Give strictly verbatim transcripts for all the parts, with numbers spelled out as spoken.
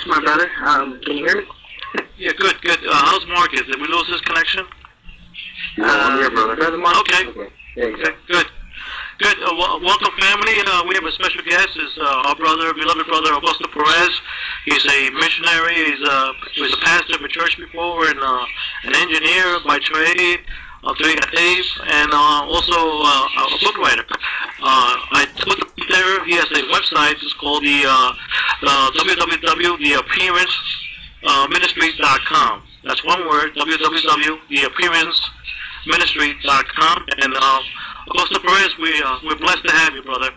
my brother. Um, can you hear me? Yeah, good, good. Uh, how's Marcus? Did we lose his connection? No, I'm here, brother. Brother Mark? Okay. Okay. There you go. Okay, good. Good. Uh, w welcome, family. Uh, we have a special guest. Is uh, our brother, beloved brother, Augusto Perez. He's a missionary. He's uh, he was a pastor of a church before, and uh, an engineer by trade. Uh, Dave, and uh, also uh, a book writer. Uh, I put there. He has a website. It's called the uh, uh, w w w dot the appearance ministry dot com. That's one word. w w w dot the appearance ministry dot com. And uh, Augusto Perez, we uh, we're blessed to have you, brother.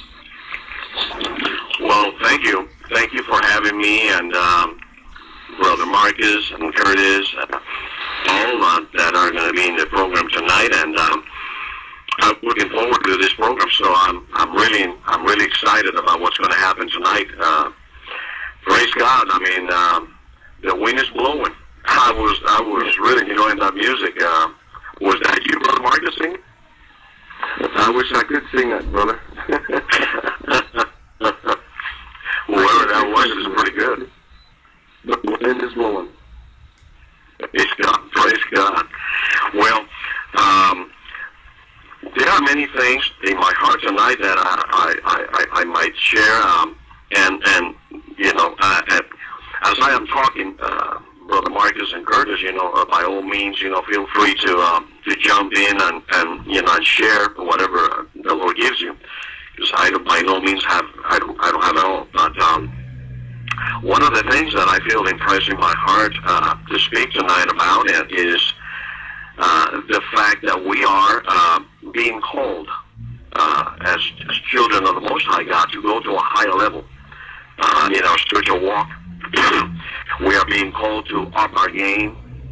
Well, thank you. Thank you for having me, and um, Brother Marcus and Curtis, uh, all uh, that are going to be in the program tonight, and um, I'm looking forward to this program. So I'm I'm really I'm really excited about what's going to happen tonight. Uh, praise God! I mean, um, the wind is blowing. I was I was really enjoying that music. Uh, was that you, Brother Marcus, singing? I wish I could sing that, brother. Whoever that was is pretty good. The wind is blowing. Praise God. Praise God. Well, um, there are many things in my heart tonight that I I, I, I might share. Um, and, and, you know, uh, as I am talking, uh, Brother Marcus and Curtis, you know, uh, by all means, you know, feel free to um, to jump in and, and, you know, and share whatever the Lord gives you. Because I don't, by no means have, I don't, I don't have it all. But um, one of the things that I feel impressed in my heart uh, to speak tonight about it is uh, the fact that we are uh, being called uh, as, as children of the Most High God to go to a higher level uh, in our spiritual walk. We are being called to up our game.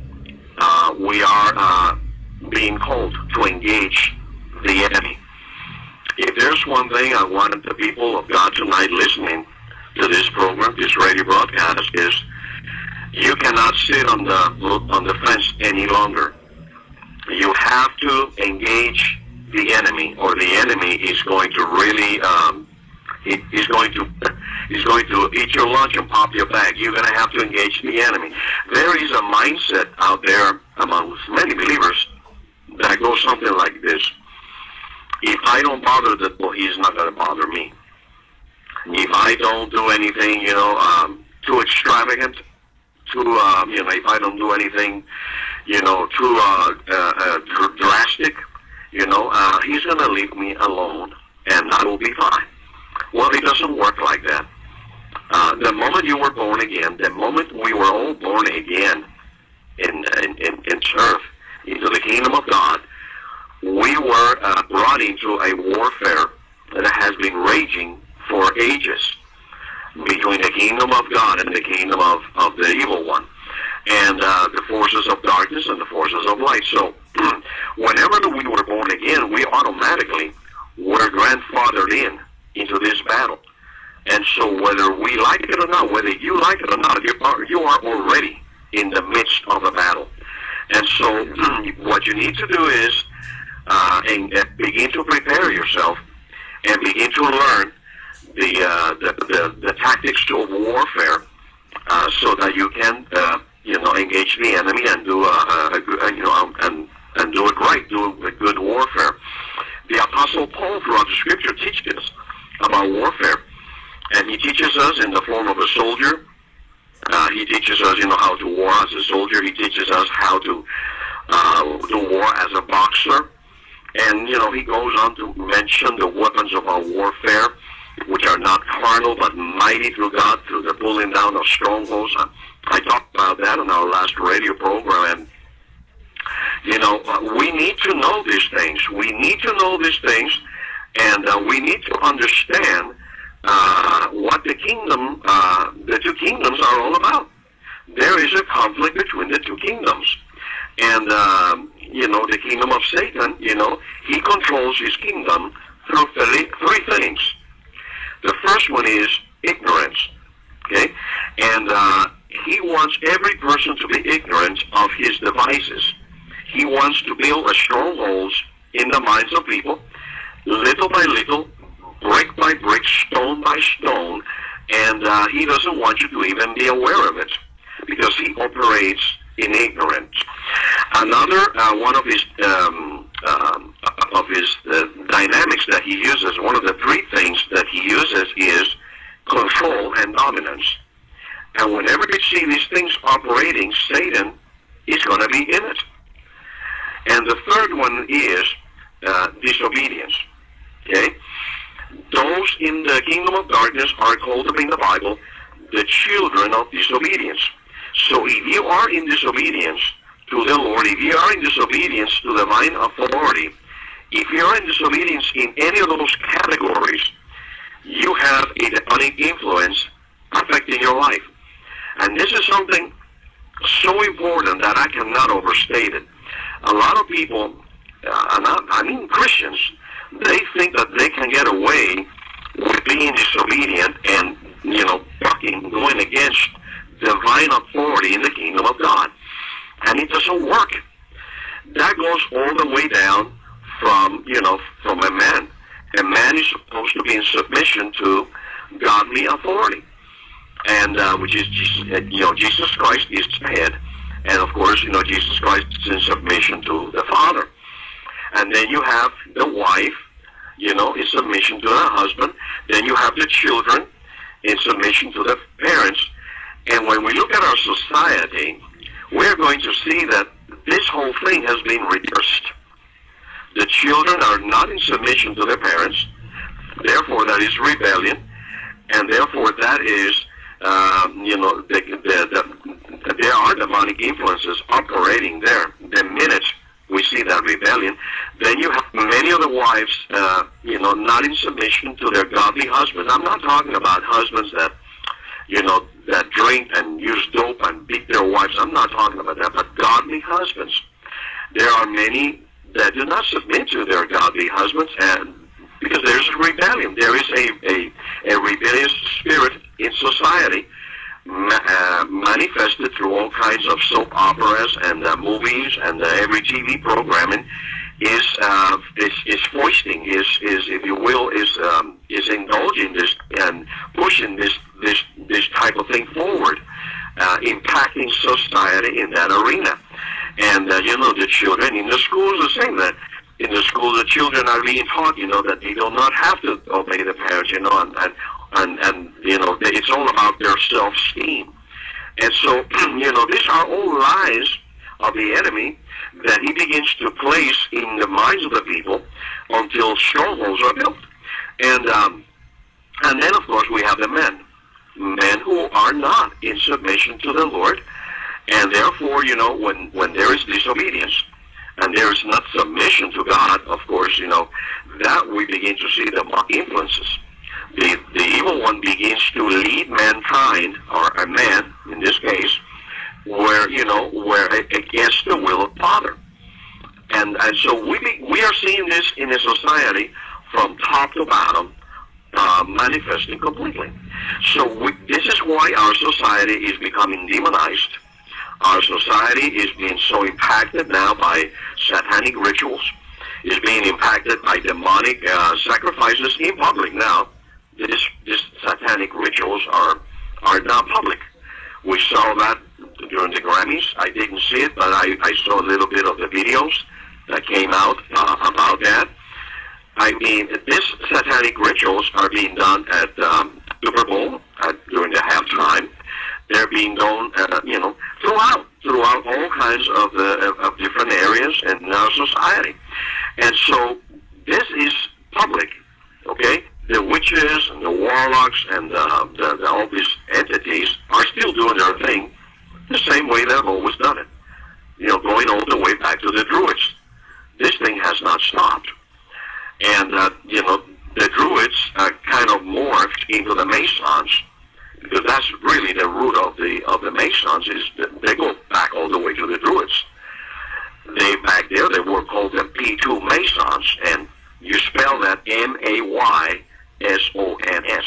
Uh, we are uh, being called to engage the enemy. If there's one thing I wanted the people of God tonight listening to this program, this radio broadcast, is you cannot sit on the on the fence any longer. You have to engage the enemy, or the enemy is going to really um, he, he's going to he's going to eat your lunch and pop your bag. You're going to have to engage the enemy. There is a mindset out there among many believers that goes something like this: if I don't bother the devil, he's not going to bother me. If I don't do anything, you know, um, too extravagant, too, um, you know, if I don't do anything, you know, too uh, uh, uh, dr drastic, you know, uh, he's going to leave me alone, and I will be fine. Well, it doesn't work like that. Uh, the moment you were born again, the moment we were all born again in, in, in, in earth, into the kingdom of God, we were uh, brought into a warfare that has been raging for ages between the kingdom of God and the kingdom of, of the evil one, and uh, the forces of darkness and the forces of light. So whenever we were born again, we automatically were grandfathered in into this battle. And so whether we like it or not, whether you like it or not, you are, you are already in the midst of a battle. And so what you need to do is uh, and, and begin to prepare yourself and begin to learn the, uh, the, the, the tactics of warfare uh, so that you can, uh, you know, engage the enemy and do, uh, a, a, you know, and, and do it right, do a good warfare. The Apostle Paul, throughout the Scripture, teaches us about warfare. And he teaches us in the form of a soldier. Uh, he teaches us, you know, how to war as a soldier. He teaches us how to uh, do war as a boxer. And, you know, he goes on to mention the weapons of our warfare, which are not carnal, but mighty through God, through the pulling down of strongholds. I, I talked about that on our last radio program. And, you know, uh, we need to know these things. We need to know these things, and uh, we need to understand Uh, what the kingdom, uh, the two kingdoms are all about. There is a conflict between the two kingdoms. And, uh, you know, the kingdom of Satan, you know, he controls his kingdom through three, three things. The first one is ignorance, okay? And uh, he wants every person to be ignorant of his devices. He wants to build a strongholds in the minds of people, little by little, brick by brick, stone by stone, and uh, he doesn't want you to even be aware of it because he operates in ignorance. Another uh, one of his um, um, of his uh, dynamics that he uses, one of the three things that he uses is control and dominance. And whenever you see these things operating, Satan is going to be in it. And the third one is uh, disobedience. Okay? Those in the kingdom of darkness are called in the Bible the children of disobedience. So if you are in disobedience to the Lord, if you are in disobedience to divine authority, if you are in disobedience in any of those categories, you have a demonic influence affecting your life. And this is something so important that I cannot overstate it. A lot of people, uh, not, I mean Christians, they think that they can get away with being disobedient and, you know, bucking, going against divine authority in the kingdom of God. And it doesn't work. That goes all the way down from, you know, from a man. A man is supposed to be in submission to godly authority. And, uh, which is, Jesus, you know, Jesus Christ is the head. And, of course, you know, Jesus Christ is in submission to the Father. And then you have the wife, you know, in submission to her husband. Then you have the children in submission to the parents. And when we look at our society, we're going to see that this whole thing has been reversed. The children are not in submission to their parents. Therefore, that is rebellion. And therefore, that is, uh, you know, the, the, the, there are demonic influences operating there. The minute we see that rebellion, then you have many of the wives, uh, you know, not in submission to their godly husbands. I'm not talking about husbands that, you know, that drink and use dope and beat their wives. I'm not talking about that, but godly husbands. There are many that do not submit to their godly husbands, and because there's a rebellion. There is a, a, a rebellious spirit in society ma uh, manifested through all kinds of soap operas and uh, movies, and uh, every T V programming is uh, is is foisting, is is if you will, is um, is indulging this and pushing this this this type of thing forward, uh, impacting society in that arena. And uh, you know, the children in the schools the same. That in the school, the children are being taught, you know, that they do not have to obey the parents, you know, and and and, and you know, it's all about their self-esteem. And so, you know, these are all lies of the enemy that he begins to place in the minds of the people until strongholds are built. And um, and then, of course, we have the men, men who are not in submission to the Lord, and therefore, you know, when when there is disobedience and there is not submission to God, of course, you know, that we begin to see the influences. The the evil one begins to lead mankind, or a man in this case, where, you know, where against the will of Father. And and so we be, we are seeing this in a society from top to bottom, uh, manifesting completely. So we, this is why our society is becoming demonized. Our society is being so impacted now by satanic rituals, is being impacted by demonic uh, sacrifices in public now. This, this satanic rituals are are now public. We saw that during the Grammys. I didn't see it, but I, I saw a little bit of the videos that came out uh, about that. I mean, these satanic rituals are being done at um, Super Bowl uh, during the halftime. They're being done, uh, you know, throughout, throughout all kinds of the of different areas in our society. And so this is public, okay? The witches and the warlocks and uh, the, the, all these entities are still doing their thing the same way they've always done it. You know, going all the way back to the Druids. This thing has not stopped. And, uh, you know, the Druids uh, kind of morphed into the Masons, because that's really the root of the of the Masons, is that they go back all the way to the Druids. They, back there, they were called the P two Masons, and you spell that M A Y S O N S.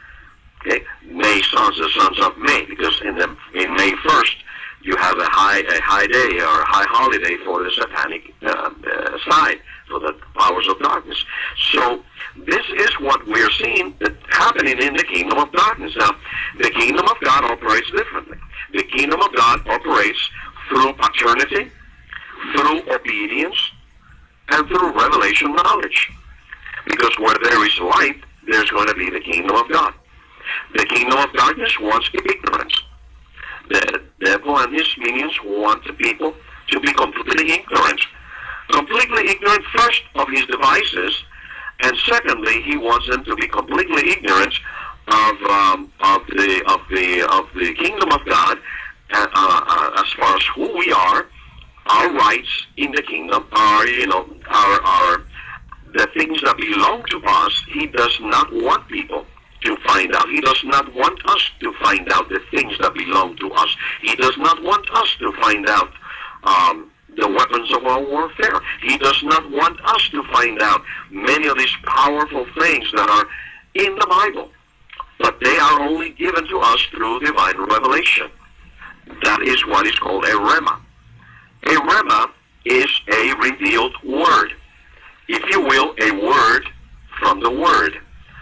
Okay? Masons, the sons of May, because in the in May first, you have a high a high day or a high holiday for the satanic uh, uh, side, for the powers of darkness. So this is what we're seeing happening in the kingdom of darkness. Now, the kingdom of God operates differently. The kingdom of God operates through paternity, through obedience, and through revelation knowledge. Because where there is light, there's going to be the kingdom of God. The kingdom of darkness wants ignorance. The devil and his minions want the people to be completely ignorant. Completely ignorant first of his devices, and secondly, he wants them to be completely ignorant of um, of the of the of the kingdom of God, uh, uh, as far as who we are, our rights in the kingdom, our you know our our the things that belong to us. He does not want people to find out. He does not want us to find out the things that belong to us. He does not want us to find out um, the weapons of our warfare. He does not want us to find out many of these powerful things that are in the Bible, but they are only given to us through divine revelation. That is what is called a rhema. A rhema is a revealed word. If you will, a word from the Word.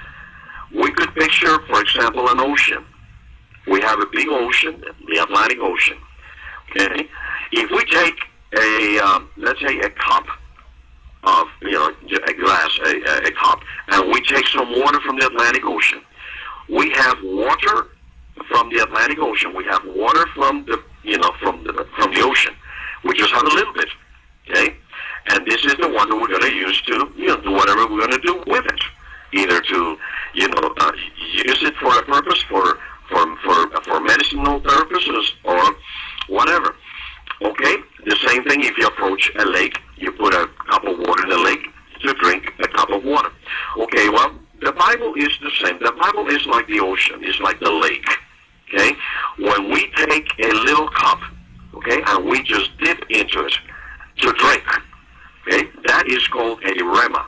We could picture, for example, an ocean. We have a big ocean, the Atlantic Ocean. Okay? If we take a, um, let's say, a cup of, you know, a glass, a, a cup, and we take some water from the Atlantic Ocean, we have water from the Atlantic Ocean. We have water from the, you know, from the from the ocean. We just have a little bit. Okay? And this is the one that we're going to use to, you know, do whatever we're going to do with it. Either to, you know, uh, use it for a purpose, for, for, for, for medicinal purposes, or whatever. Okay? The same thing if you approach a lake, you put a cup of water in the lake to drink a cup of water. Okay, well, the Bible is the same. The Bible is like the ocean. It's like the lake. Okay? When we take a little cup, okay, and we just dip into it to drink, okay, that is called a rhema.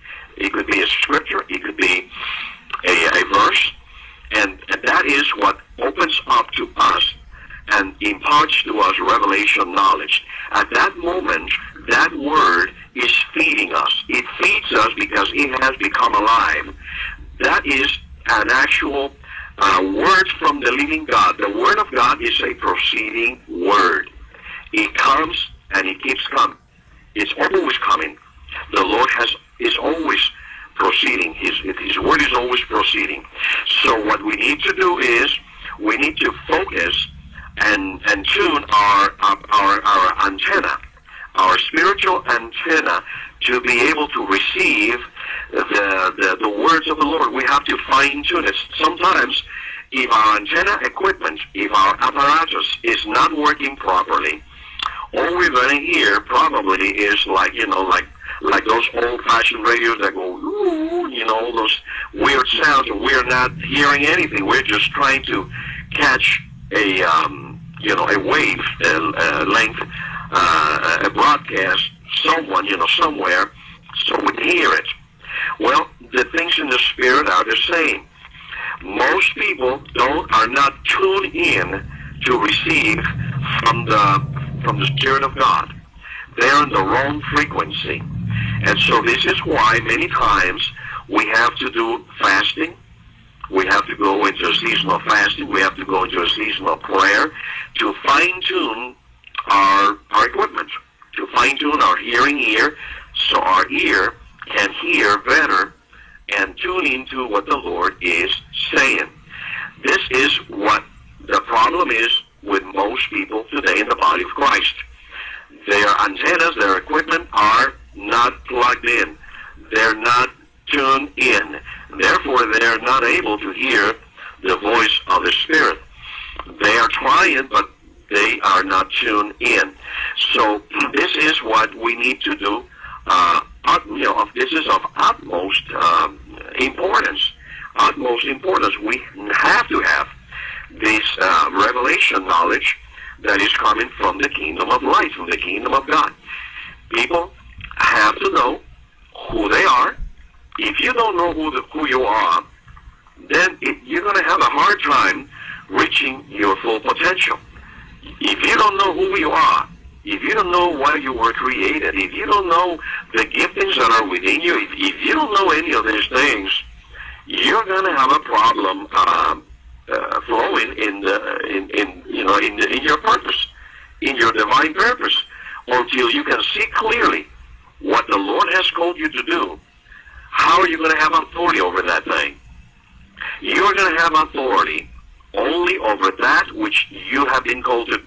It could be a scripture, it could be a, a verse, and, and that is what opens up to us and imparts to us revelation knowledge. At that moment, that word is feeding us. It feeds us because it has become alive. That is an actual uh, word from the living God. The word of God is a proceeding word. It comes and it keeps coming. It's always coming. The Lord has is always proceeding. His, his word is always proceeding. So what we need to do is we need to focus and, and tune our, our, our antenna, our spiritual antenna, to be able to receive the, the, the words of the Lord. We have to fine-tune it. Sometimes if our antenna equipment, if our apparatus is not working properly, all we're going to hear probably is like, you know, like like those old-fashioned radios that go, ooh, you know, those weird sounds, and we're not hearing anything. We're just trying to catch a, um, you know, a wave, a, a length, uh, a broadcast, someone, you know, somewhere, so we can hear it. Well, the things in the Spirit are the same. Most people don't are not tuned in to receive from the from the Spirit of God. They're in the wrong frequency. And so this is why many times we have to do fasting. We have to go into a season of fasting. We have to go into a season of prayer to fine-tune our, our equipment, to fine-tune our hearing ear so our ear can hear better and tune into what the Lord is saying. This is what the problem is with most people today in the body of Christ. Their antennas, their equipment are not plugged in. They're not tuned in. Therefore, they're not able to hear the voice of the Spirit. They are trying, but they are not tuned in. So this is what we need to do. Uh, you know, this is of utmost um, importance. Utmost importance. We have to have this uh, revelation knowledge that is coming from the kingdom of light, from the kingdom of God. People have to know who they are. If you don't know who, the, who you are, then it, you're going to have a hard time reaching your full potential. If you don't know who you are, if you don't know why you were created, if you don't know the giftings that are within you, if, if you don't know any of these things, you're going to have a problem um, uh, flowing in the in, in you know in, the, in your purpose, in your divine purpose, until you can see clearly what the Lord has called you to do. How are you going to have authority over that thing? You're going to have authority only over that which you have been called to.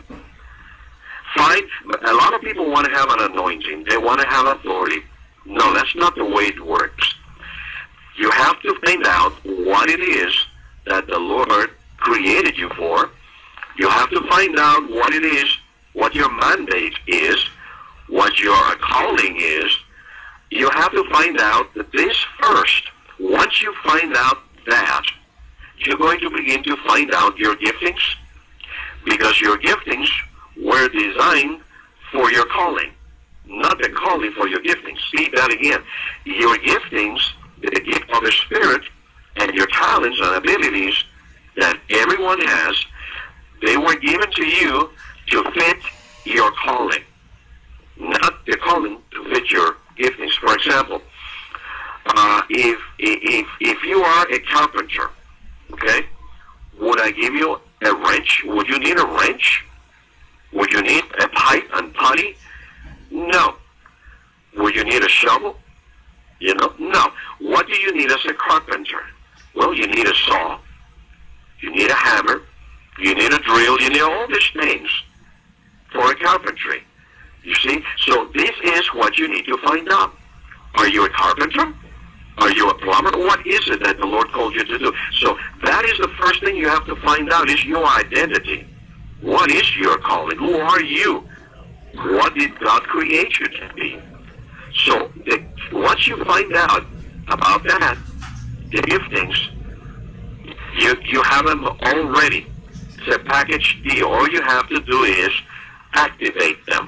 Find, a lot of people want to have an anointing. They want to have authority. No, that's not the way it works. You have to find out what it is that the Lord created you for. You have to find out what it is, what your mandate is, what your calling is. You have to find out this first. Once you find out that, you're going to begin to find out your giftings, because your giftings were designed for your calling, not the calling for your giftings. See that again. Your giftings, the gift of the Spirit, and your talents and abilities that everyone has, they were given to you to fit your calling, not the calling to fit your giftings. For example, uh, if, if, if you are a carpenter, okay, would I give you a wrench? Would you need a wrench? Would you need a pipe and putty? No. Would you need a shovel? You know, no. What do you need as a carpenter? Well, you need a saw. You need a hammer. You need a drill. You need all these things for a carpentry. You see? So this is what you need to find out. Are you a carpenter? Are you a plumber? What is it that the Lord called you to do? So that is the first thing you have to find out, is your identity. What is your calling? Who are you? What did God create you to be? So the, once you find out about that, the giftings, you, you have them already. It's a package deal. All you have to do is activate them.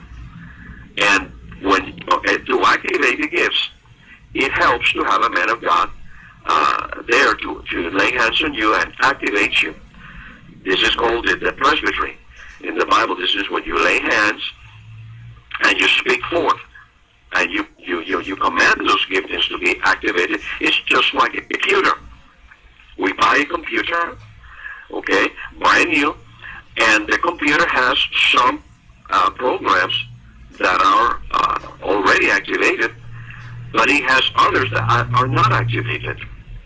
And when okay, to activate the gifts, it helps to have a man of God uh, there to, to lay hands on you and activate you. This is called the, the presbytery. In the Bible, this is when you lay hands and you speak forth, and you, you, you, you command those giftings to be activated. It's just like a computer. We buy a computer, okay, brand new, and the computer has some uh, programs that are uh, already activated, but it has others that are, are not activated.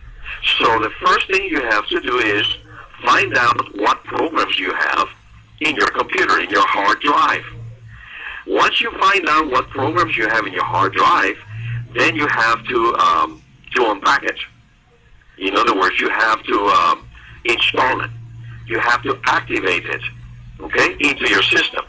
So the first thing you have to do is find out what programs you have in your computer, in your hard drive. Once you find out what programs you have in your hard drive, then you have to um, to unpack it. In other words, you have to um, install it. You have to activate it, okay, into your system.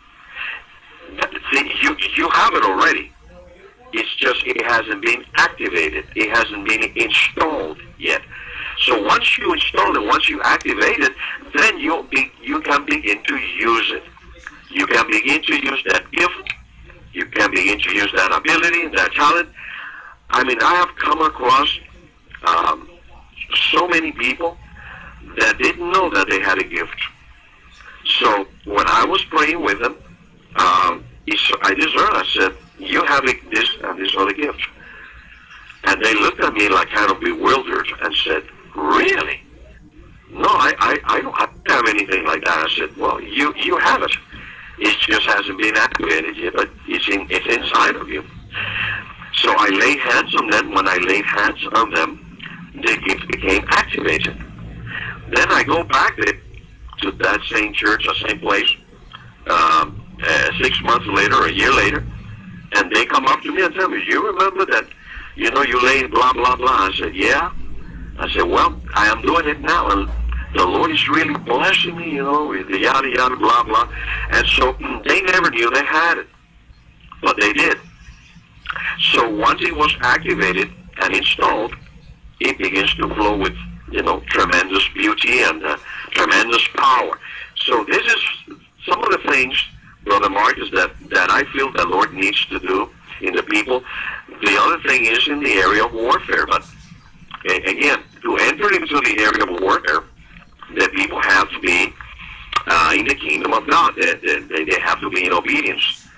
See, you, you have it already. It's just it hasn't been activated. It hasn't been installed yet. So once you install it, once you activate it, then you'll be, you can begin to use it. You can begin to use that gift. You can begin to use that ability, that talent. I mean, I have come across um, so many people that didn't know that they had a gift. So when I was praying with them, um, I discerned, I said, you have a, this and this other gift. And they looked at me like kind of bewildered and said, really? No, I, I, I don't have anything like that. I said, well, you, you have it. It just hasn't been activated yet, but it's, in, it's inside of you. So I laid hands on them. When I laid hands on them, the gift became activated. Then I go back to, to that same church, the same place, um, uh, six months later, a year later, and they come up to me and tell me, you remember that, you know, you laid blah, blah, blah. I said, yeah. I said, well, I am doing it now, and the Lord is really blessing me, you know, with the yada, yada, blah, blah. And so they never knew they had it, but they did. So once it was activated and installed, it begins to flow with, you know, tremendous beauty and uh, tremendous power. So this is some of the things, Brother Marcus, that, that I feel the Lord needs to do in the people. The other thing is in the area of warfare, but again, to enter into the area of warfare, the people have to be uh, in the kingdom of God. They, they, they have to be in obedience.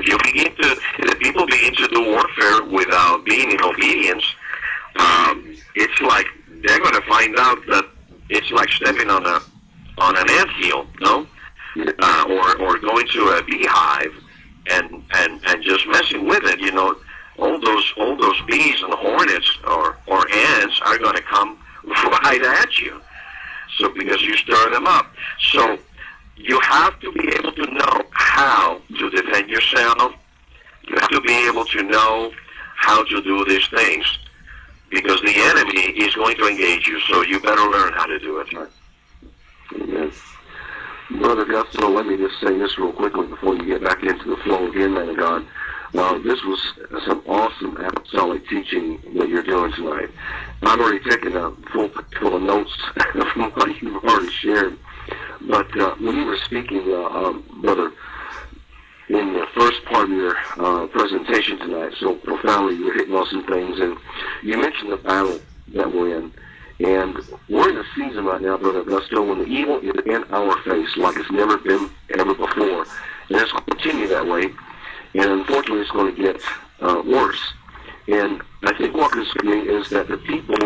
If you begin to, if the people begin to do warfare without being in obedience, um, it's like they're going to find out that it's like stepping on a on an anthill, no, uh, or or going to a beehive and and and just messing with it. You know, all those all those bees and hornets or or ants are going to come right at you. So because you stir them up, so you have to be able to know how to defend yourself. You have to be able to know how to do these things, because the enemy is going to engage you, so you better learn how to do it. Right. Amen. Brother Gusto, let me just say this real quickly before you get back into the flow again, man of God. Uh, this was some awesome apostolic teaching that you're doing tonight. I've already taken a full full of notes from what you've already shared. But uh, when you were speaking, uh, um, Brother, in the first part of your uh, presentation tonight, so profoundly, you were hitting on some things, and you mentioned the battle that we're in. And we're in a season right now, Brother Augusto, when the evil is in our face like it's never been ever before. And it's going to continue that way. And unfortunately, it's going to get uh, worse. And I think what is happening is that the people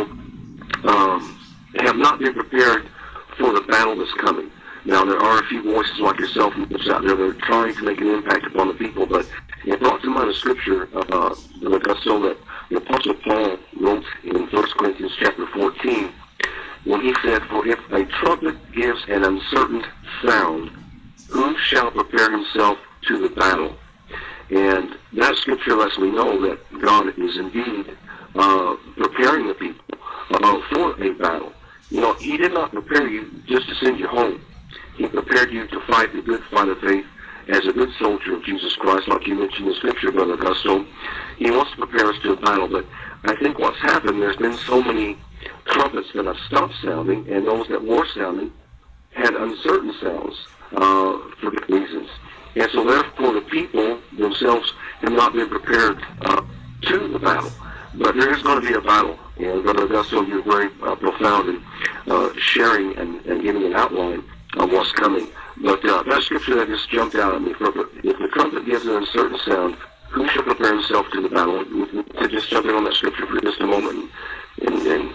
um, have not been prepared for the battle that's coming. Now, there are a few voices like yourself and others out there that are trying to make an impact upon the people, but it brought to mind a scripture, uh, Brother Augusto, that the Apostle Paul wrote in First Corinthians chapter fourteen, when he said, "For if a trumpet gives an uncertain sound, who shall prepare himself to the battle?" And that scripture lets me know that God is indeed uh, preparing the people uh, for a battle. You know, He did not prepare you just to send you home. He prepared you to fight the good fight of faith as a good soldier of Jesus Christ, like you mentioned in the scripture, Brother Augusto. He wants to prepare us to a battle, but I think what's happened, there's been so many trumpets that have stopped sounding, and those that were sounding had uncertain sounds uh, for good reasons. And so therefore the people themselves have not been prepared uh, to the battle. But there is going to be a battle. And Brother Augusto, you're very uh, profound in uh, sharing and, and giving an outline of what's coming. But uh, that scripture that just jumped out at me, if the trumpet gives an uncertain sound, who shall prepare himself to the battle? To just jump in on that scripture for just a moment. And, and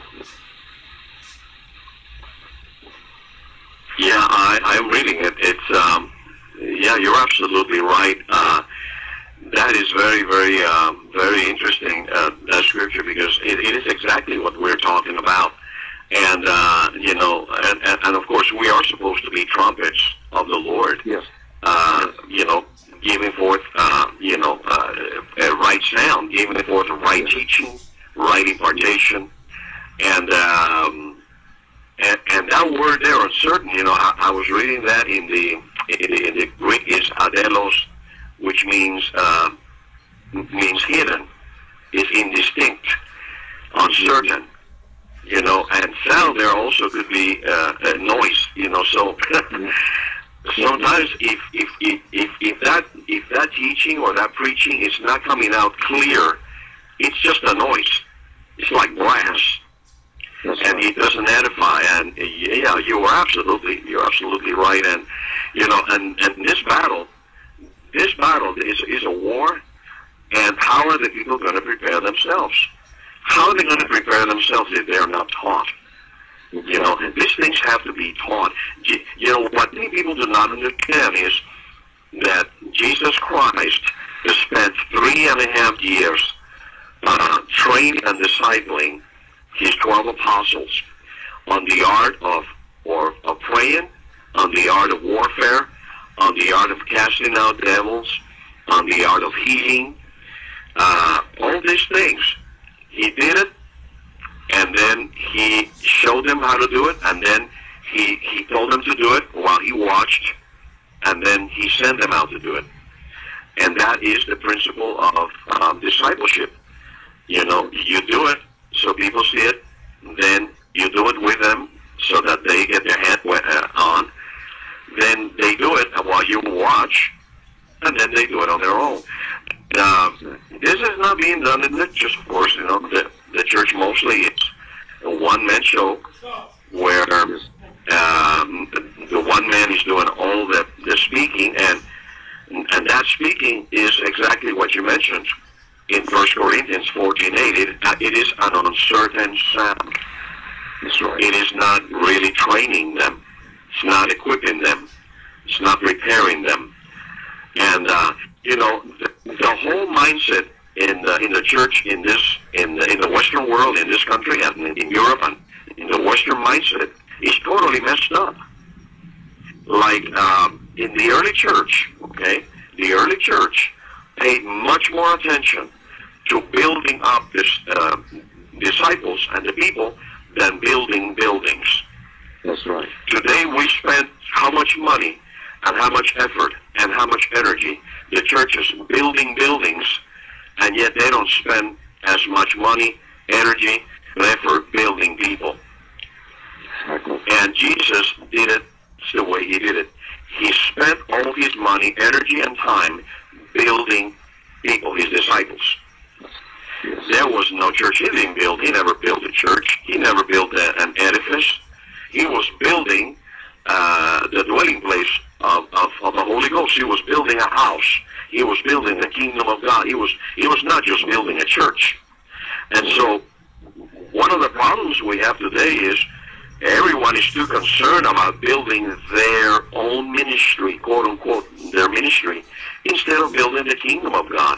yeah, I, I'm reading it. It's, um, yeah, you're absolutely right. Uh, that is very, very, uh, very interesting, uh, that scripture, because it, it is exactly what we're talking about. And, uh, you know, and, and, and of course we are supposed to be trumpets of the Lord. Yes. Uh, you know, giving forth, uh, you know, uh, a right sound, giving forth a right teaching, right impartation. And, um, and, and that word there, uncertain, you know, I, I was reading that in the, in the, in the Greek is adelos, which means, uh, means hidden, is indistinct, uncertain. You know, and sound there also could be uh, a noise. You know, so sometimes if if, if if if that if that teaching or that preaching is not coming out clear, it's just a noise. It's like brass, That's and right. it doesn't edify. And yeah, you are absolutely you're absolutely right. And you know, and and this battle, this battle is is a war. And how are the people going to prepare themselves? How are they going to prepare themselves if they're not taught? You know, and these things have to be taught. You know, what many people do not understand is that Jesus Christ has spent three and a half years uh, training and discipling his twelve apostles on the art of, or, of praying, on the art of warfare, on the art of casting out devils, on the art of healing, uh, all these things. He did it, and then he showed them how to do it, and then he, he told them to do it while he watched, and then he sent them out to do it. And that is the principle of um, discipleship. You know, you do it so people see it, then you do it with them so that they get their hand uh, on, then they do it while you watch, and then they do it on their own. Uh, this is not being done in the church, of course. You know, the, the church mostly is a one-man show where um, the, the one man is doing all the, the speaking, and and that's speaking is exactly what you mentioned in First Corinthians fourteen eight. It, it is an uncertain sound. That's right. It is not really training them. It's not equipping them. It's not preparing them. And uh, you know, the, the whole mindset in the, in the church in this in the, in the Western world, in this country, and in, in Europe, and in the Western mindset is totally messed up. Like um, in the early church, okay, the early church paid much more attention to building up this uh, disciples and the people than building buildings. That's right. Today we spend how much money and how much effort and how much energy the churches building buildings, and yet they don't spend as much money, energy, and effort building people. Exactly. And Jesus did it the way he did it. He spent all his money, energy, and time building people, his disciples. Yes. There was no church. He didn't build. He never built a church. He never built a, an edifice. He was building uh, the dwelling place of, of, of the Holy Ghost. He was building a house. He was building the kingdom of God. He was he was not just building a church. And so one of the problems we have today is everyone is too concerned about building their own ministry, quote unquote, their ministry, instead of building the kingdom of God.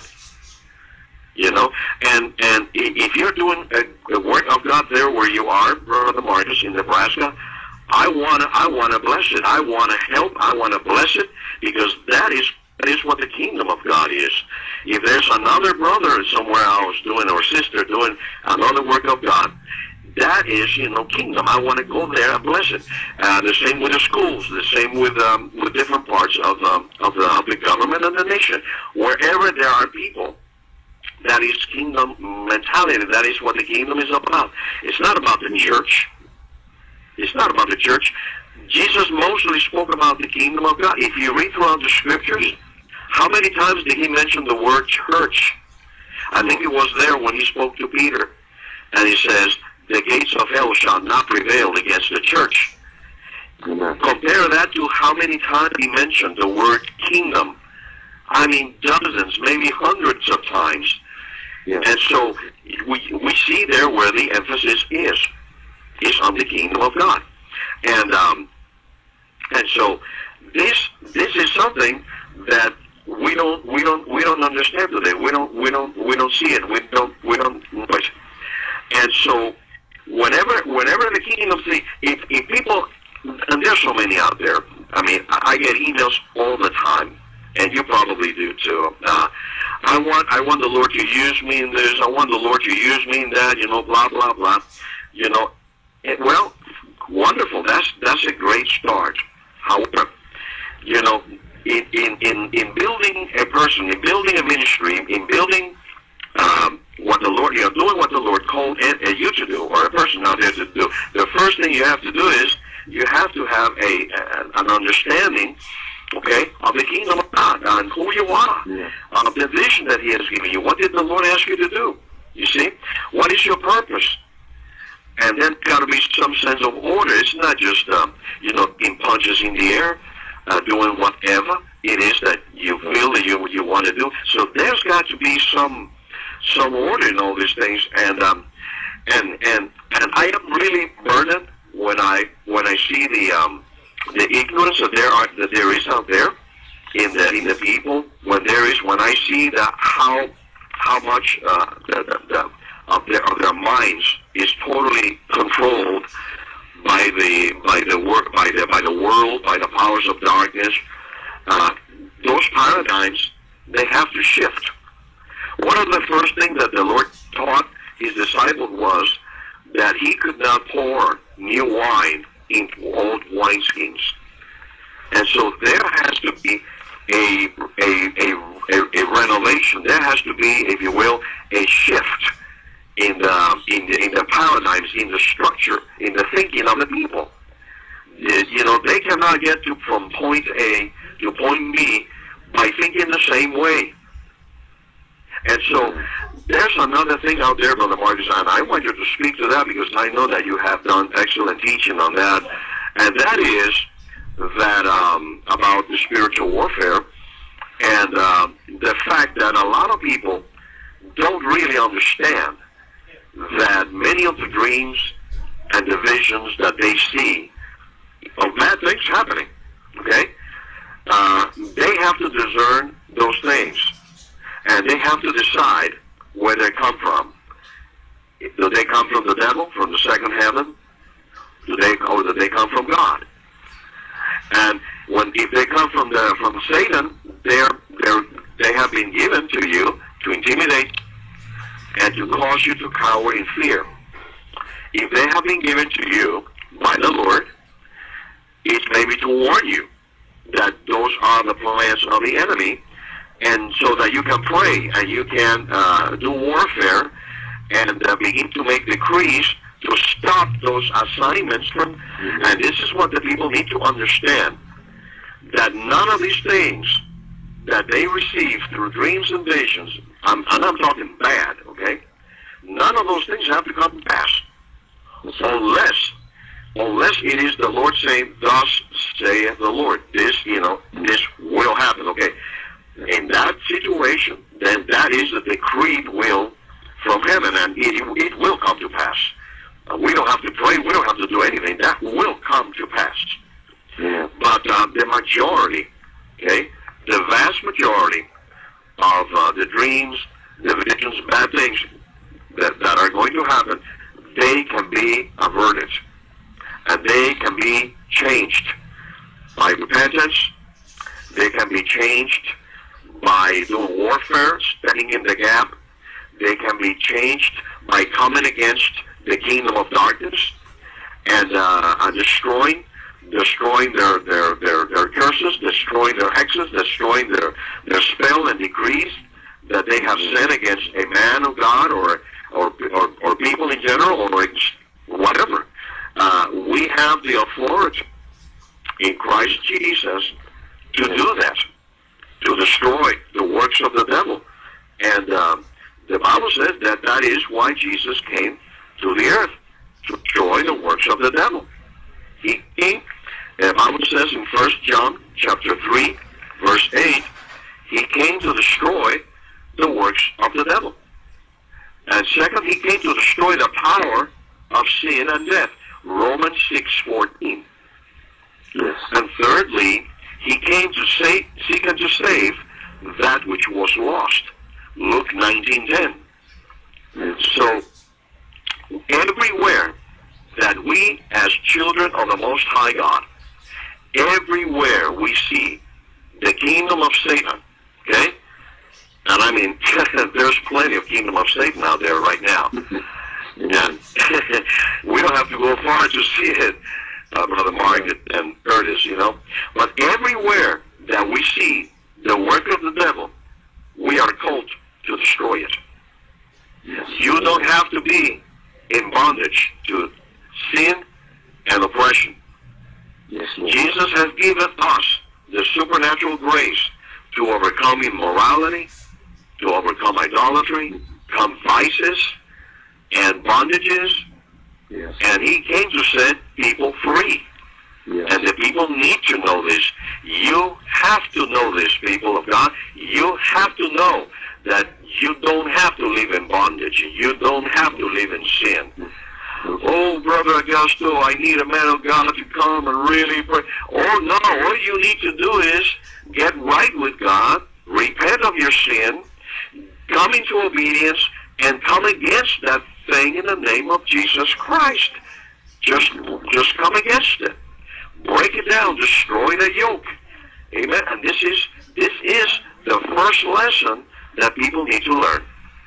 You know, and and if you're doing a, a work of God there where you are, Brother Marcus, in Nebraska, I wanna I wanna bless it. I wanna help. I wanna bless it, because that is that is what the kingdom of God is. If there's another brother somewhere else doing, or sister doing another work of God, that is, you know, kingdom. I want to go there and bless it. Uh, the same with the schools. The same with um, with different parts of um, of the of the government and the nation. Wherever there are people, that is kingdom mentality. That is what the kingdom is about. It's not about the church. It's not about the church. Jesus mostly spoke about the kingdom of God. If you read throughout the scriptures, how many times did he mention the word church? I think it was there when he spoke to Peter. And he says, the gates of hell shall not prevail against the church. Amen. Compare that to how many times he mentioned the word kingdom. I mean, dozens, maybe hundreds of times. Yes. And so we we see there where the emphasis is, is on the kingdom of God. And um, and so this this is something that we don't we don't we don't understand today. We don't we don't we don't see it. We don't we don't. And so whenever whenever the kingdom of the if if people, and there's so many out there. I mean, I get emails all the time, and you probably do too. Uh, I want I want the Lord to use me in this. I want the Lord to use me in that. You know, blah blah blah. You know, and, well, wonderful. That's that's a great start. However, you know, in in in, in building a person, in building a ministry, in building um, what the Lord, you know, doing what the Lord called it, you to do, or a person out there to do. The first thing you have to do is you have to have a an understanding, okay, of the kingdom of God and who you are, Yeah. of the vision that He has given you. What did the Lord ask you to do? You see, what is your purpose? And then got to be some sense of order. It's not just um, you know, in punches in the air, uh, doing whatever it is that you feel that you you want to do. So there's got to be some some order in all these things. And um, and and and I am really burdened when I when I see the um, the ignorance that there are that there is out there in the in the people. When there is when I see that how how much uh, the, the, the of their of their minds is totally controlled by the by the work by the by the world, by the powers of darkness. Uh, those paradigms, they have to shift. One of the first things that the Lord taught His disciples was that He could not pour new wine into old wineskins. And so there has to be a a, a a a renovation. There has to be, if you will, a shift in the in the in the paradigms, in the structure, in the thinking of the people. You know, they cannot get to from point A to point B by thinking the same way. And so there's another thing out there, Brother Marcus, and I want you to speak to that because I know that you have done excellent teaching on that, and that is that um, about the spiritual warfare. And uh, fact that a lot of people don't really understand that many of the dreams and the visions that they see of bad things happening, okay, uh, they have to discern those things, and they have to decide where they come from. Do they come from the devil, from the second heaven? Do they, or do they come from God? And when if they come from the from Satan, they're they're they have been given to you to intimidate and to cause you to cower in fear. If they have been given to you by the Lord, it's maybe to warn you that those are the plans of the enemy, and so that you can pray and you can uh, do warfare and uh, begin to make decrees to stop those assignments from. And this is what the people need to understand, that none of these things that they receive through dreams and visions, I'm, and I'm talking bad, okay? None of those things have to come to pass. Unless, unless it is the Lord saying, thus saith the Lord. This, you know, this will happen, okay? In that situation, then that is the decreed will from heaven, and it, it will come to pass. Uh, we don't have to pray, we don't have to do anything. That will come to pass. Yeah. But uh, the majority, okay, the vast majority of uh, the dreams, the visions, bad things that, that are going to happen, they can be averted. And they can be changed by repentance. They can be changed by doing warfare, standing in the gap. They can be changed by coming against the kingdom of darkness and uh, uh, destroying, destroying their, their, their, their curses, destroying their hexes, destroying their, their spell and decrees that they have sent against a man of God or or or, or people in general or whatever. Uh, we have the authority in Christ Jesus to do that, to destroy the works of the devil. And um, the Bible says that that is why Jesus came to the earth, to destroy the works of the devil. He came, the Bible says in First John chapter three, verse eight, he came to destroy the works of the devil. And second, he came to destroy the power of sin and death. Romans six fourteen. Yes. And thirdly, he came to save, seek and to save that which was lost. Luke nineteen ten. Yes. So everywhere that we as children of the Most High God, everywhere we see the kingdom of Satan, okay? And I mean, there's plenty of kingdom of Satan out there right now. And we don't have to go far to see it, uh, Brother Mark and Curtis, you know. But everywhere that we see the work of the devil, we are called to destroy it. Yes. You don't have to be in bondage to sin and oppression. Yes, Jesus has given us the supernatural grace to overcome immorality, to overcome idolatry, come vices and bondages. Yes. And he came to set people free. Yes. And the people need to know this. You have to know this, people of God. You have to know that you don't have to live in bondage. You don't have to live in sin. Oh, Brother Augusto, I need a man of God to come and really pray. Oh, no, all you need to do is get right with God, repent of your sin, come into obedience, and come against that thing in the name of Jesus Christ. Just, just come against it. Break it down. Destroy the yoke. Amen. And this is, this is the first lesson that people need to learn.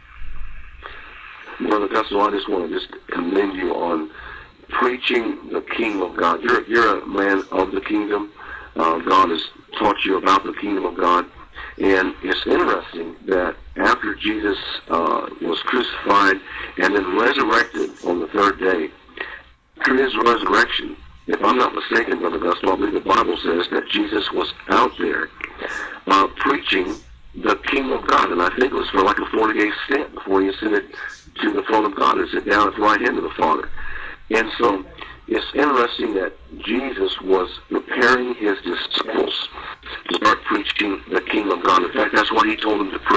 Brother Augusto, I just want to just commend you on preaching the kingdom of God. You're, you're a man of the kingdom. Uh, God has taught you about the kingdom of God. And it's interesting that after Jesus uh, was crucified and then resurrected on the third day, after his resurrection, if I'm not mistaken, Brother Augusto, I believe the Bible says that Jesus was out there uh, preaching the kingdom of God. And I think it was for like a forty-day stint before he ascended to the throne of God and sit down at the right hand of the Father. And so it's interesting that Jesus was preparing his disciples to start preaching the kingdom of God. In fact, that's what he told them to preach.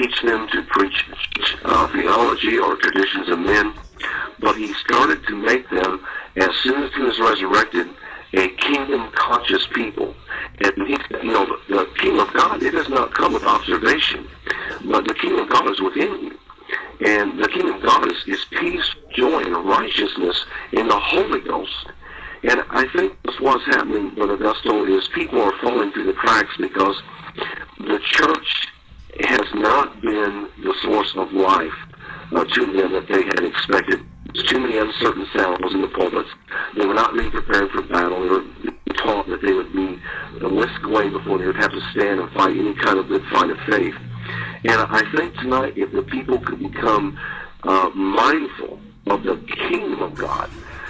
teach them to preach uh, theology or traditions of men, but he started to make them, as soon as he was resurrected, a kingdom-conscious people. And he said, you know, the, the kingdom of God, it does not come with observation, but the kingdom of God is within you. And the kingdom of God is, is peace, joy, and righteousness in the Holy Ghost. And I think that's what's happening, Brother Augusto, is people are falling through the cracks because the church has not been the source of life uh, to them that they had expected. There's too many uncertain sounds in the pulpits. They were not being prepared for battle. They were taught that they would be whisked away before they would have to stand and fight any kind of good fight of faith. And I think tonight, if the people could become uh, mindful of the kingdom of God,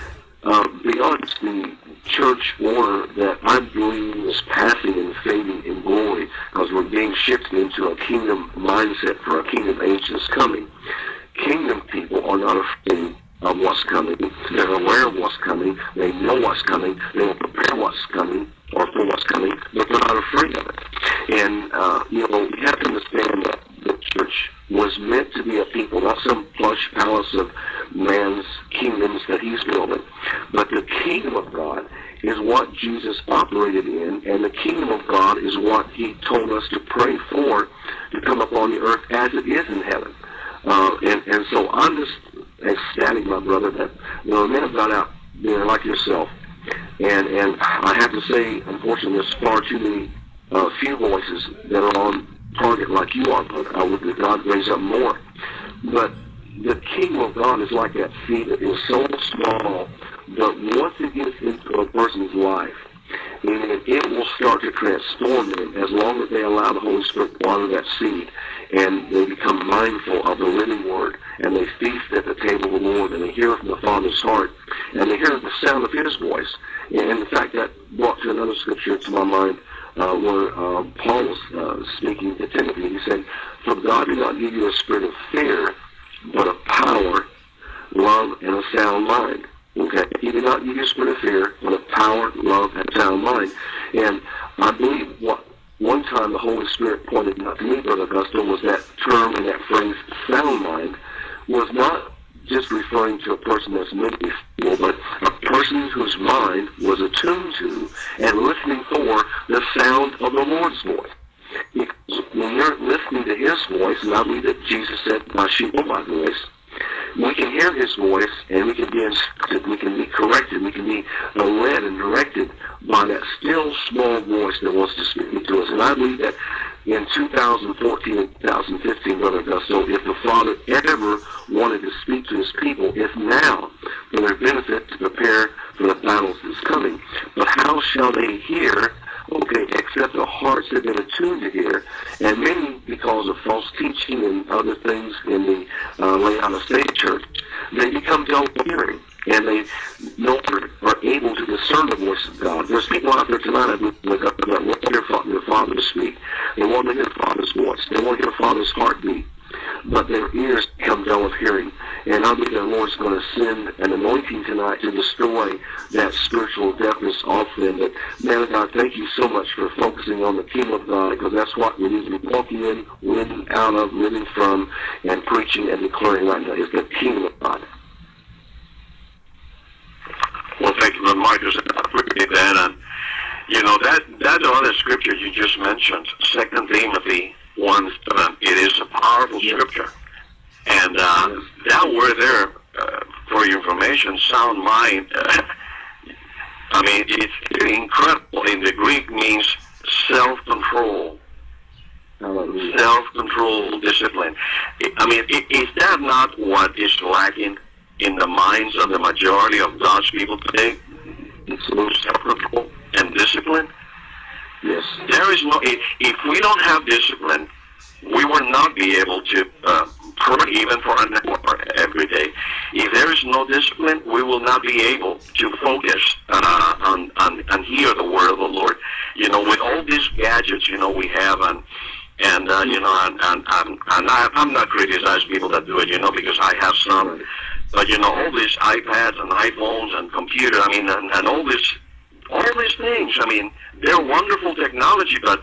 uh, beyond the church order that I believe is passing and fading in glory, because we're being shifted into a kingdom mindset for a kingdom age that's coming. Kingdom people are not afraid of what's coming. They're aware of what's coming. They know what's coming. They will prepare what's coming or for what's coming, but they're not afraid of it. And, uh, you know, you have to understand that the church was meant to be a people, not some plush palace of man's kingdoms that he's building, but the kingdom of God is what Jesus operated in, and the kingdom of God is what he told us to pray for to come upon the earth as it is in heaven. Uh, and, and so I'm just ecstatic, my brother, that, you know, men have got out there like yourself. And, and I have to say, unfortunately, there's far too many uh, few voices that are on target like you are, but I would that God raise up more. But the kingdom of God is like that seed that is so small, but once it gets into a person's life, and it will start to transform them as long as they allow the Holy Spirit to water that seed, and they become mindful of the living word, and they feast at the table of the Lord, and they hear from the Father's heart, and they hear the sound of his voice. And in fact, that brought to another scripture to my mind, uh, where uh, Paul was uh, speaking to Timothy. He said, "For God did not give you a spirit of fear, but of power, love, and a sound mind." Okay, he did not give you a spirit of fear, but of power, love, and sound mind. And I believe what one time the Holy Spirit pointed out to me, Brother Augusto, was that term and that phrase, sound mind, was not just referring to a person that's mentally feeble, but a person whose mind was attuned to and listening for the sound of the Lord's voice. Because when you're listening to his voice, and I believe that Jesus said, "My sheep know my voice," we can hear his voice, and we can be instructed, we can be corrected, we can be uh, led and directed by that still small voice that wants to speak to us. And I believe that in two thousand fourteen and two thousand fifteen, Brother Augusto, if the Father ever wanted to speak to his people, if now, for their benefit to prepare for the battles that's coming. But how shall they hear, okay, except the hearts have been attuned to hear, and many, because of false teaching and other things in the uh, Laodicea church, they become dull of hearing, and they no longer are able to discern the voice of God. There's people out there tonight that want to hear their Father to speak. They want to hear the Father's voice. They want to hear the Father's heartbeat, but their ears become dull of hearing. And I believe the Lord's going to send an anointing tonight to destroy that spiritual deafness off them. But, man of God, thank you so much for focusing on the kingdom of God, because that's what we need to be walking in, living out of, living from, and preaching and declaring right now is the kingdom of God. Well, thank you, Brother Marcus. I appreciate that. And, you know, that, that other scripture you just mentioned, Second Timothy one seven, it is a powerful scripture. And uh, that word there, uh, for your information, sound mind, uh, I mean, it's incredible. In the Greek means self-control. Hallelujah. Self-control, discipline. I mean, is that not what is lacking in the minds of the majority of God's people today? It's self-control and discipline. Yes. There is no, if, if we don't have discipline, we will not be able to uh, pray even for an hour every day. If there is no discipline, we will not be able to focus uh, on, on, on hear the word of the Lord. You know, with all these gadgets, you know, we have, and, and uh, you know, and, and, and, and I, I'm not criticizing people that do it, you know, because I have some, but, you know, all these iPads and iPhones and computers, I mean, and, and all this, all these things, I mean, they're wonderful technology, but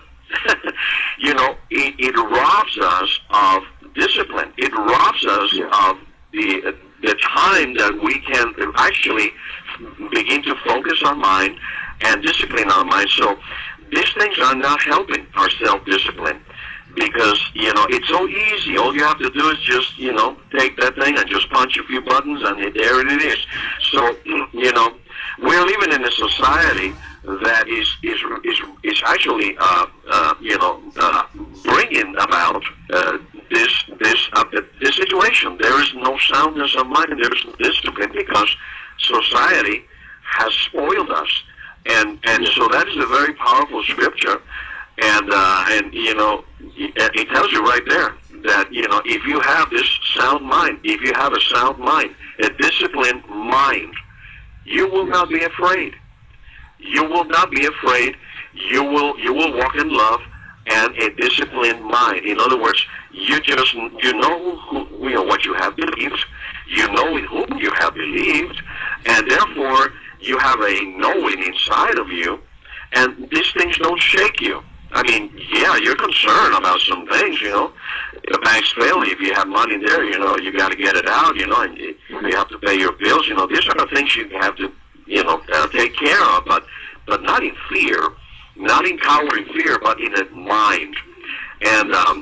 you know, it, it robs us of discipline. It robs us yeah. of the the time that we can actually begin to focus our mind and discipline our mind. So these things are not helping our self-discipline because, you know, it's so easy. All you have to do is just, you know, take that thing and just punch a few buttons and there it is. So, you know, we're living in a society that is is is, is actually, uh, uh, you know, uh, bringing about uh, this this uh, this situation. There is no soundness of mind. There is no discipline because society has spoiled us, and and so that is a very powerful scripture, and uh, and you know, it tells you right there that, you know, if you have this sound mind, if you have a sound mind, a disciplined mind, you will not be afraid. You will not be afraid. You will you will walk in love and a disciplined mind. In other words, you just you know who, you know what you have believed. You know in whom you have believed, and therefore you have a knowing inside of you, and these things don't shake you. I mean, yeah, you're concerned about some things, you know. The bank's failing. If you have money there, you know, you got to get it out, you know, and you have to pay your bills. You know, these are the things you have to, you know, uh, take care of, but but not in fear, not in cowering fear, but in a mind. And um,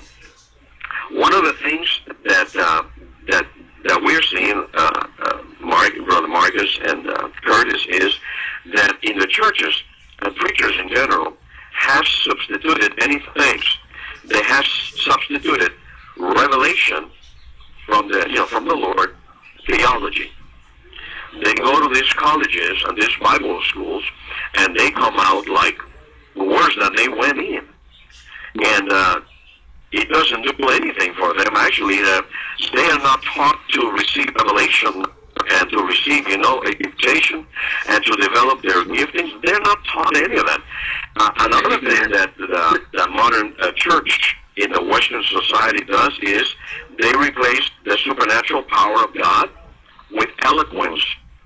one of the things that uh, that that we're seeing, uh, uh, Mark, Brother Marcus and uh, Curtis, is that in the churches, and preachers in general, have substituted many things. They have substituted revelation from the, you know, from the Lord, theology. They go to these colleges and these Bible schools, and they come out like worse than they went in. And uh, it doesn't do anything for them. Actually, uh, they are not taught to receive revelation and to receive, you know, education and to develop their giftings. They're not taught any of that. Uh, another thing that the, the modern uh, church in the Western society does is they replace the supernatural power of God with eloquence.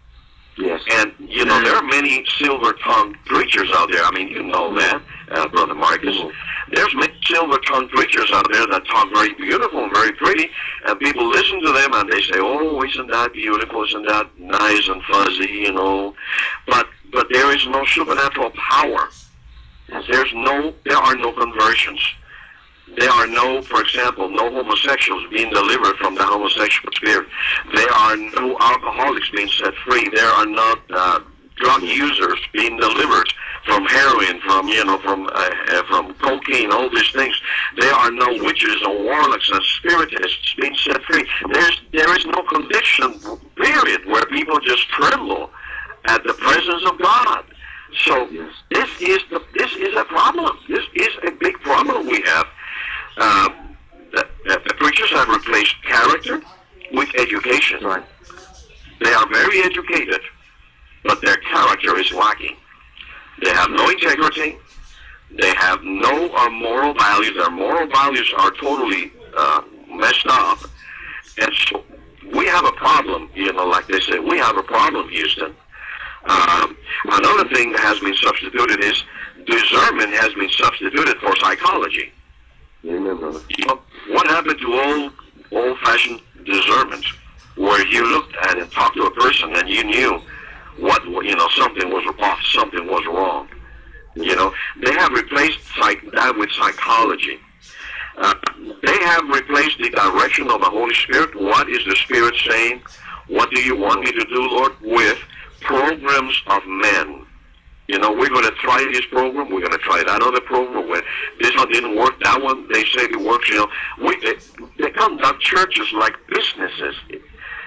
Yes. And, you know, there are many silver-tongued preachers out there. I mean, you know that, uh, Brother Marcus. Mm-hmm. There's many silver-tongued preachers out there that talk very beautiful and very pretty, and people listen to them and they say, oh, isn't that beautiful, isn't that nice and fuzzy, you know. But but there is no supernatural power. There's no, there are no conversions. There are no, for example, no homosexuals being delivered from the homosexual spirit. There are no alcoholics being set free. There are not uh, drug users being delivered from heroin, from, you know, from uh, uh, from cocaine, all these things. There are no witches or warlocks and spiritists being set free. There's there is no conviction period where people just tremble at the presence of God. So yes. this is the this is a problem. This is a big problem we have. Uh, the, the preachers have replaced character with education. Right. They are very educated, but their character is lacking. They have no integrity. They have no uh, moral values. Their moral values are totally uh, messed up. And so we have a problem, you know, like they say, we have a problem, Houston. Um, another thing that has been substituted is discernment has been substituted for psychology. Amen, brother. You know, what happened to old, old-fashioned discernment, where you looked at and talked to a person and you knew what, you know, something was off, something was wrong. You know, they have replaced psych that with psychology. Uh, they have replaced the direction of the Holy Spirit. What is the Spirit saying? What do you want me to do, Lord? With programs of men. You know, we're going to try this program. We're going to try that other program. When this one didn't work, that one, they say it works. You know, we, they, they conduct churches like businesses. It,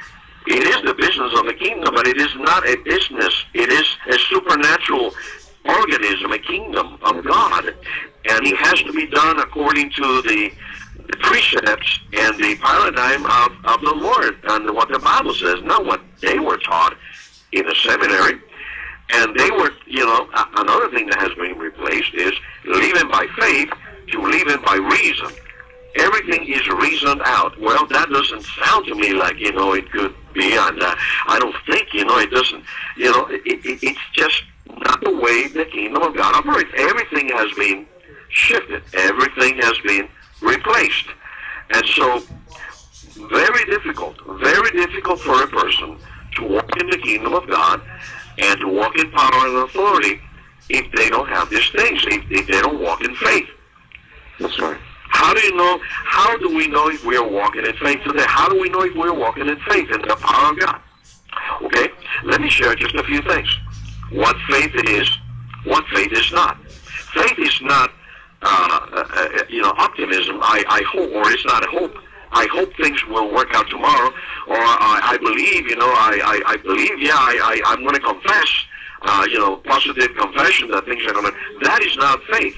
it is the business of the kingdom, but it is not a business. It is a supernatural organism, a kingdom of God. And it has to be done according to the, the precepts and the paradigm of, of the Lord and what the Bible says, not what they were taught in the seminary. And they were, you know, another thing that has been replaced is living by faith to living by reason. Everything is reasoned out. Well, that doesn't sound to me like, you know, it could be, and uh, I don't think, you know, it doesn't, you know, it, it, it's just not the way the kingdom of God operates. Everything has been shifted. Everything has been replaced. And so, very difficult, very difficult for a person to walk in the kingdom of God and to walk in power and authority if they don't have these things, if, if they don't walk in faith. That's right. How do you know, how do we know if we are walking in faith today? How do we know if we're walking in faith in the power of God? Okay, let me share just a few things. What faith is, what faith is not. Faith is not, uh, uh, you know, optimism. I, I hope, or it's not a hope. I hope things will work out tomorrow, or I, I believe, you know, I, I, I believe, yeah, I, I, I'm going to confess, uh, you know, positive confession that things are going to, that is not faith.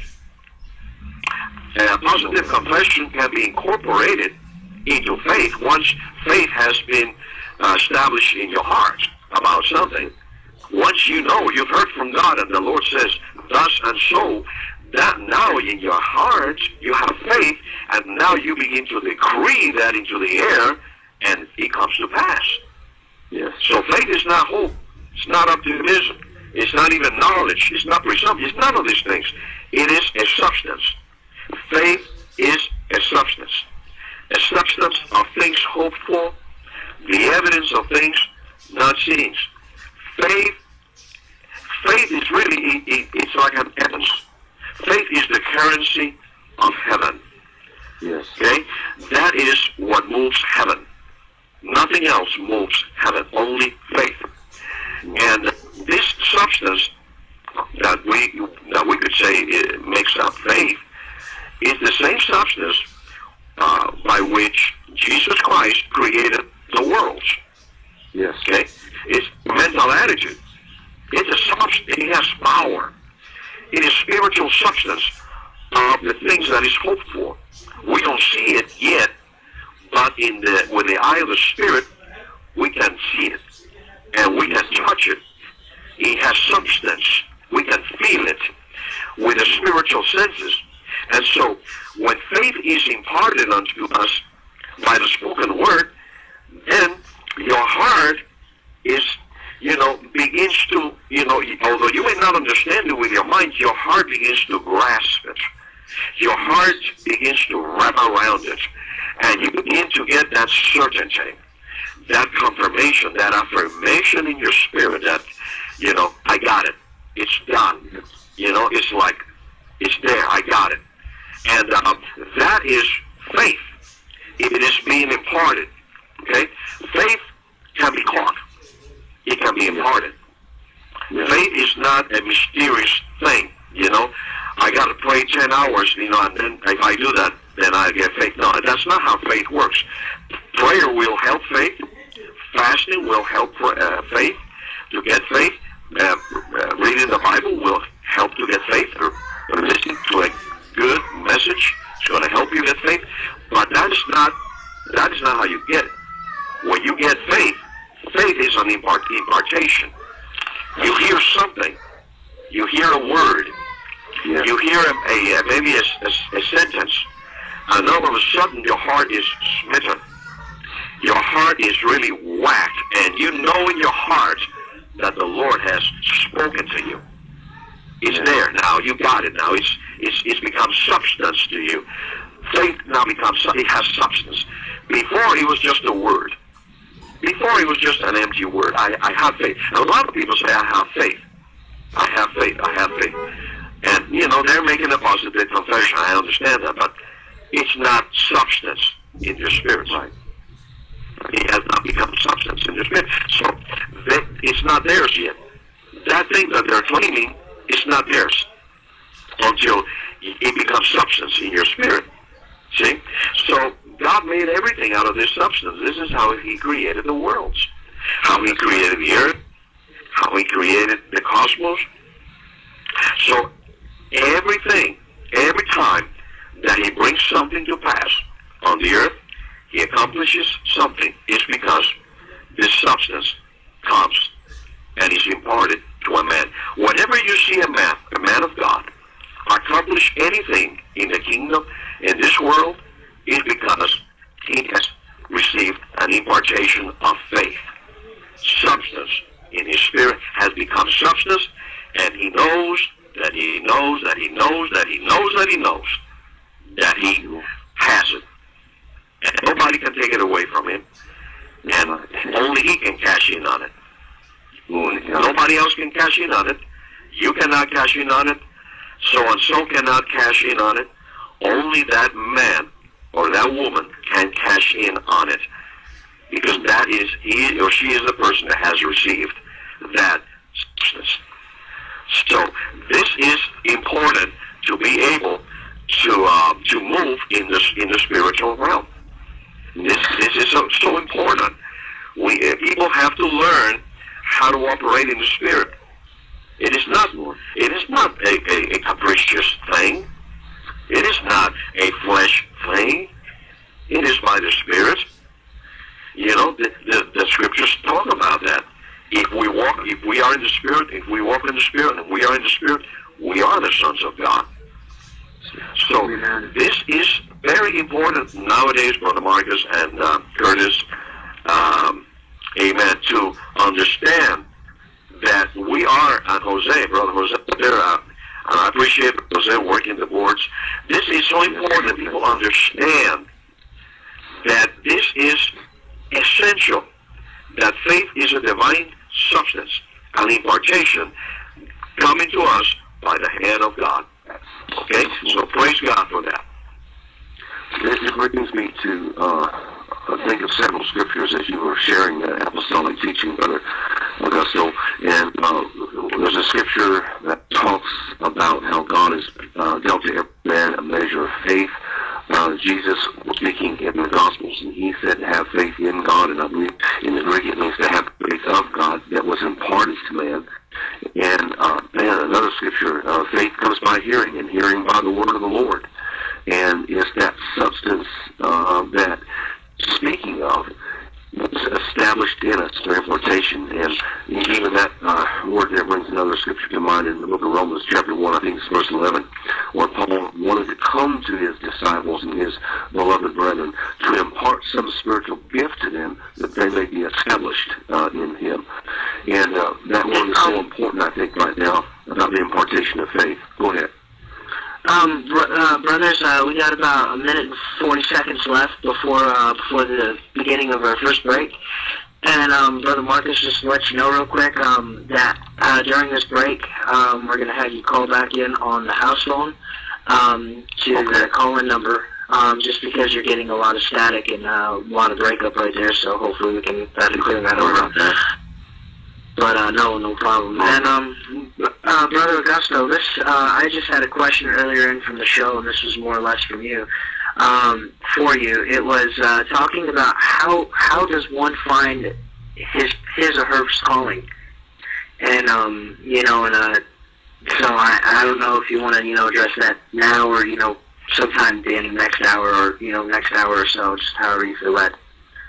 Uh, positive confession can be incorporated into faith once faith has been uh, established in your heart about something. Once you know, you've heard from God, and the Lord says, thus and so, that now in your heart you have faith, and now you begin to decree that into the air, and it comes to pass. Yes. So faith is not hope. It's not optimism. It's not even knowledge. It's not presumption. It's none of these things. It is a substance. Faith is a substance. A substance of things hoped for, the evidence of things not seen. Faith, faith is really, it, it, it's like an essence. Faith is the currency of heaven. Yes. Okay? That is what moves heaven. Nothing else moves heaven, only faith. And this substance that we that we could say it makes up faith is the same substance uh, by which Jesus Christ created the worlds. Yes. Okay? It's mental attitude. It's a substance. It has power. It is spiritual substance of the things that is hoped for. We don't see it yet, but in the with the eye of the Spirit, we can see it, and we can touch it. It has substance. We can feel it with the spiritual senses. And so, when faith is imparted unto us by the spoken word, then your heart is, you know, begins to, you know, although you may not understand it with your mind, your heart begins to grasp it. Your heart begins to wrap around it. And you begin to get that certainty, that confirmation, that affirmation in your spirit that, you know, I got it. It's done. You know, it's like, it's there. I got it. And um, that is faith. If it is being imparted, okay? Faith can be caught. It can be imparted. Yeah. Faith is not a mysterious thing, you know. I got to pray ten hours, you know, and then if I do that, then I get faith. No, that's not how faith works. Prayer will help faith. Fasting will help uh, faith to get faith. Uh, uh, reading the Bible will help to get faith. Or, or listening to a good message is going to help you get faith. But that is not that is not how you get it. When you get faith, faith is an impart impartation. You hear something. You hear a word. Yeah. You hear a, a, a maybe a, a, a sentence, and all of a sudden your heart is smitten. Your heart is really whacked, and you know in your heart that the Lord has spoken to you. It's yeah. there now. You got it now. It's it's it's become substance to you. Faith now becomes, it has substance. Before it was just a word. Before it was just an empty word. I, I have faith. And a lot of people say, I have faith. I have faith. I have faith. And, you know, they're making a positive confession. I understand that. But it's not substance in your spirit. Right. It has not become substance in your spirit. So they, it's not theirs yet. That thing that they're claiming is not theirs until it becomes substance in your spirit. See? So God made everything out of this substance. This is how He created the worlds. How He created the earth. How He created the cosmos. So everything, every time that He brings something to pass on the earth, He accomplishes something. It's because this substance comes and is imparted to a man. Whenever you see a man, a man of God, accomplish anything in the kingdom, in this world, is because he has received an impartation of faith. Substance in his spirit has become substance, and he knows that he knows, that he knows, that he knows, that he knows, that he has it. And nobody can take it away from him. And only he can cash in on it. Nobody else can cash in on it. You cannot cash in on it. So-and-so cannot cash in on it. Only that man or that woman can cash in on it. Because that is, he or she is the person that has received that substance. So this is important to be able to uh, to move in the in the spiritual realm. This this is so, so important. We uh, people have to learn how to operate in the spirit. It is not it is not a, a, a capricious thing. It is not a flesh thing. It is by the Spirit. You know, the, the, the scriptures talk about that. If we walk, if we are in the Spirit, if we walk in the Spirit, and we are in the Spirit, we are the sons of God. So this is very important nowadays, Brother Marcus and uh, Curtis, um, amen, to understand that we are, and Jose, Brother Jose, there, uh, and I appreciate Jose working the boards. This is so important that people understand that this is essential, that faith is a divine substance, an impartation coming to us by the hand of God. Okay? So praise God for that. It brings me to uh, think of several scriptures as you were sharing that apostolic teaching, Brother Augusto. And uh, there's a scripture that talks about how God has uh, dealt to every man a measure of faith. Uh, Jesus was speaking in the Gospels, and he said to have faith in God, and I believe in the Greek it means to have faith of God that was imparted to man. And uh, man, another scripture, uh, faith comes by hearing, and hearing by the word of the Lord. And it's that substance uh, that, speaking of, was established in us through importation. And even that uh, word there brings another scripture to mind in the book of Romans, chapter one, I think it's verse eleven, where Paul wanted to come to his disciples and his beloved brethren to impart some spiritual gift to them that they may be established uh, in him. And uh, that one is so important, I think, right now, about the impartation of faith. Go ahead. Um, br uh, brothers, uh, we got about a minute and forty seconds left before uh, before the beginning of our first break. And um, Brother Marcus, just to let you know real quick um, that uh, during this break, um, we're going to have you call back in on the house phone um, to okay. the call-in number, um, just because you're getting a lot of static and uh, a lot of breakup right there. So hopefully we can uh, clear that over. But uh, no, no problem. And um, uh, Brother Augusto, this uh, I just had a question earlier in from the show, and this was more or less from you, um, for you. It was uh, talking about how how does one find his his or her calling, and um, you know, and uh, so I I don't know if you want to you know address that now or you know sometime Danny next hour or you know next hour or so, just however you feel that.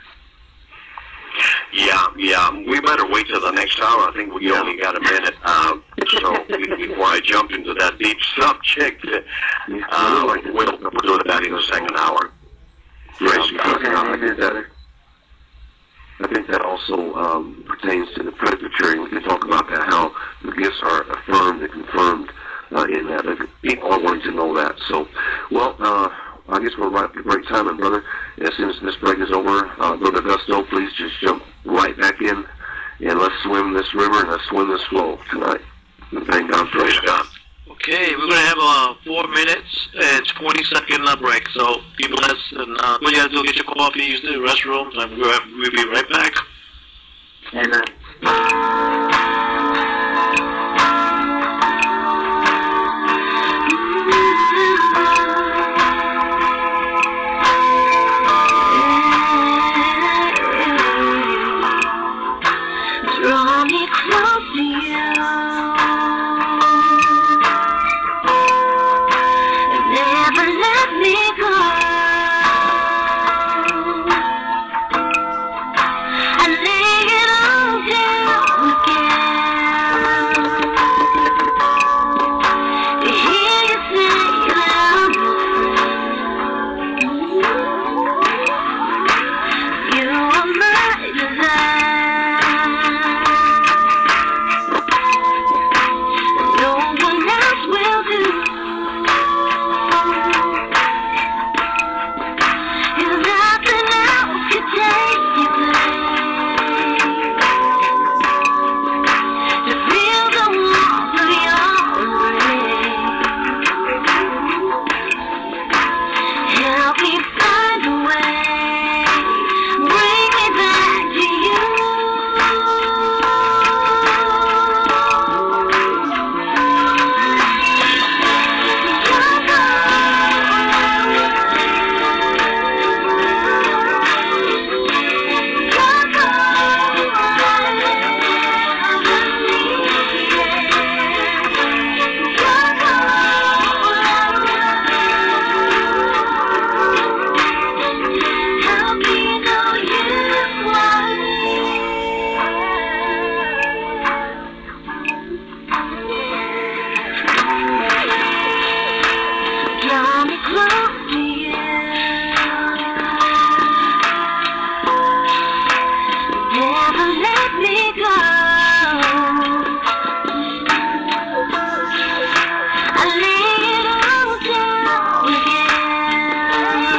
Yeah, yeah. We better wait till the next hour. I think we yeah. only got a minute. Um, so before I jump into that deep subject, uh, we'll do that in the second hour. Praise yeah, God. Okay, I think that, I think that also um, pertains to the presbytery. We can talk about that, how the gifts are affirmed and confirmed uh, in that. People are wanting to know that. So, well, uh, I guess we're right at great timing, brother. As soon as this break is over, uh, Brother Augusto, please just jump right back in and let's swim this river and let's swim this flow tonight. And thank God, praise God. Okay, we're going to have uh, four minutes and twenty second uh, break. So people, that's and uh, what you got to do, get your coffee, use the restrooms, and we'll, we'll be right back. Amen. Draw me close to you, and never let me go. I lay it all down. close to you. Never let me go. I lay it all down again.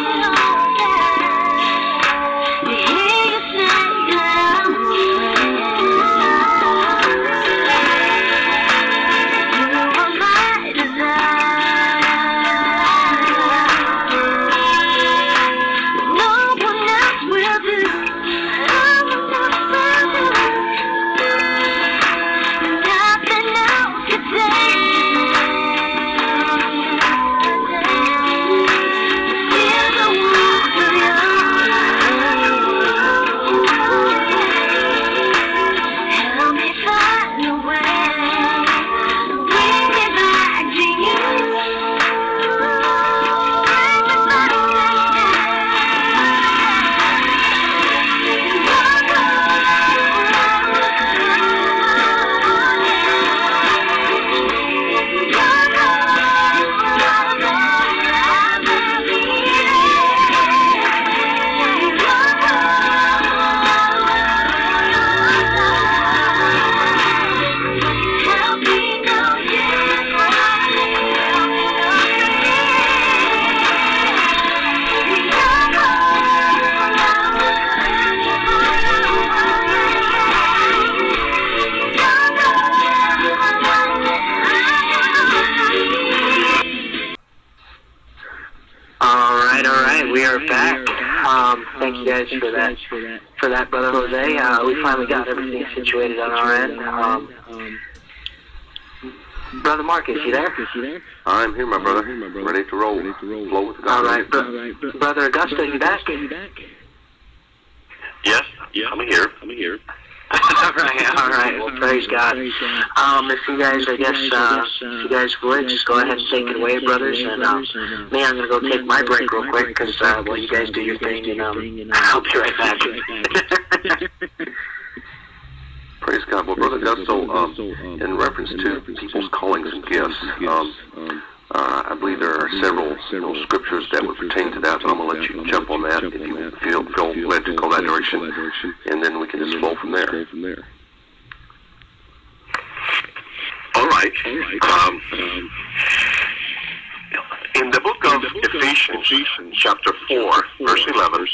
You hear you say that I'm you are my desire. No one else will do. Nothing else can take. Feel the warmth of your help me find a way, bring me back to you. Bring me back to help me know you. All right, all right, we are back. Um, thank you guys for that, for that, Brother Jose. Uh, we finally got everything situated on our end. Um, Brother Marcus, you there? I'm here, my brother. Ready to roll. Flow with God. All right, bro- Brother Augusta, you back? Yes, yeah, I'm here. I'm here. All right, all right. Well, praise God. Um, if you guys, I guess, uh, if you guys would, just go ahead and take it away, brothers. And um, me, I'm gonna go take my break real quick because uh, well, you guys do your thing, and um, I'll be right back. Praise God. Well, Brother Augusto, um, in reference to people's callings and gifts, um, uh, I believe there are several you know, scriptures that would pertain to that, but I'm going to let you jump on that if you feel, feel led to go that direction, and then we can just flow from there. All right. Um, in the book of Ephesians, chapter four, verse eleven,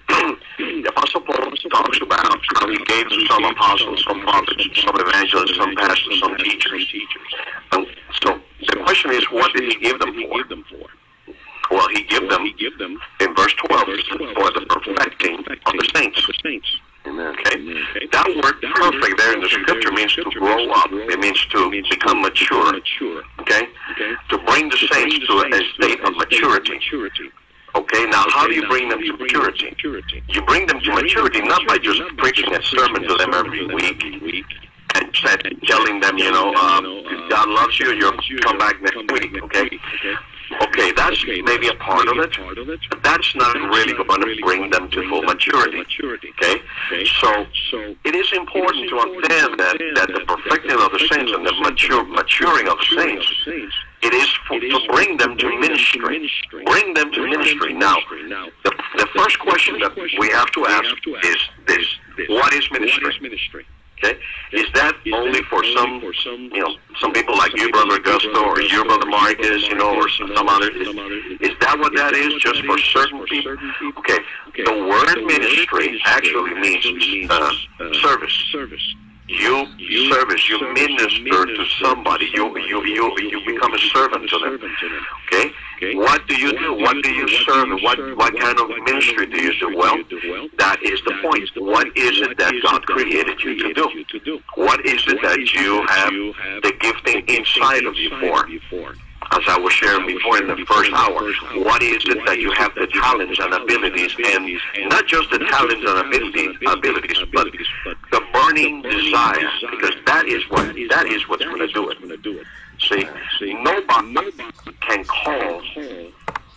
the Apostle Paul talks about how he gave some apostles, some prophets, some evangelists, some pastors, some teachers. And so the question is, what did he give them for? Well, he gave them, in verse twelve, for the perfecting of the saints. Amen. Okay? That word perfect there in the scripture means to grow up. It means to become mature. Okay? To bring the saints to a state of maturity. Okay, now how do you bring them to maturity? You bring them to maturity not by just preaching a sermon to them every week and telling them, you know, um, God loves you, you'll come back next week, okay? Okay, that's maybe a part of it, but that's not really going to bring them to full maturity, okay? So, it is important to understand that, that the perfecting of the saints and the mature, maturing of the saints, it is for, to bring them to ministry. Bring them to ministry. Now, the, the first question that we have to ask is this: what is ministry? Okay, is that only for some, you know, some people like you, Brother Augusto, or your Brother Marcus, you know, or some others? Is, is that what that is? Just for certain people? Okay, the word ministry actually means uh, service. You service, you minister to somebody, you you you you become a servant to them. Okay? What do you do? What do you serve? What what kind of ministry do you do? Well, that is the point. What is it that God created you to do? What is it that you have the gifting inside of you for? As I was sharing before in the first hour, what is it that you have the talents and abilities, and not just the talents and abilities, abilities, but the burning desire, because that is what that is what's going to do it. See, nobody can call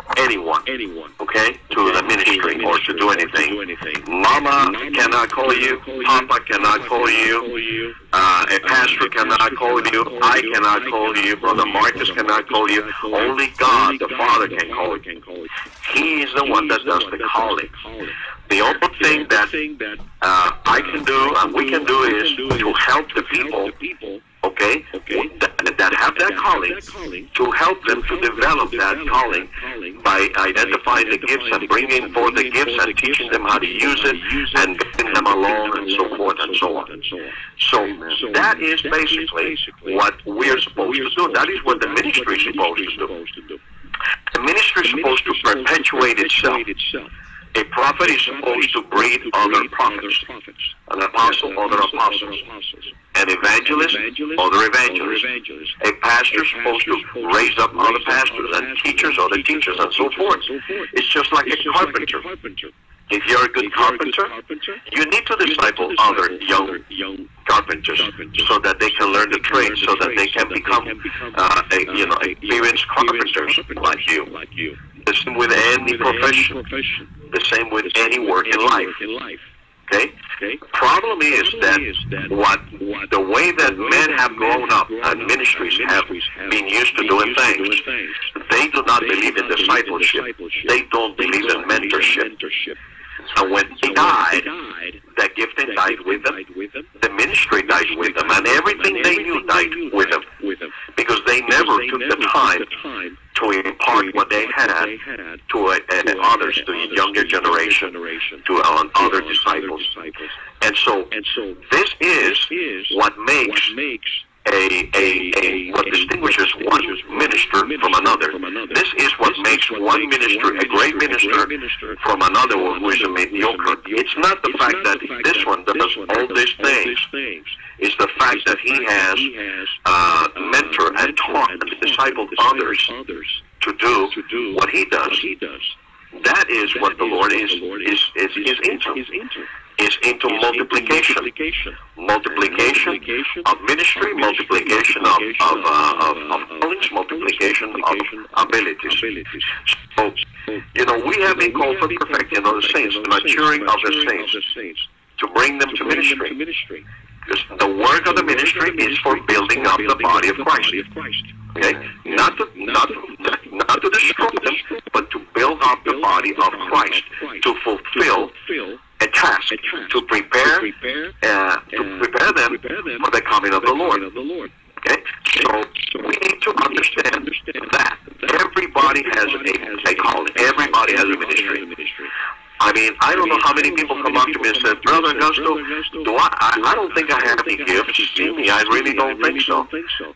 anyone, anyone, okay, to the ministry or to do anything. Mama cannot call you. Papa cannot call you. Uh, a pastor cannot call you. I cannot call you. Brother Marcus cannot call you. Only God, the Father, can call you. He is the one that does the calling. The only thing that uh, I can do and we can do is to help the people, okay, that, that have that calling, to help them to develop that calling by identifying the gifts and bringing forth the gifts and teaching them how to use it and getting them along and so forth and so on. So that is basically what we're supposed to do. That is what the ministry is supposed to do. The ministry is supposed to perpetuate itself. A prophet is supposed to breed other prophets. An apostle, other apostles. An evangelist, other evangelists. A pastor is supposed to raise up other pastors, and teachers, other teachers, and so forth. It's just like a carpenter. If you're a good carpenter, you need to disciple other young carpenters so that they can learn the trade, so that they can become, uh, a, you know, experienced carpenters like you. The same with any profession. The same with any work in life. Okay? The problem is that what the way that men have grown up and ministries have been used to doing things, they do not believe in discipleship. They don't believe in mentorship. And when they died, the gifting died with them, the ministry died with them, and everything they knew died with them, because they never took the time to impart what they had to uh, uh, others, to the younger generation, to uh, other disciples. And so this is what makes A, a, a, what distinguishes one minister from another. This is what makes one minister a great minister from another one who is a mediocre. It's not the fact that this one does all these things. It's the fact that he has uh, mentored and taught and discipled others to do what he does. That is what the Lord is is is, is into. Is into multiplication, multiplication of ministry, multiplication of of, uh, of, of knowledge, multiplication of abilities. So, you know, we have been called for perfecting of the saints, the maturing of the saints, to bring them to ministry. Because the work of the ministry is for building up the body of Christ. Okay, not to not not to destroy them, but to build up the body of Christ, to fulfill a task, to prepare uh, to prepare them for the coming of the Lord. Okay, so we need to understand that everybody has a, a calling, everybody has a ministry. I mean, I don't know how many people come up to me and say, Brother Augusto, do I, I, I don't think I have any gifts. See me, I really don't think so.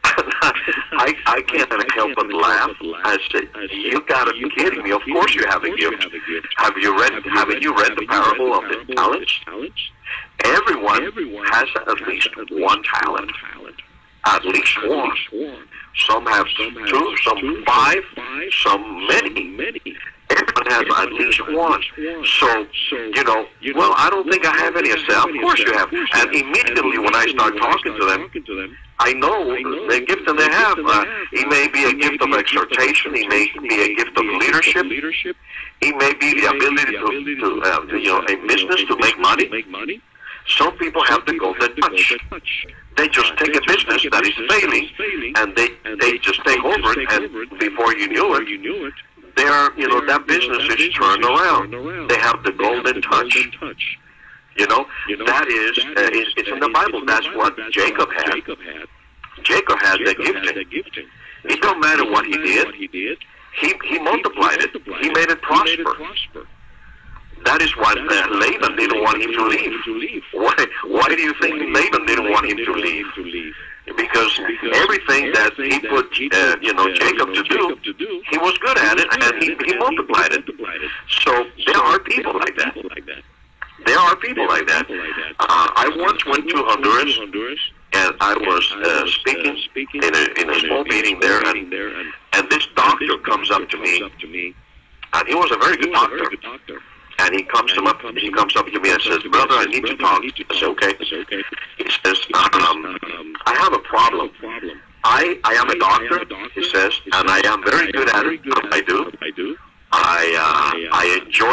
I, I can't help but laugh. I said, you gotta be kidding me. Of course you have a gift. Have you read, haven't you read the parable of the talents? Everyone has at least one talent. At least one. Some have two, some five, some many. Everyone has at least one. So, you know, well, I don't think I have any. I said, of course you have. And immediately when I start talking to them, I know the gift that they have. Uh, it may be a gift of exhortation. It may be a gift of leadership. It may be the ability to, to, uh, to you know, a business to make money. Some people have the golden touch. They just take a business that is failing, and they they just take over it, and before you knew it, they're, you know, that business is turned around. They have the golden touch. You know, that is, uh, it's, it's in the Bible. That's what Jacob had. Jacob had the gifting. It don't matter what he did. He he multiplied it. He made it prosper. That is why uh, Laban didn't want him to leave. Why, why do you think Laban didn't want him to leave? Because everything that he put, uh, you know, Jacob to do, he was good at it, and he, he multiplied it. So there are people like that. There are people like that. Uh, I once went to Honduras, and I was uh, speaking in a, in a small meeting there, and, and this doctor comes up to me, and he was a very good doctor. And he comes to up, he comes up to me and says, "Brother, I need to talk." I say, "Okay." He says, um, "I have a problem. I I am a doctor," he says, "and I am very good at it. I do.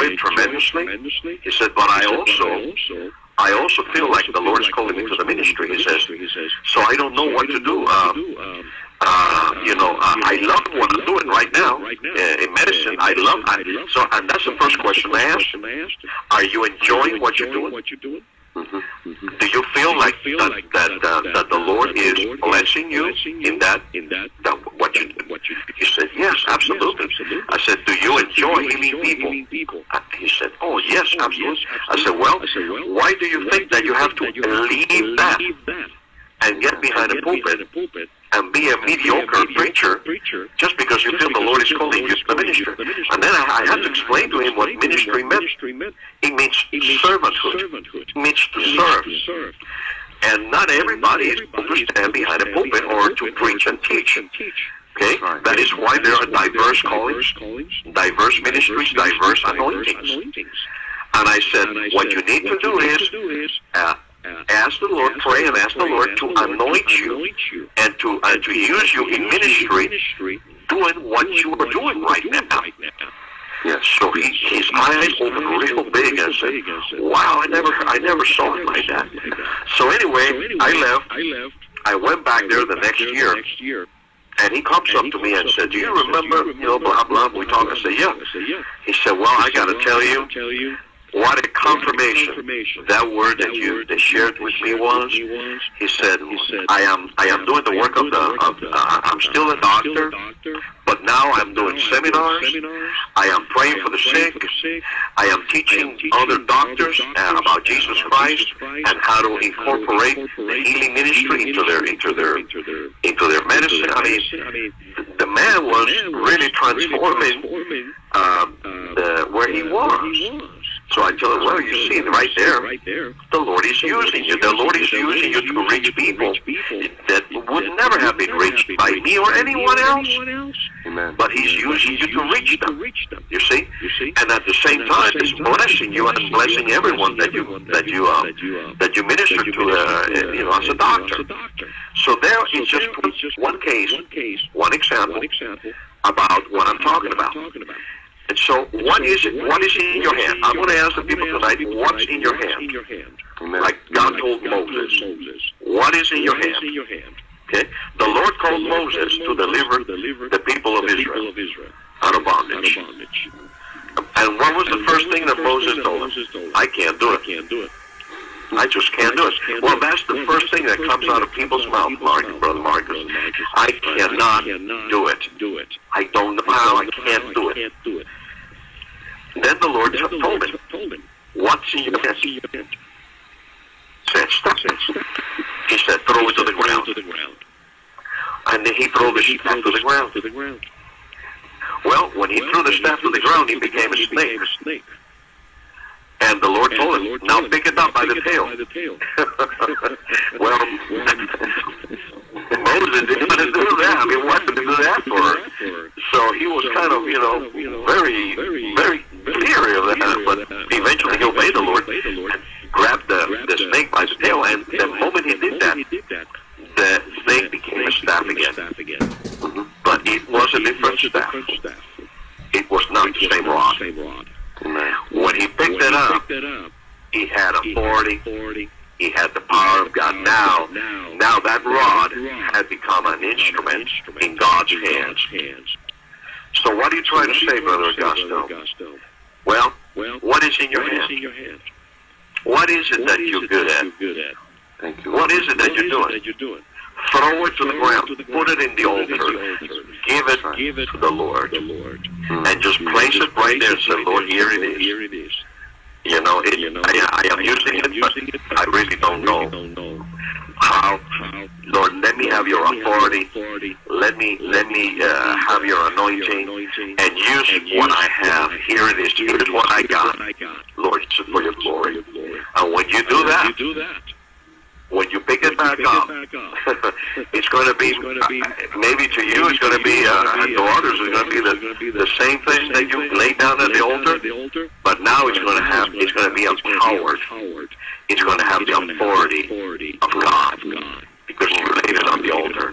it tremendously. He said, but I also, I also feel like the Lord is calling me to the ministry. He says, so I don't know what to do. Um, uh, you know, uh, I love what I'm doing right now uh, in medicine. I love it. So, and that's the first question I asked. Are you enjoying what you're doing? Mm-hmm. Do you feel like that that, uh, that the Lord is blessing you in that in that, that what you what you? He said, yes, absolutely. I said, do you enjoy healing people? Uh, he said, oh yes, absolutely. I said, well, why do you think that you have to leave that and get behind a pulpit and be a mediocre preacher just because you feel the Lord is calling you to the ministry? And then I, I had to explain to him what ministry meant. It means servanthood. It means to serve. And not everybody is able to stand behind a pulpit or to preach and teach. Okay? That is why there are diverse callings, diverse ministries, diverse anointings. And I said, what you need to do is uh, ask the Lord, pray and ask the Lord to anoint you and to and to use you in ministry, doing what you are doing right now. Yes. So he, his eyes opened real big and said, "Wow, I never, I never saw it like that." So anyway, I left. I went back there the next year. And he comes up to me and said, do you remember, you know, blah, blah, we talk. I said, yeah. He said, well, I got to tell you, what a confirmation that word that you that shared with me was. He said, I am I am doing the work of the, of, uh, I'm still a doctor, but now I'm doing seminars. I am praying for the sick. I am teaching other doctors uh, about Jesus Christ and how to incorporate the healing ministry into their into their into their medicine. I mean, the man was really transforming um, the, where he was. So I tell him, well, you see right there, the Lord is using you. The Lord is using you to reach people that would never have been reached by me or anyone else. Amen. But He's using you to reach them. You see? And at the same time, He's blessing you and blessing everyone that you that you uh, that you minister to, uh, you know, as a doctor. So there is just one case, one example about what I'm talking about. And so, what is it? What is in your hand? I'm going to ask the people tonight, what's in your hand? Like God told Moses, what is in your hand? Okay? The Lord called Moses to deliver the people of Israel out of bondage. And what was the first thing that Moses told him? I can't do it. I just can't do it. Well, that's the first thing that comes out of people's mouth, Mark, Brother Marcus. I cannot do it. I don't know how. I can't do it. Then the Lord told him, what's in your hand? Said, stop. He said, throw it to the ground. And then he threw the staff to the ground. Well, when he threw the staff to the ground, he became a snake. And the Lord told him, now pick it up by the tail. Well, Moses didn't want to do that. I mean, what did he do that for? So he was kind of, you know, very, very leery of that. But eventually he obeyed the Lord and grabbed the, the snake by the tail. And the moment he did that, the snake became a staff again. Mm-hmm. But it was a different staff. It was not the same rod. When he picked it up, he had authority. He had the power of God. Now, now that rod had become an instrument in God's hands. So what are you trying to say, Brother Augusto? Well, what is in your hand? What is it that you're good at? Thank you. What is it that you're doing? Throw it to the ground. Put it in the altar. Give it, give it to the Lord. And just place it right there and say, Lord, here it is. You know, it, I, I am using it, but I really don't know how. Lord, let me have your authority. Let me let me uh, have your anointing and use what I have. Here it is. Here's what I got. Lord, it's for your glory. And when you do that, when you pick it back up, it's going to be, uh, maybe to you it's going to be, uh, and to others it's going to be the, the same thing that you laid down at the altar, but now it's going to have, it's going to be empowered. It's going to have the authority of God, because you laid it on the altar.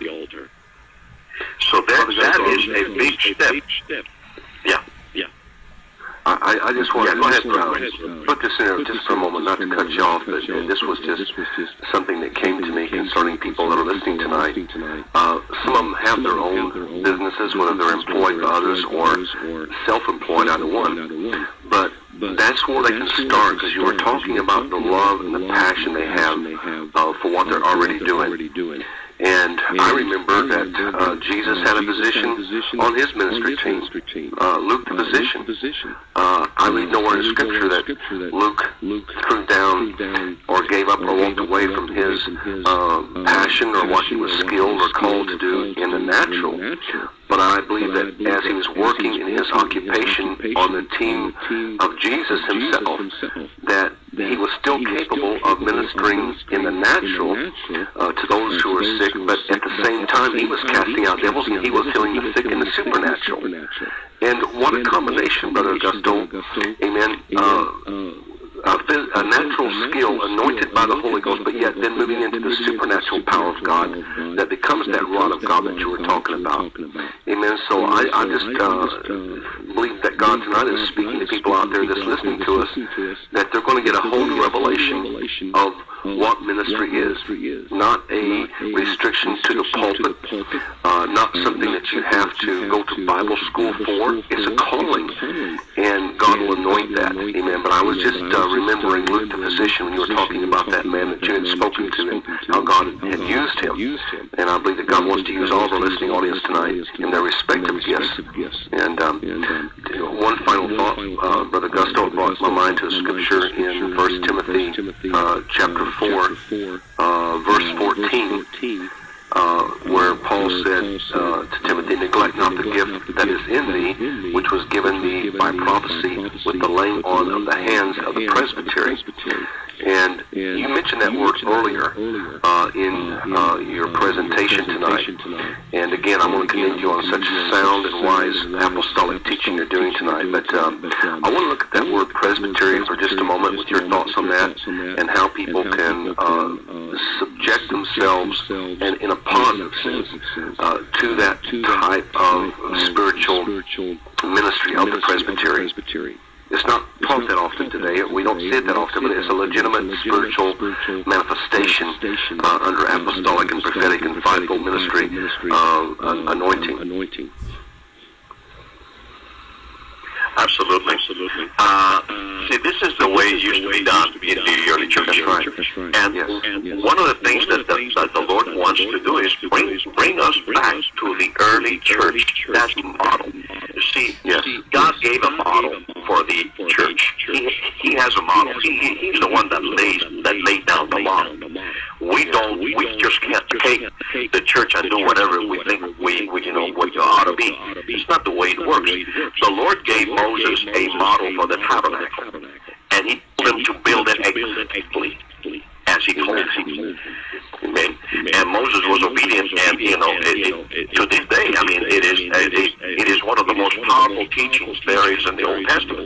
So that, that is a big step. Yeah. I, I just want Yeah, to go ahead, uh, Brother. put this in there just for a moment, not to cut you off, but uh, this was just something that came to me concerning people that are listening tonight. Uh, some of them have their own businesses, whether they're employed by others or self-employed, either one. But that's where they can start, because you were talking about the love and the passion they have uh, for what they're already doing. And I remember that uh, Jesus had a position on his ministry team. Uh, Luke, the physician. Uh, I read nowhere in Scripture that Luke threw down or gave up or walked away from his uh, passion or what he was skilled or called to do in the natural. But I believe that as he was working in his occupation on the team of Jesus himself, that he was still capable of ministering in the natural uh, to those who were sick, but at the same time he was casting out devils and he was healing the sick in the supernatural. And what a combination, Brother Augusto. Amen. Uh, A, a natural skill anointed by the Holy Ghost, but yet then moving into the supernatural power of God that becomes that rod of God that you were talking about. Amen. So I, I just uh, believe that God tonight is speaking to people out there that's listening to us, that they're going to get a whole new revelation of what ministry is. Not a restriction to the pulpit, uh, not something that you have to go to Bible school for. It's a calling, and God will anoint that. Amen. But I was just uh, remembering Luke the physician when you were talking about that man that you had spoken to and how God had used him. And I believe that God wants to use all of our listening audience tonight in their respective gifts. And um, one final thought, uh, Brother Gusto, brought my mind to a scripture in First Timothy uh, chapter four, uh, verse fourteen, uh, where Paul said uh, to Timothy, neglect not the gift that is in thee, which was given thee by prophecy with the laying on of the hands of the presbytery. And you mentioned that word earlier uh, in uh, your presentation tonight. And again, I want to commend you on such sound and wise apostolic teaching you're doing tonight. But um, I want to look at that word presbytery for just a moment with your thoughts on that and how people can uh, subject themselves, and in a positive sense, uh, to that type of spiritual ministry of the presbytery. It's not taught that often today. We don't see it that often, but it's a legitimate spiritual manifestation uh, under apostolic and prophetic and fivefold ministry uh, uh, anointing. Absolutely. Absolutely. Uh, see, this is the way it used to be done in the early church. That's right. And yes. One of the things that the, that the Lord wants to do is bring, bring us back to the early church. That's the model. You see, yes. God gave a model for the church. He, he has a model. He, he's the one that lays that laid down the model. We don't. We just can't take the church and do whatever we think we, we you know, what you ought to be. It's not the way it works. The Lord gave Moses a model for the tabernacle, and he told him to build it exactly as he told him. Amen. And Moses was obedient, and you know, it, it, to this day, I mean, it is it, it is one of the most powerful teachings there is in the Old Testament.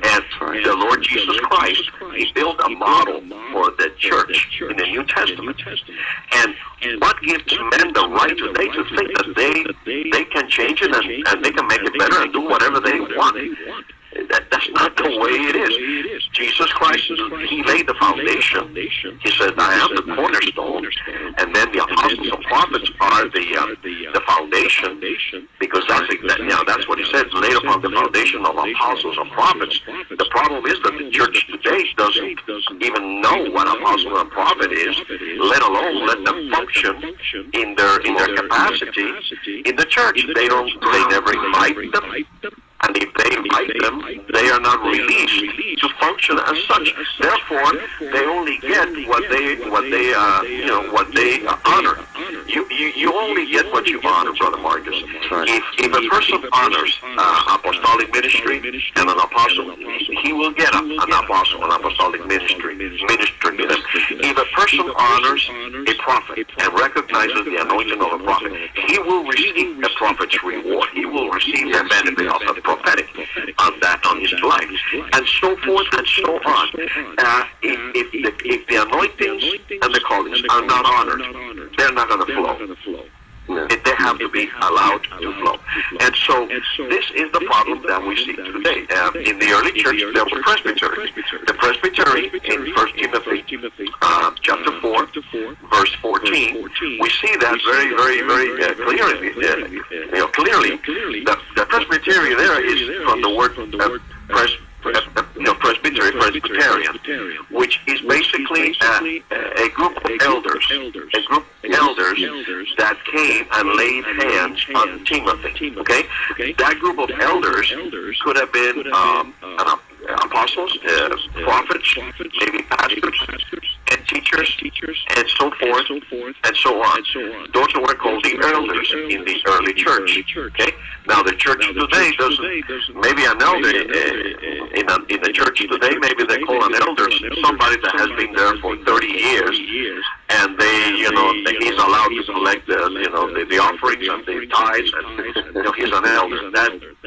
And the Lord Jesus Christ, he built a model for the church in the New Testament. And what gives men the right today to think that they they can change it and, and they can make it better and do whatever they want? That, that's not the way it is. Jesus Christ, he laid the foundation. He said, I am the cornerstone, and then the apostles and prophets are the uh, the foundation, because that's that, you know, that's what he says, laid upon the foundation of apostles and prophets. The problem is that the church today doesn't even know what apostle and prophet is, let alone let them function in their in their capacity in the church. They don't. They never invite them. And if they invite them, they are not released to function as such. Therefore, they only get what they, what they, uh, you know, what they uh, honor. You, you, you only get what you honor, Brother Marcus. If, if a person honors uh, apostolic ministry and an apostle, he will get a, an apostle, an apostolic ministry, ministry to them. If a person honors a prophet and recognizes the anointing of a prophet, he will receive a prophet's reward. He will receive the benefit of the prophetic on that, on his life, and so forth and so on. Uh, if, if, the, if the anointings and the callings are not honored, they're not going to flow. No. They have to be allowed to flow. And so this is the problem that we see today. Uh, in the early church, there were presbyteries. The presbytery in First Timothy uh, chapter four, verse fourteen, we see that very, very, very uh, clearly. Uh, you know, clearly, the, the presbytery there is from the word uh, pres, uh, you know, presbytery, Presbyterian, which is basically a, a group of elders, a group of elders that came and laid hands on Timothy. Okay, that group of elders could have been um, uh, apostles, uh, prophets, maybe pastors, and teachers, and so forth, and so on. Those were called the elders in the early church. Okay. Now the church today doesn't. Maybe an elder uh, in a, in the church today, maybe they call an elder somebody that has been there for thirty years, and they, you know, he's allowed to collect the, you know, the, the offerings and the tithes, and you know, he's an elder. That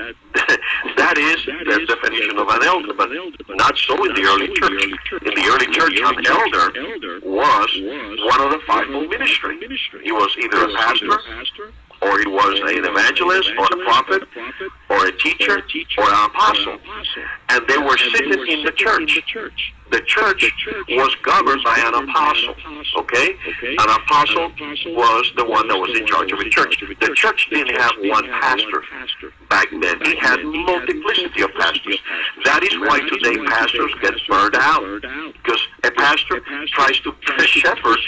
that is the definition of an elder, but not so in the early church. In the early church, an elder was one of the fivefold ministry. He was either a pastor, or he was an evangelist, or a prophet, or a teacher, or an apostle. And they were sitting in the church. The church was governed by an apostle, okay? An apostle was the one that was in charge of a church. The church didn't have one pastor back then. It had multiplicity of pastors. That is why today pastors get burned out, because a pastor tries to shepherd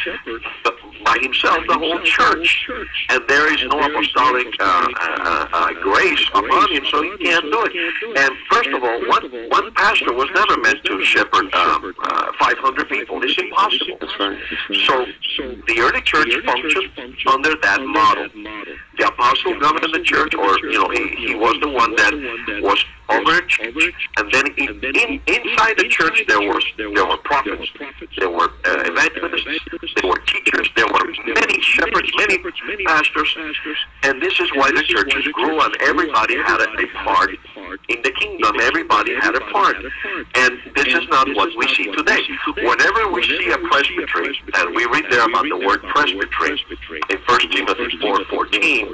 by himself the whole church, and there is no apostolic uh, uh, uh, grace upon him, so he can't do it. And first of all, one, one pastor was never meant to shepherd um, uh, five hundred people. It's impossible. That's right. So the early church functioned under that model. The apostle governed the church, or you know, he, he was the one that was over it, and then in, in, inside the church there was there were prophets, there were uh, evangelists, there were teachers, there were many shepherds, many pastors, and this is why the churches grew, and everybody had a part in the kingdom. Everybody had a part, and this is not what we see today. Whenever we see a presbytery, and we read there about the word presbytery in First Timothy four fourteen,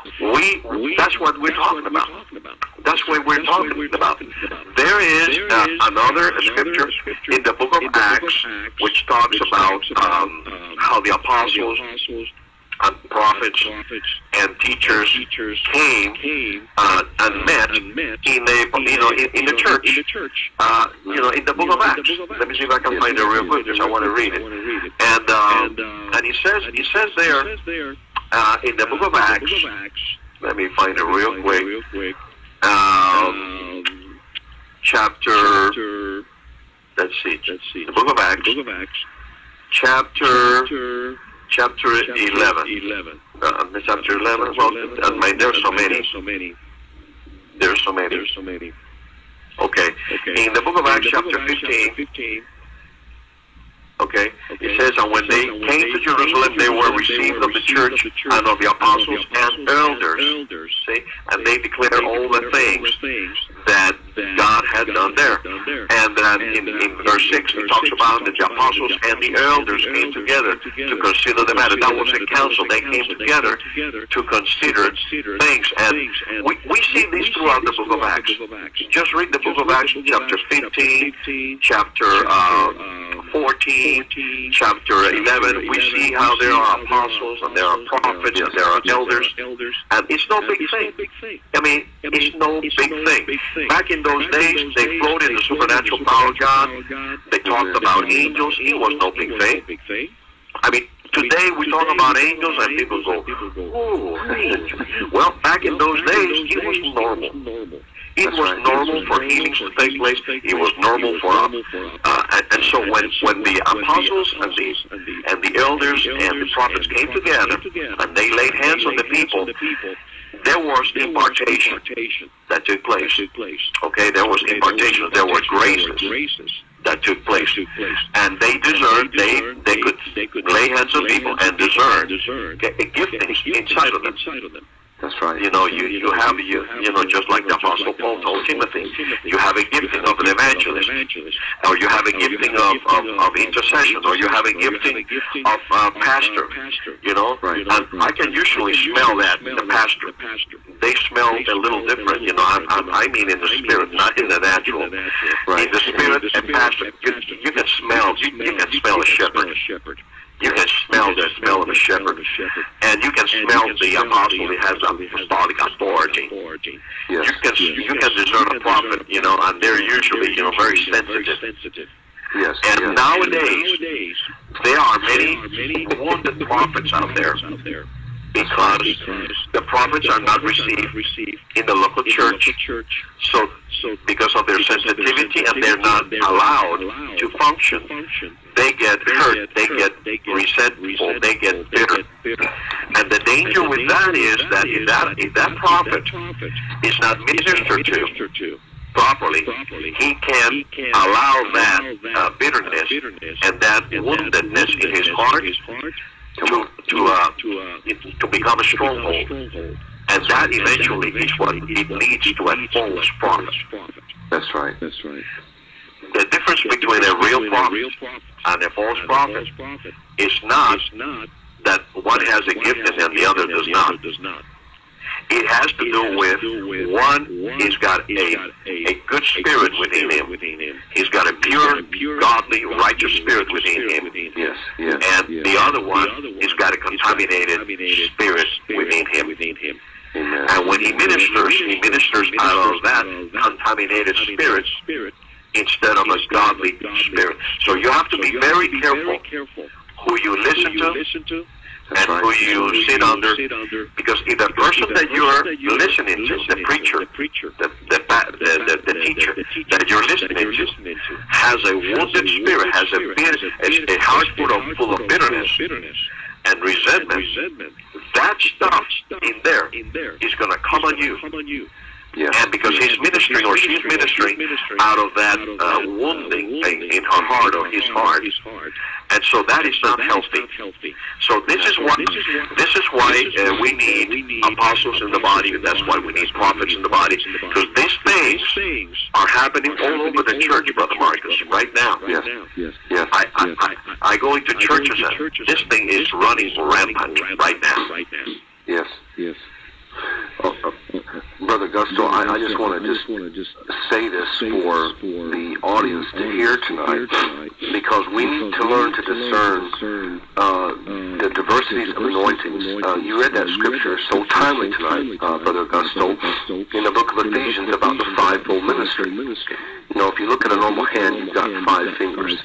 we that's what we're talking about. That's what we're talking about. There is uh, another scripture in the book of Acts which talks about um, how the apostles and prophets and teachers came uh, and met in the you know in, in the church. Uh, you know, in the book of Acts. Let me see if I can find it real quick because I want to read it. And um, and he says he says there uh, in the book of Acts. Let me find it real quick. Um, chapter, let's see, the book of Acts, chapter, chapter eleven. Uh, the chapter eleven, well, I mean, there's so many. There's so many. Okay. In the book of Acts, chapter fifteen, okay, it says, and when they came to Jerusalem, they were received of the church and of the apostles and elders, see, and they declared all the things that God had done there. And then in, in verse six, it talks about that the apostles and the elders came together to consider the matter. That was a council. They came together to consider things. And we, we see this throughout the book of Acts. Just read the book of Acts, chapter fifteen, chapter uh, fourteen, chapter eleven. We see how there are apostles and there are prophets and there are elders. And it's no big thing. I mean, it's no big thing. Back in those days, they flowed in the supernatural power of God. They talked about angels. It was no big thing. I mean, today we talk about angels and people go, oh, angels. Well, back in those days, it was normal. It was normal for healings to take place. It was normal for, uh, and, and so when, when the apostles and the and the elders and the prophets came together and they laid hands on the people, there was impartation that took place. Okay, there was impartation. There were graces that took place, and they discerned. They they could they could lay hands on people and discern. Okay, a giftings inside of them. That's right. You know, you, you have, you, you know, just like the Apostle Paul told Timothy, you have a gifting of an evangelist, or you have a gifting of, of, of intercession, or you have a gifting of uh, pastor, you know. Right. And I can usually smell that in the pastor. They smell a little different, you know. I, I, I mean in the spirit, not in the natural. Right. In the spirit and pastor, you, you can smell, you, you can smell a shepherd. You can smell the smell of a shepherd, and you can smell the apostle who has apostolic authority. Yes. You can you can discern a prophet, you know, and they're usually, you know, very sensitive. Yes. And yes. nowadays, there are many wounded prophets out there because the prophets are not received in the local church. So, because of their sensitivity and they're not allowed to function, they get hurt, they get resentful, they get bitter. And the danger with that is that if that, if that prophet is not ministered to properly, he can allow that uh, bitterness and that woundedness in his heart to to uh, to become a stronghold. And that eventually is what it leads to a false prophet. That's right. That's right. The difference between a real prophet and a false prophet is not that one has a gift and the other does not. It has to do with one, he's got a, a good spirit within him. He's got a pure, godly, righteous spirit within him. Yes, yes. And the other one, he's got a contaminated spirit within him. Amen. And when he ministers, he ministers out of that contaminated spirit instead of a godly spirit. So you have to be very careful who you listen to That's and right. who you sit under, because if the person that you're listening to, the preacher, the, the, the, the, the teacher that you're listening to, has a wounded spirit, has a, bit, a, a heart full of, full of bitterness and resentment, that stuff in there is going to come on you. Yes. And because he's ministering or she's ministering out of that uh, wounding thing in her heart or his heart, and so that is not healthy. So this is why this is why uh, we need apostles in the body, and that's why we need prophets in the body, because these things are happening all over the church, Brother Marcus, right now. Yes. Yes. Yes. I, I, I, I go into churches and this thing is running rampant right now. Yes. Yes. Oh, uh, Brother Gusto, I, I just want to just say this for the audience to hear tonight, because we need to learn to discern uh, the diversities of anointings. Uh, you read that scripture so timely tonight, uh, Brother Gusto, in the book of Ephesians about the fivefold ministry. You know, if you look at a normal hand, you've got five fingers.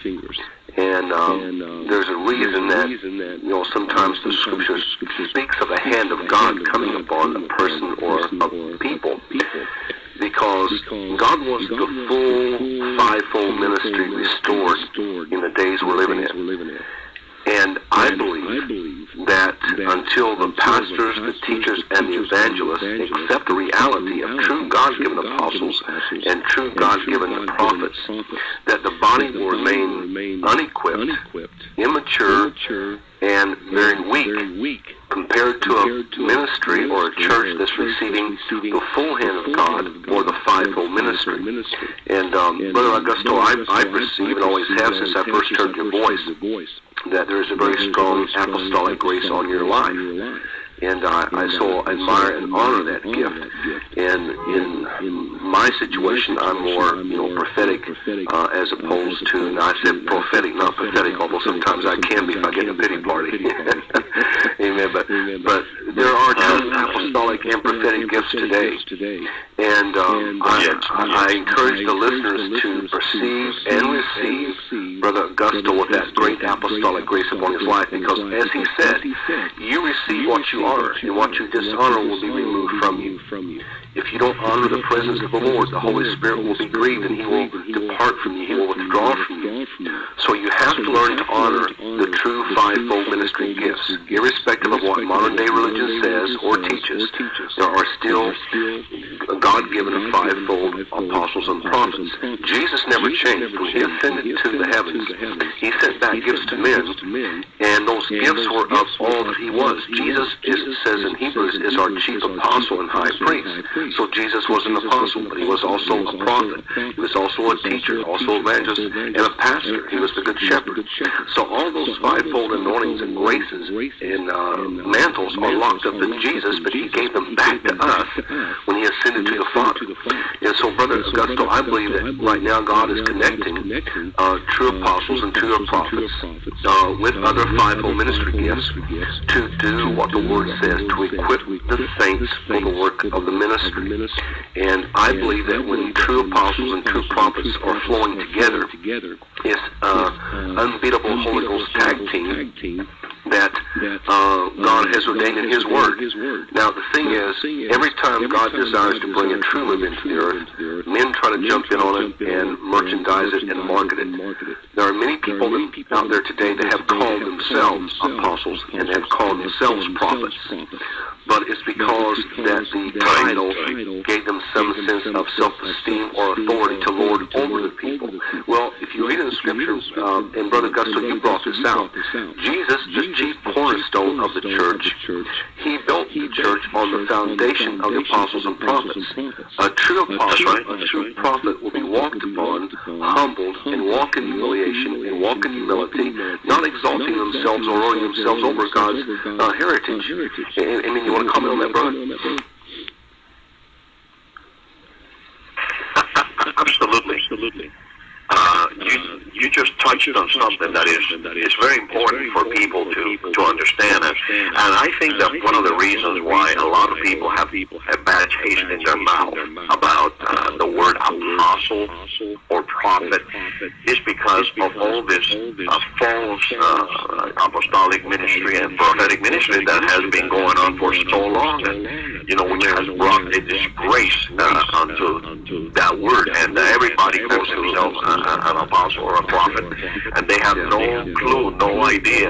And um, there's a reason that, you know, sometimes the scripture speaks of the hand of God coming upon a person or a people, because God wants the full fivefold ministry restored in the days we're living in. And I believe that until the pastors, the teachers, and the evangelists accept the reality of true God-given apostles and true God-given prophets, that the body will remain unequipped, immature, and very weak compared to a ministry or a church that's receiving the full hand of God or the fivefold ministry. And um, Brother Augusto, I've, I've received and always have since I first heard your voice, that there is a very strong apostolic grace on your life. And uh, I so admire and honor that gift. And in, in my situation, I'm more, you know, prophetic uh, as opposed to, now I said prophetic, not pathetic, although sometimes I can be if I get a pity party. Amen. But, but there are true apostolic and prophetic gifts today. And um, I, I, I encourage the listeners to perceive and receive Brother Augusto with that great apostolic grace upon his life, because as he said, you receive what you honor, and what you dishonor will be removed from you. If you don't honor the presence of the Lord, the Holy Spirit will be grieved, and he will depart from you. He will withdraw withdraw from you. So you have to learn to honor the true fivefold ministry gifts. Irrespective of what modern-day religion says or teaches, there are still God-given fivefold apostles and prophets. Jesus never changed. When he ascended to the heavens, he sent back gifts to men, and those gifts were of all that he was. Jesus, is, it says in Hebrews, is our chief apostle and high priest. So Jesus was an apostle, but he was also a prophet. He was also a teacher, also evangelist, and a pastor. He was the good shepherd. So all those fivefold anointings and graces and uh, mantles are locked up in Jesus, but he gave them back to us when he ascended to the Father. And so, Brother Augusto, I believe that right now God is connecting uh, true apostles and true prophets uh, with other fivefold ministry gifts to do what the Word says, to equip the saints for the work of the ministry. And I believe that when true apostles and true prophets are flowing together, it's uh, unbeatable Holy Ghost tag team that uh, God has ordained in His Word. Now, the thing is, every time God desires to bring a true live into the earth, men try to jump in on it and merchandise it and market it. There are many people out there today that have called themselves apostles and have called themselves prophets. But it's because that the title gave them some sense of self-esteem or authority to lord over the people. Well, if you read in the Scriptures, uh, and Brother Augusto, you brought this out, Jesus, the chief cornerstone of the church, he built the church on the foundation of the apostles and prophets. A true apostle, a true prophet will be walked upon, humbled, and walk in humiliation, and walk in humility, not exalting themselves or lording themselves over God's uh, heritage. And, and then you want to comment on that, brother? Absolutely. Absolutely. Uh, you, you just touched on something that is is very important for people to, to understand. And, and I think that one of the reasons why a lot of people have a bad taste in their mouth about uh, the word apostle or prophet is because of all this uh, false uh, apostolic ministry and prophetic ministry that has been going on for so long, and, you know, which has brought a disgrace uh, onto that word. And uh, everybody goes to, you know, uh, an apostle or a prophet, and they have no clue, no idea.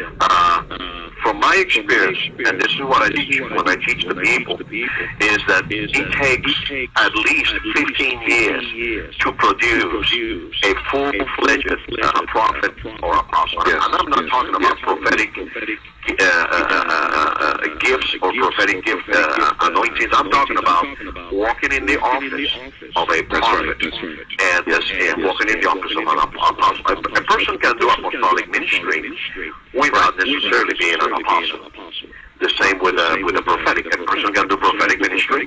Uh, from my experience, and this is what I teach when I teach the people, is that it takes at least fifteen years to produce a full-fledged uh, prophet or apostle. And I'm not talking about prophetic Uh, uh, uh, uh, gifts or prophetic gift uh, anointings. I'm talking about walking in the office of a prophet and yes, and walking in the office of an apostle. A, a person can do apostolic ministry without necessarily being an apostle. The same with a with a prophetic. A person can do prophetic ministry,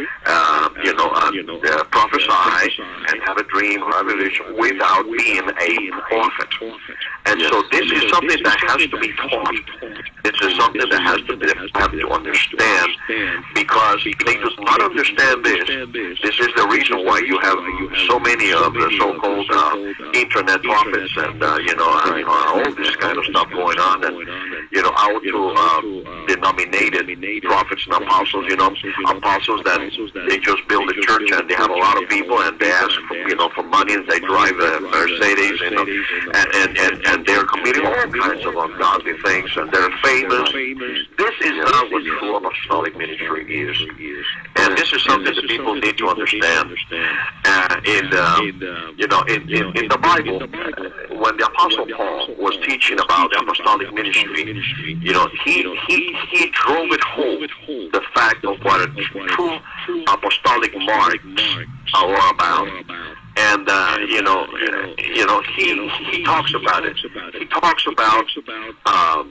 uh, you know, uh, uh, prophesy and have a dream or a vision without being a prophet. And so this is something that has to be taught. This is something that has to be have to understand, because if they do not understand this, this is the reason why you have so many of the so-called uh, internet prophets and uh, you know, uh, you know, all this kind of stuff going on, and you know, out to uh, denominated prophets and apostles, you know, apostles that they just build a church and they have a lot of people and they ask for, you know, for money, and they drive a Mercedes, you know, and and and, and they're committing all kinds of ungodly things, and they're famous. This is not what true apostolic ministry is, and this is something that people need to understand. Uh, in uh, you know, in, in in the Bible, uh, when the Apostle Paul was teaching about the apostolic ministry, you know, he he he drove it home, the fact of what a true apostolic marks are about. And uh, you know, uh, you know, he he talks about it. He talks about, um,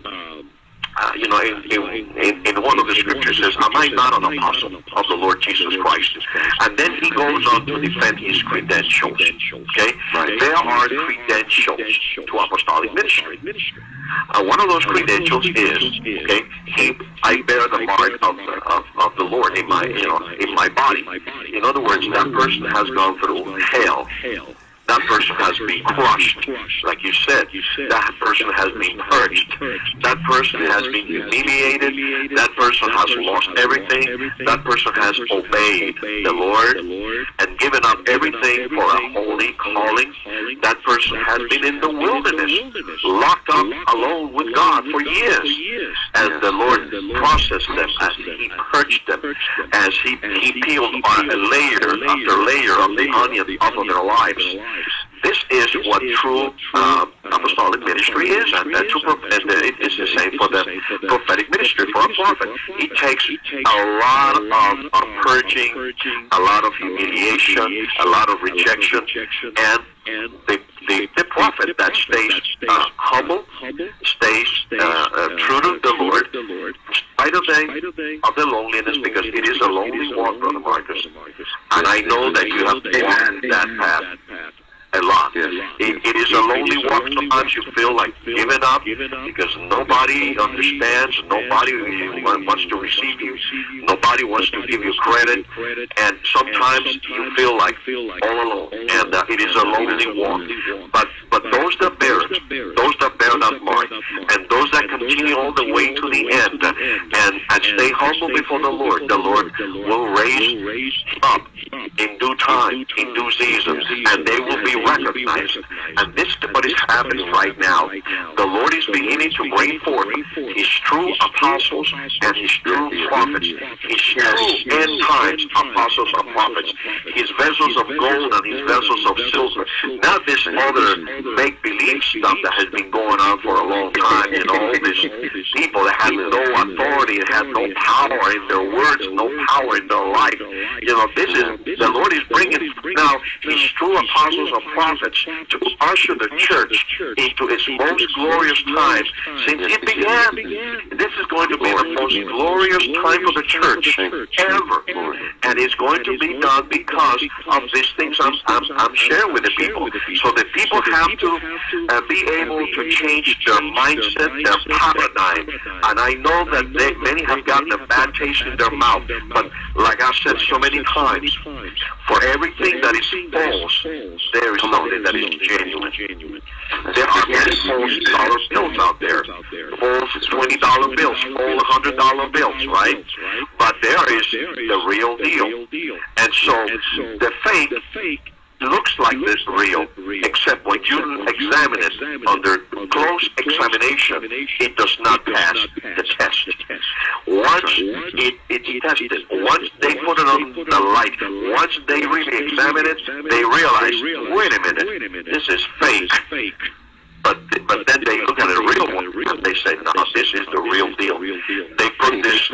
uh, you know, in, in in one of the scriptures says, "Am I not an apostle of the Lord Jesus Christ?" And then he goes on to defend his credentials. Okay, there are credentials to apostolic ministry. Uh, one of those credentials is, okay, he, I bear the mark of the, of, of the Lord in my, you know, in my body. In other words, that person has gone through hell. That person has been crushed, like you said. That person has been purged. That person has been humiliated. That person has lost everything. That person has obeyed the Lord. And and given up everything for a holy calling, that person has been in the wilderness, locked up alone with God for years. As the Lord processed them, as He purged them, as He, he peeled a layer after layer of the onion off of their lives. This is what true uh, apostolic ministry is, and, and, to, and it is the same for the prophetic ministry, for a prophet. It takes a lot of, of purging, a lot of humiliation, a lot of rejection, and the, the, the prophet that stays uh, humble, stays uh, uh, true to the Lord, in spite of the, of the loneliness, because it is a lonely walk, Brother Marcus. And I know that you have walked that path a lot. It, it is a lonely walk. Sometimes you feel like giving up because nobody understands, nobody wants to receive you, nobody wants to give you credit, and sometimes you feel like all alone, and uh, it is a lonely walk. But but those that bear it, those that bear that mark, and those that continue all the way to the end, and, and stay humble before the Lord, the Lord will raise up in due time, in due season, and they will be recognized. And this is what is happening right now. The Lord is beginning to bring forth His true apostles and His true prophets, His true end times apostles and prophets, His vessels of gold and His vessels of silver. Not this other make-believe stuff that has been going on for a long time. You know, all these people that have no authority and have no power in their words, no power in their life. You know, this is, the Lord is bringing now His true apostles and prophets to usher the church into its most glorious times since it began. This is going to be the most glorious time for the church ever. And it's going to be done because of these things I'm, I'm, I'm sharing with the people. So the people have to uh, be able to change their mindset, their paradigm. And I know that they, many have gotten a bad taste in their mouth. But like I've said so many times, for everything that is false, there is something that is genuine. There are many false dollar bills out there. False twenty dollar bills, false one hundred dollar bills, right? But there is the real deal. And so the fake looks like this real, except when you examine it under close examination, it does not pass the test. Once it, it's tested, once they put it on the light, once they really examine it, they realize, wait a minute, this is fake. But but then they look at a real one and they say, no, this is the real deal. They put this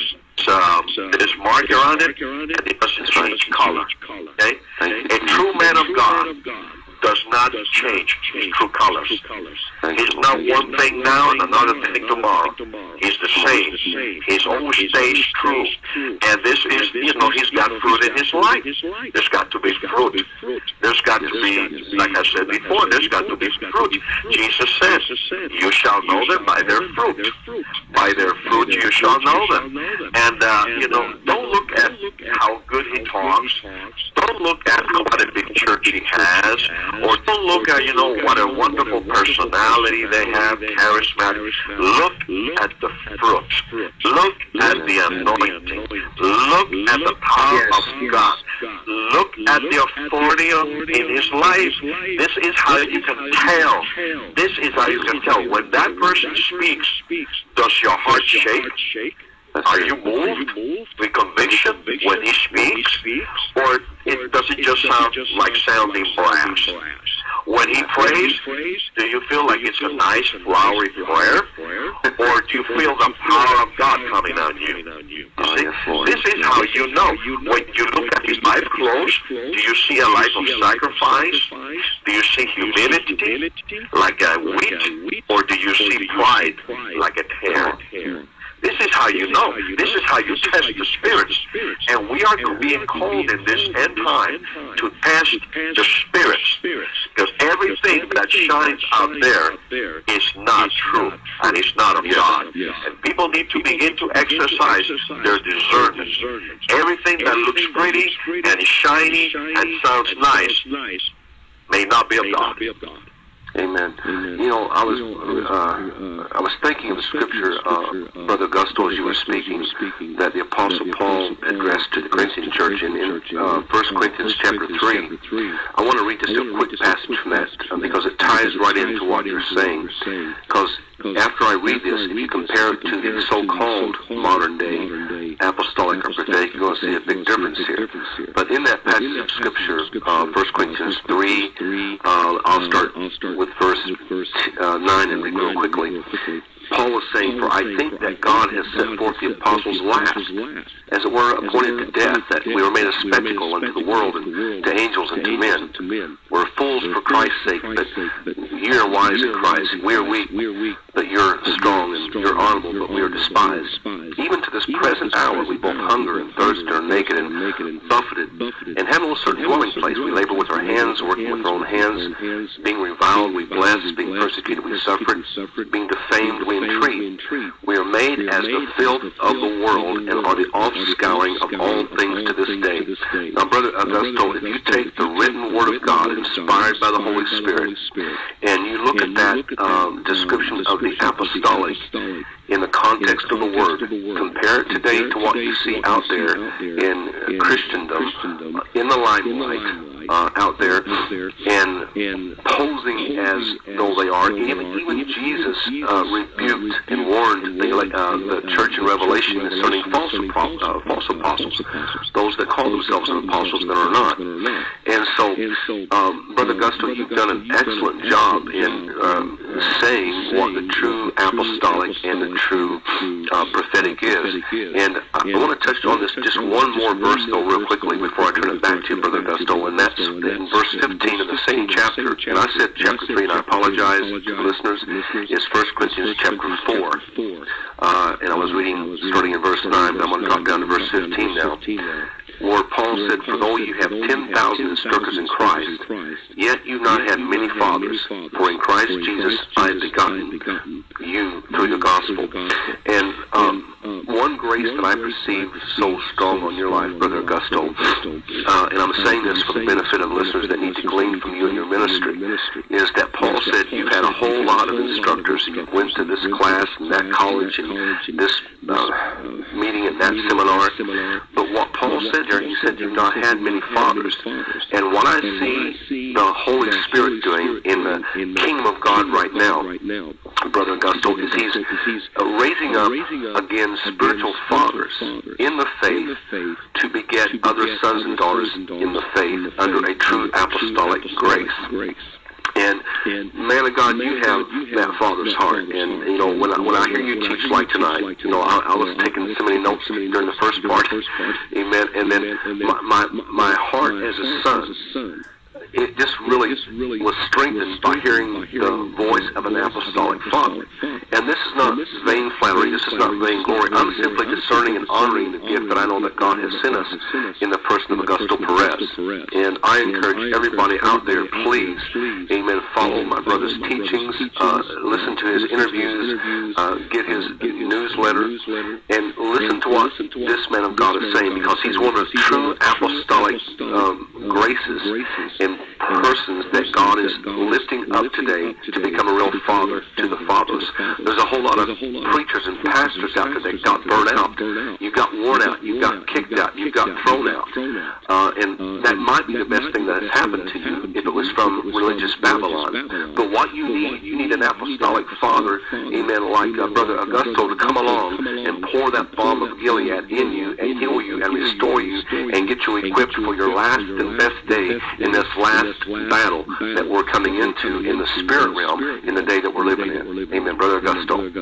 um, this marker on it, and it doesn't change color. Okay? A true man of God does not change his true colors. He's not one thing now and another thing tomorrow. He's the same. He's always stays true. And this is, you know, he's got fruit in his life. There's got to be fruit. There's got to be, like I said before, there's got to be fruit. Jesus says, you shall know them by their fruit. By their fruit you shall know them. And, uh, you know, don't look at how good he talks. Don't look at what a big church he has. Or don't look at, you know, what a wonderful personality they have, charismatic. Look at the fruit. Look at the anointing. Look at the power of God. Look at the authority in His life. This is how you can tell. This is how you can tell. When that person speaks, does your heart shake? Are you moved with conviction when he speaks? Or it, does it just sound like sounding brass? When he prays, do you feel like it's a nice, flowery prayer? Or do you feel the power of God coming on you? You see, this is how you know. When you look at his life close, do you see a life of sacrifice? Do you see humility like a wheat? Or do you see pride like a tare? This is how you know. This is how you test the spirits. And we are being called in this end time to test the spirits. Because everything that shines out there is not true and is not of God. And people need to begin to exercise their discernment. Everything that looks pretty and is shiny and sounds nice may not be of God. Amen. Amen. You know, I was uh, I was thinking of the scripture, uh, Brother Augusto, as you were speaking, that the Apostle Paul addressed to the Corinthian church in, in uh, First Corinthians chapter three. I want to read just a quick passage from that uh, because it ties right into what you're saying. Because after I read this, if you compare it to the so-called modern day apostolic or prophetic, you're going to see a big difference here. But in that passage of scripture, uh, First Corinthians three, uh, I'll start with verse uh, nine and read real quickly. Paul was saying, "For I think that God has set forth the apostles last, as it were, according to death, that we were made a spectacle unto the world, and to angels, and to men. We're fools for Christ's sake, but ye are wise in Christ. We are weak, but you're strong, and you're honorable, but we are despised. Even to this present hour we both hunger and thirst, and are naked and buffeted, and have no certain dwelling place. We labor with our hands, working with our own hands. Being reviled, we bless. Being persecuted, we suffer. Being defamed, we entreat. We are made as the filth of the world, and are the offscouring of all things to this day." Now, Brother Augusto, if you take the written Word of God, inspired by the Holy Spirit, and you look at that um, description of the apostolic in the context of the Word, compare it today to what you see out there in Christendom, in the limelight, uh, out there, and posing as though they are. Even, even Jesus uh, rebuked and warned the, uh, the church in Revelation concerning false, uh, false apostles, those that call themselves apostles that are not. And so, um, Brother Augusto, you've done an excellent job in um, saying what the true apostolic and the true uh, prophetic is. And I want to touch on this just one more verse, though, real quickly before I turn it back to you, Brother Augusto, and that's in verse fifteen of the same chapter. And I said chapter three, and I apologize to the listeners. It's First Corinthians chapter four. Uh, and I was reading starting in verse nine, but I'm going to drop down to verse fifteen now. Where Paul said, "For though you have ten thousand instructors in Christ, yet you not have many fathers, for in Christ Jesus I have begotten you through the gospel." And um, one grace that I perceived so strong on your life, Brother Augusto, uh, and I'm saying this for the benefit of listeners that need to glean from you in your ministry, is that Paul said you've had a whole lot of instructors. You went to this class and that college and this uh, meeting and that seminar. But what Paul said there, he said you've not had many fathers. And what I see the Holy Spirit doing in the kingdom of God right now, Brother Augusto, is he's raising up again spiritual fathers in the faith to beget other sons and daughters in the faith under a true apostolic grace. And, man of God, you have that father's heart. And, you know, when I, when I hear you teach like tonight, you know, I, I was taking so many notes during the first part. Amen. And then my, my, my heart as a son, it just really was strengthened by hearing the voice of an apostolic father. And this is not vain flattery, this is not vain glory. I'm simply discerning and honoring the gift that I know that God has sent us in the person of Augusto Perez. And I encourage everybody out there, please, amen, follow my brother's teachings, uh, listen to his interviews, uh, get his newsletter, and listen to what this man of God is saying, because he's one of the true apostolic um, graces and persons that God is lifting up today to become a real father to the fatherless. There's a whole lot of preachers and pastors out there that got burned out. You got worn out. You got kicked out. You got thrown out. Uh, and that might be the best thing that has happened to you if it was from religious Babylon. But what you need, you need an apostolic father, amen, like uh, Brother Augusto, to come along and pour that balm of Gilead in you and heal you and restore you and get you equipped for your last and best day in this last battle that we're coming into in the spirit realm in the day that we're living in. Amen. Brother Augusto.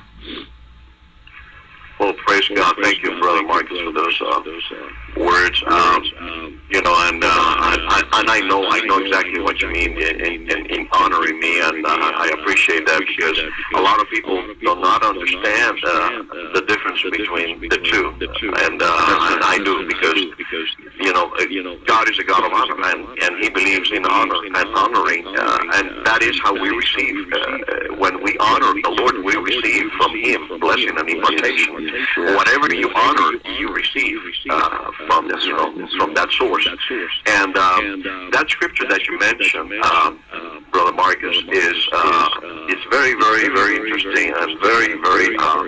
Well, praise God. Thank you, Brother Marcus, for those uh, words. Um, you know, and uh, I, I, and I know I know exactly what you mean in, in, in honoring me, and uh, I appreciate that, because a lot of people do not understand uh, the difference between the two, and, uh, and I do, because you know God is a God of honor, and, and He believes in honor and honoring, uh, and that is how we receive. Uh, when we honor the Lord, we receive from Him blessing and impartation. Whatever you honor, you receive uh, from this, you know, from that source. And um, that scripture that you mentioned, um, Brother Marcus, is uh, it's very, very, very interesting and very, very, uh,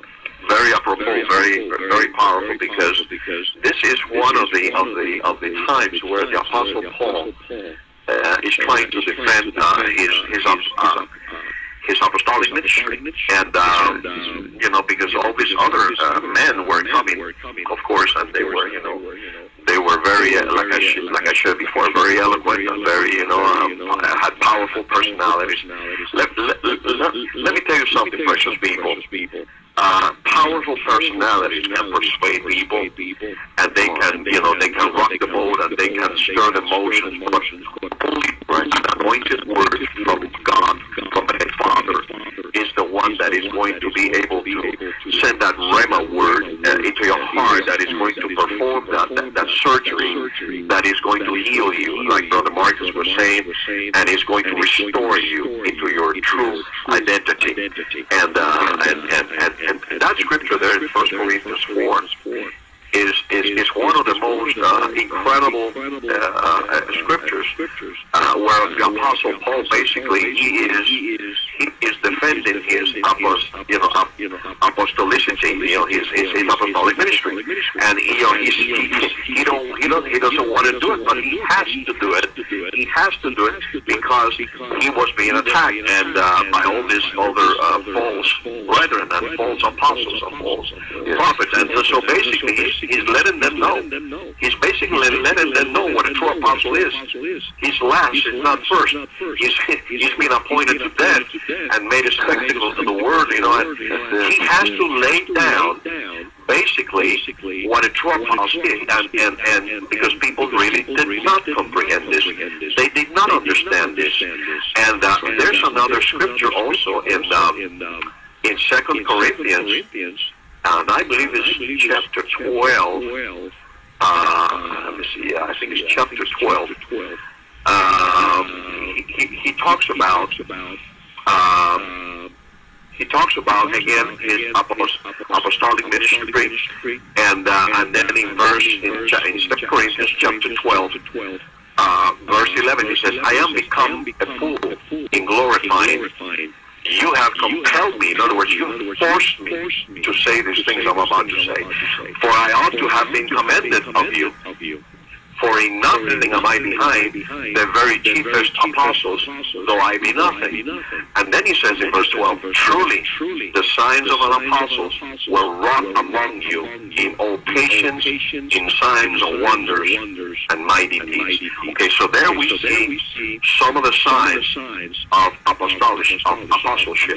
very apropos, very, very powerful, because this is one of the of the of the times where the Apostle Paul uh, is trying to defend uh, his his uh, his apostolic ministry, and uh, you know, because all these other uh, men were coming, of course, and they were, you know, they were very, uh, like I sh- like I said before, very eloquent and very, you know, um, had powerful personalities. Let, let, let, let me tell you something, precious people. Uh, powerful personalities can persuade people, and they can, you know, they can rock the boat and they can stir the emotions. But only an anointed word from God, from the Father, is the one that is going to be able to send that rhema word uh, into your heart, that is going to perform that, that that surgery, that is going to heal you, like Brother Marcus was saying, and is going to restore you into your true identity. And uh, and and and. And that scripture there in First Corinthians four is, is, is one of the most uh, incredible uh, uh, scriptures uh, where the Apostle Paul basically he is he is defending his apost, you know, apostolicity, you know, his, his, his apostolic ministry, and he, you know, he's, he, he don't he don't he doesn't want to do it, but he has to do it. He has to do it because he was being attacked and uh, by all these other uh, false brethren and false apostles and false prophets, and so basically he's He's letting them know. He's basically letting them know what a true apostle is. He's last, is not first. He's he's been appointed to death and made a spectacle to the world. You know, and he has to lay down basically what a true apostle is, and and and because people really did not comprehend this, they did not understand this. And uh, there's another scripture also in um, in Second Corinthians. And I believe it's chapter twelve. Uh, let me see. I think it's chapter twelve. Um, he, he, he talks about. Um, he talks about again his apostolic ministry, and uh, and then in verse in, in Second Corinthians chapter twelve. Uh, verse eleven, he says, "I am become a fool in glorifying. You have compelled me," in other words, you forced me to say these things I'm about to say. "For I ought to have been commended of you. For in nothing am I behind the very chiefest apostles, though I be nothing." And then he says in verse twelve, "Truly, the signs of an apostle were wrought among you in all patience, in signs and wonders, and mighty deeds." Okay, so there we see some of the signs of apostolic, of apostleship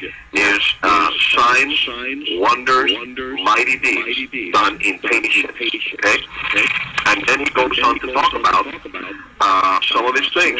is uh, signs, wonders, mighty deeds done in patience. Okay, and then he goes on to talk about uh, some of these things.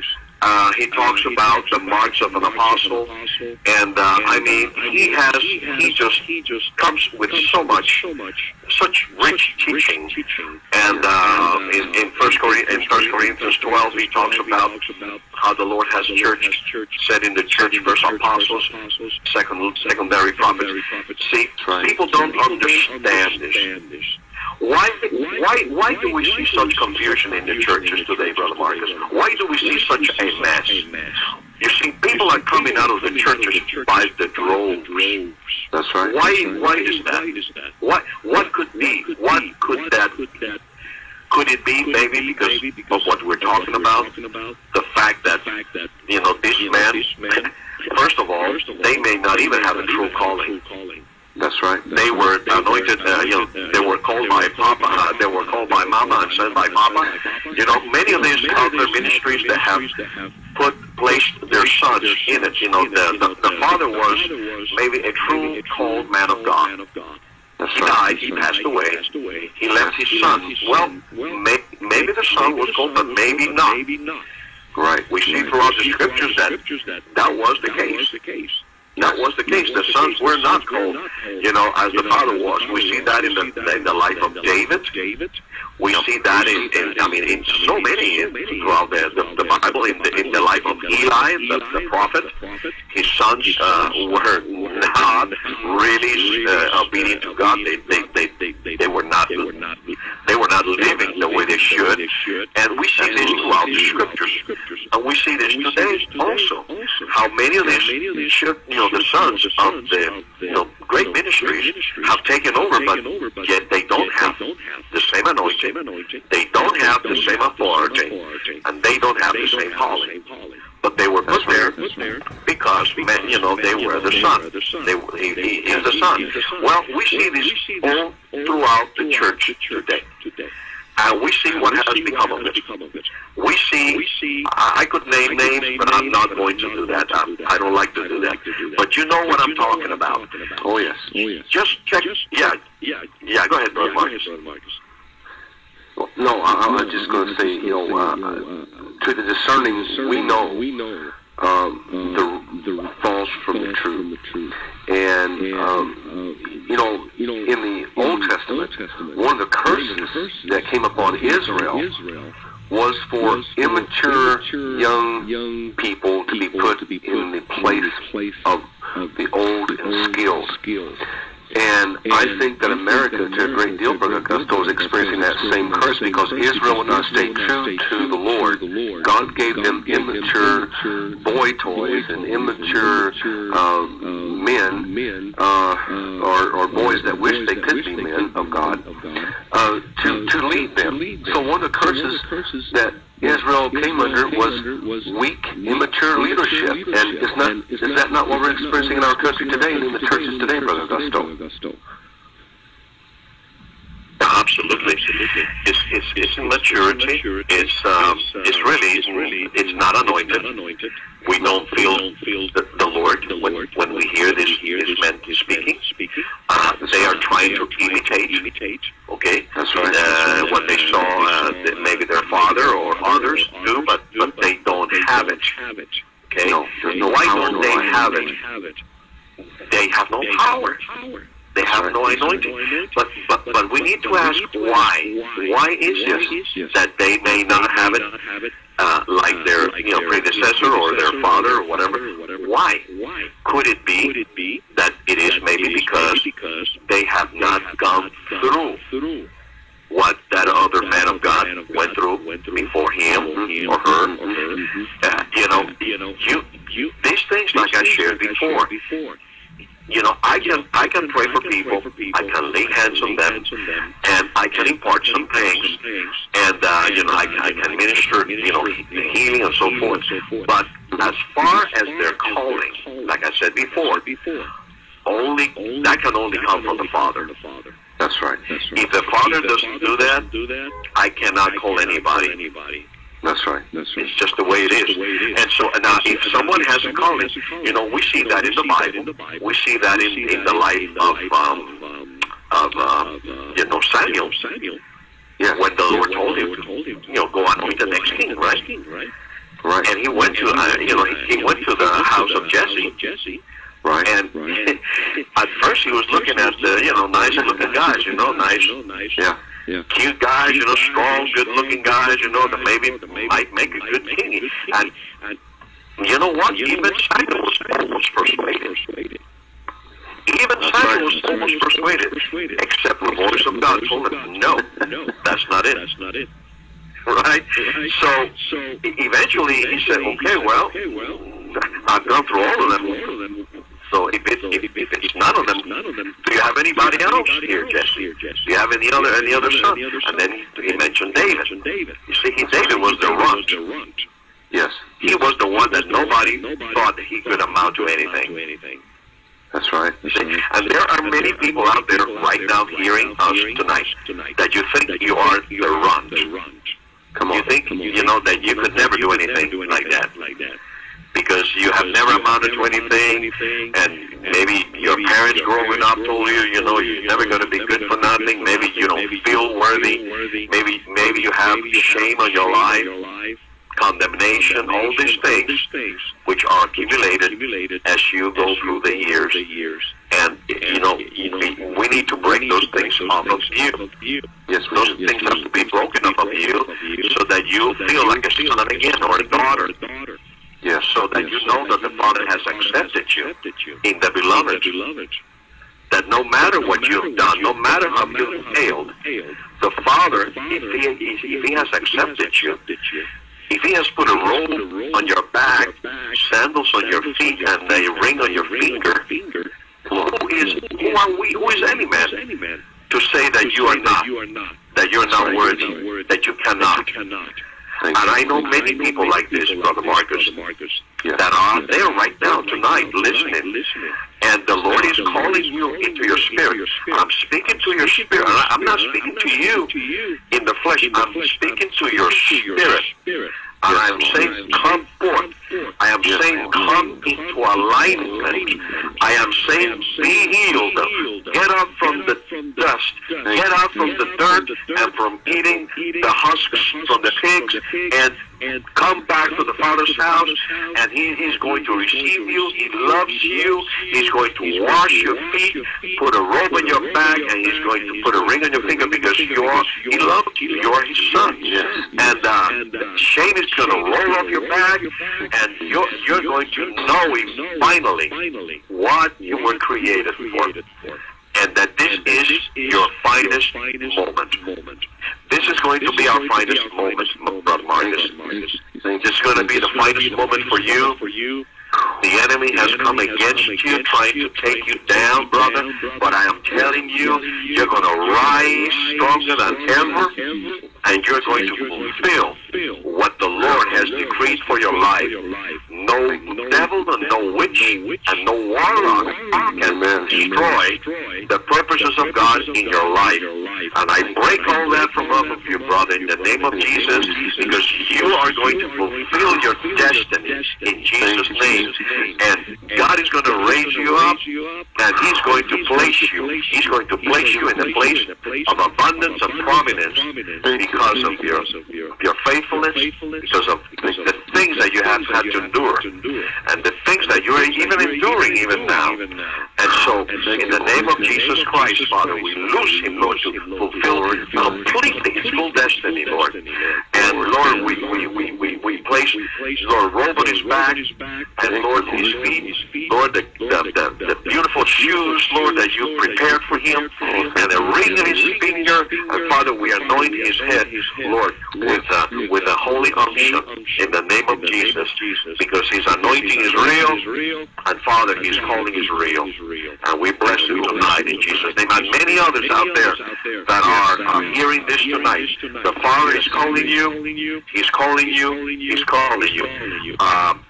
Uh, he talks about the marks of an apostle, and uh, I mean, he has, he just, he just comes with so much, such rich teaching. And uh, in, in First Corinthians twelve, he talks about how the Lord has church, set in the church first apostles, second, secondary prophets. See, people don't understand this. Why, why, why do we see such confusion in the churches today, Brother Marcus? Why do we see such a mess? You see, people are coming out of the churches by the droves. That's right. Why, why is that? What, what could be? What could that? Could it be maybe because of what we're talking about? The fact that, you know, this man, first of all, they may not even have a true calling. That's right. They were anointed, uh, you know, they were called by Papa, uh, they were called by Mama and sent by Papa. You know, many of these other ministries that have put, placed their sons in it. You know, the, the, the father was maybe a true called man of God. That's he right. died, he passed away, he left his son. Well, may, maybe the son was called, but maybe not. Right. We see throughout the scriptures that that was the case. That was the case. The sons were not called, you know, as the father was. We see that in the in the life of David. We see that in, in I mean, in so many throughout the, the, the Bible. In the, in the life of Eli, the, the prophet, his sons uh, were not really uh, obedient to God. They they, they they they were not. They were not living the way they should. And we see this throughout the scriptures. And we see this today also. How many of these, should, you know, the sons of the, you know, great ministries have taken over, but yet they don't have the same anointing. They don't have the same authority. And they don't have the same calling. But they were put there because, you know, they were the son. They, he, he is the son. Well, we see this all throughout the church today. And we see what has become of it. We see, I could name names, but I'm not going to do that. I, I don't like to do that. But you know what I'm talking about. Oh, yes. Just check. Yeah, yeah, go ahead, Brother Marcus. No, I, I was just going to say, you know, uh, to the discerning, we know um, the, the false from the true. And, um, you know, in the Old Testament, one of the curses that came upon Israel was for immature young people to be put in the place of the old and skilled. And I think that America, to a great deal, Brother Augusto, is experiencing that same curse because Israel would not stay true to the Lord. God gave them immature boy toys and immature uh, men, uh, or, or boys that wish they could be men of God, uh, to, to lead them. So one of the curses that Israel came under was weak, immature leadership, and is not is that not what we're experiencing in our country today and in the churches today, Brother Augusto? Absolutely, it's it's it's immaturity. It's um, it's really it's not anointed. We don't feel the, the Lord when when we hear this these men speaking. Uh, they are trying to imitate. Okay, that's right. Uh, what they saw, uh, maybe their father or others do, but but they don't have it. Okay, no, no why power, don't no they anointing. have it? They have no power. They have no anointing. But, but but we need to ask why. Why is this that they may not have it uh, like their you know predecessor or their father or whatever? Why? Could it be that it is maybe because they have not gone through what that other man of God went through before him or her? Uh, you know, you you these things, like I shared before. You know, I can I can pray for people, I can lay hands on them, and I can impart some things, and uh, you know, I, I can minister, you know, healing and so forth. But as far as their calling, like I said before, only that can only come from the Father. That's right. If the Father doesn't do that, I cannot call anybody. That's right. That's right. It's just the way it is. And so now, if someone has a calling, you know, we see that in the Bible. We see that in, in the life of um, of uh, you know Samuel. Yeah. When the Lord told him, you know, go anoint the next king, right? Right. And he went to, uh, you know, he, he went to the house of Jesse. Right. And at first he was looking at the, you know, nice-looking guys, you know, nice. Yeah. Yeah. Cute guys, you know, strong, good-looking guys, you know, that maybe might make a good king. And you know what? Even Samuel was almost persuaded. Even Samuel was almost persuaded, except the voice of God told him, no, that's not it. That's not it. Right? So, eventually he said, okay, well, I've gone through all of them. So if, it, if, if it's none of them, do you have anybody else here, Jesse? Do you have any other any other son? And then he, he mentioned David. You see, he, David was the runt. Yes. He was the one that nobody thought that he could amount to anything. That's right. See, and there are many people out there right now hearing us tonight that you think you are the runt. Come on. You think, you know, that you could never do anything like that. Because you have never amounted to anything, and maybe your parents growing up told you, you know, you're never going to be good for nothing. Maybe you don't feel worthy. Maybe maybe you have shame on your life, condemnation, all these things which are accumulated as you go through the years. And, you know, we need to break those things off of you. Yes, those things have to be broken off of you so that you feel like a son again or a daughter. Yes, so that you know that the Father has accepted you in the beloved. that no matter what you've done, no matter how you've failed, the Father, if he, if he has accepted you, if he has put a robe on your back, sandals on your feet, and a ring on your finger, who is, who are we, who is any man to say that you are not, that you're not worthy, that you cannot? And I know many people like this, Brother Marcus, that are there right now tonight listening. And the Lord is calling you into your spirit. I'm speaking to your spirit. I'm not speaking to you in the flesh. I'm speaking to your spirit. And I am saying, come forth. I am saying, come into alignment. I am saying, be healed. Get up from the dust. Get out from the dirt and from eating the husks from the pigs, and and come back to the Father's house, and he, he's going to receive you. He loves you. He's going to wash your feet, put a robe on your back, and he's going to put a ring on your finger because you're, he loves you. You're his son. And uh, shame is going to roll off your back, and you're, you're going to know finally what you were created for. And that this is your finest moment. This is going to be our finest moment, Brother Marcus. This is going to be the finest moment for you. The enemy has come against you, trying to take you down, brother. But I am telling you, you're going to rise stronger than ever, and you're going to fulfill what the Lord has decreed for your life. No devil and no witch and no warlock can destroy the purposes of God in your life. And I break all that from off of you, brother, in the name of Jesus, because you are going to fulfill your destiny in Jesus' name. And God is going to raise you up, and He's going to place you. He's going to place you in a place of abundance and providence because of your your faithfulness, because of the things that you have had to endure, and the things that you are even enduring even now. And so, in the name of Jesus Christ, Father, we loose Him, Lord, to fulfill completely His full destiny, Lord. And Lord, we we we we, we place Lord robe on His back, and Lord His feet, Lord the the, the the beautiful shoes, Lord, that you prepared for Him, and the ring on His finger. And Father, we anoint His head, Lord, with uh, with a holy unction in the name of Jesus, because His anointing is real, and Father, His calling is real. And we bless you tonight in Jesus' name, and many others out there that are, are hearing this tonight. The Father is calling you. He's calling you. He's calling you. Um,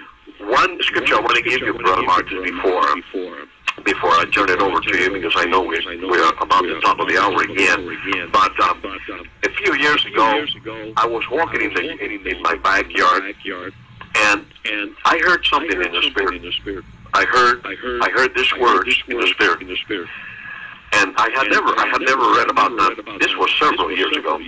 one scripture I want to give you, Brother Marcus, before before I turn it over to you, because I know we're, we're about the top of the hour again. But um, a few years ago, I was walking in, the, in, in my backyard, and I heard something in the spirit. I heard I heard this word in the spirit, and I had never I had never read about that. This was several years ago,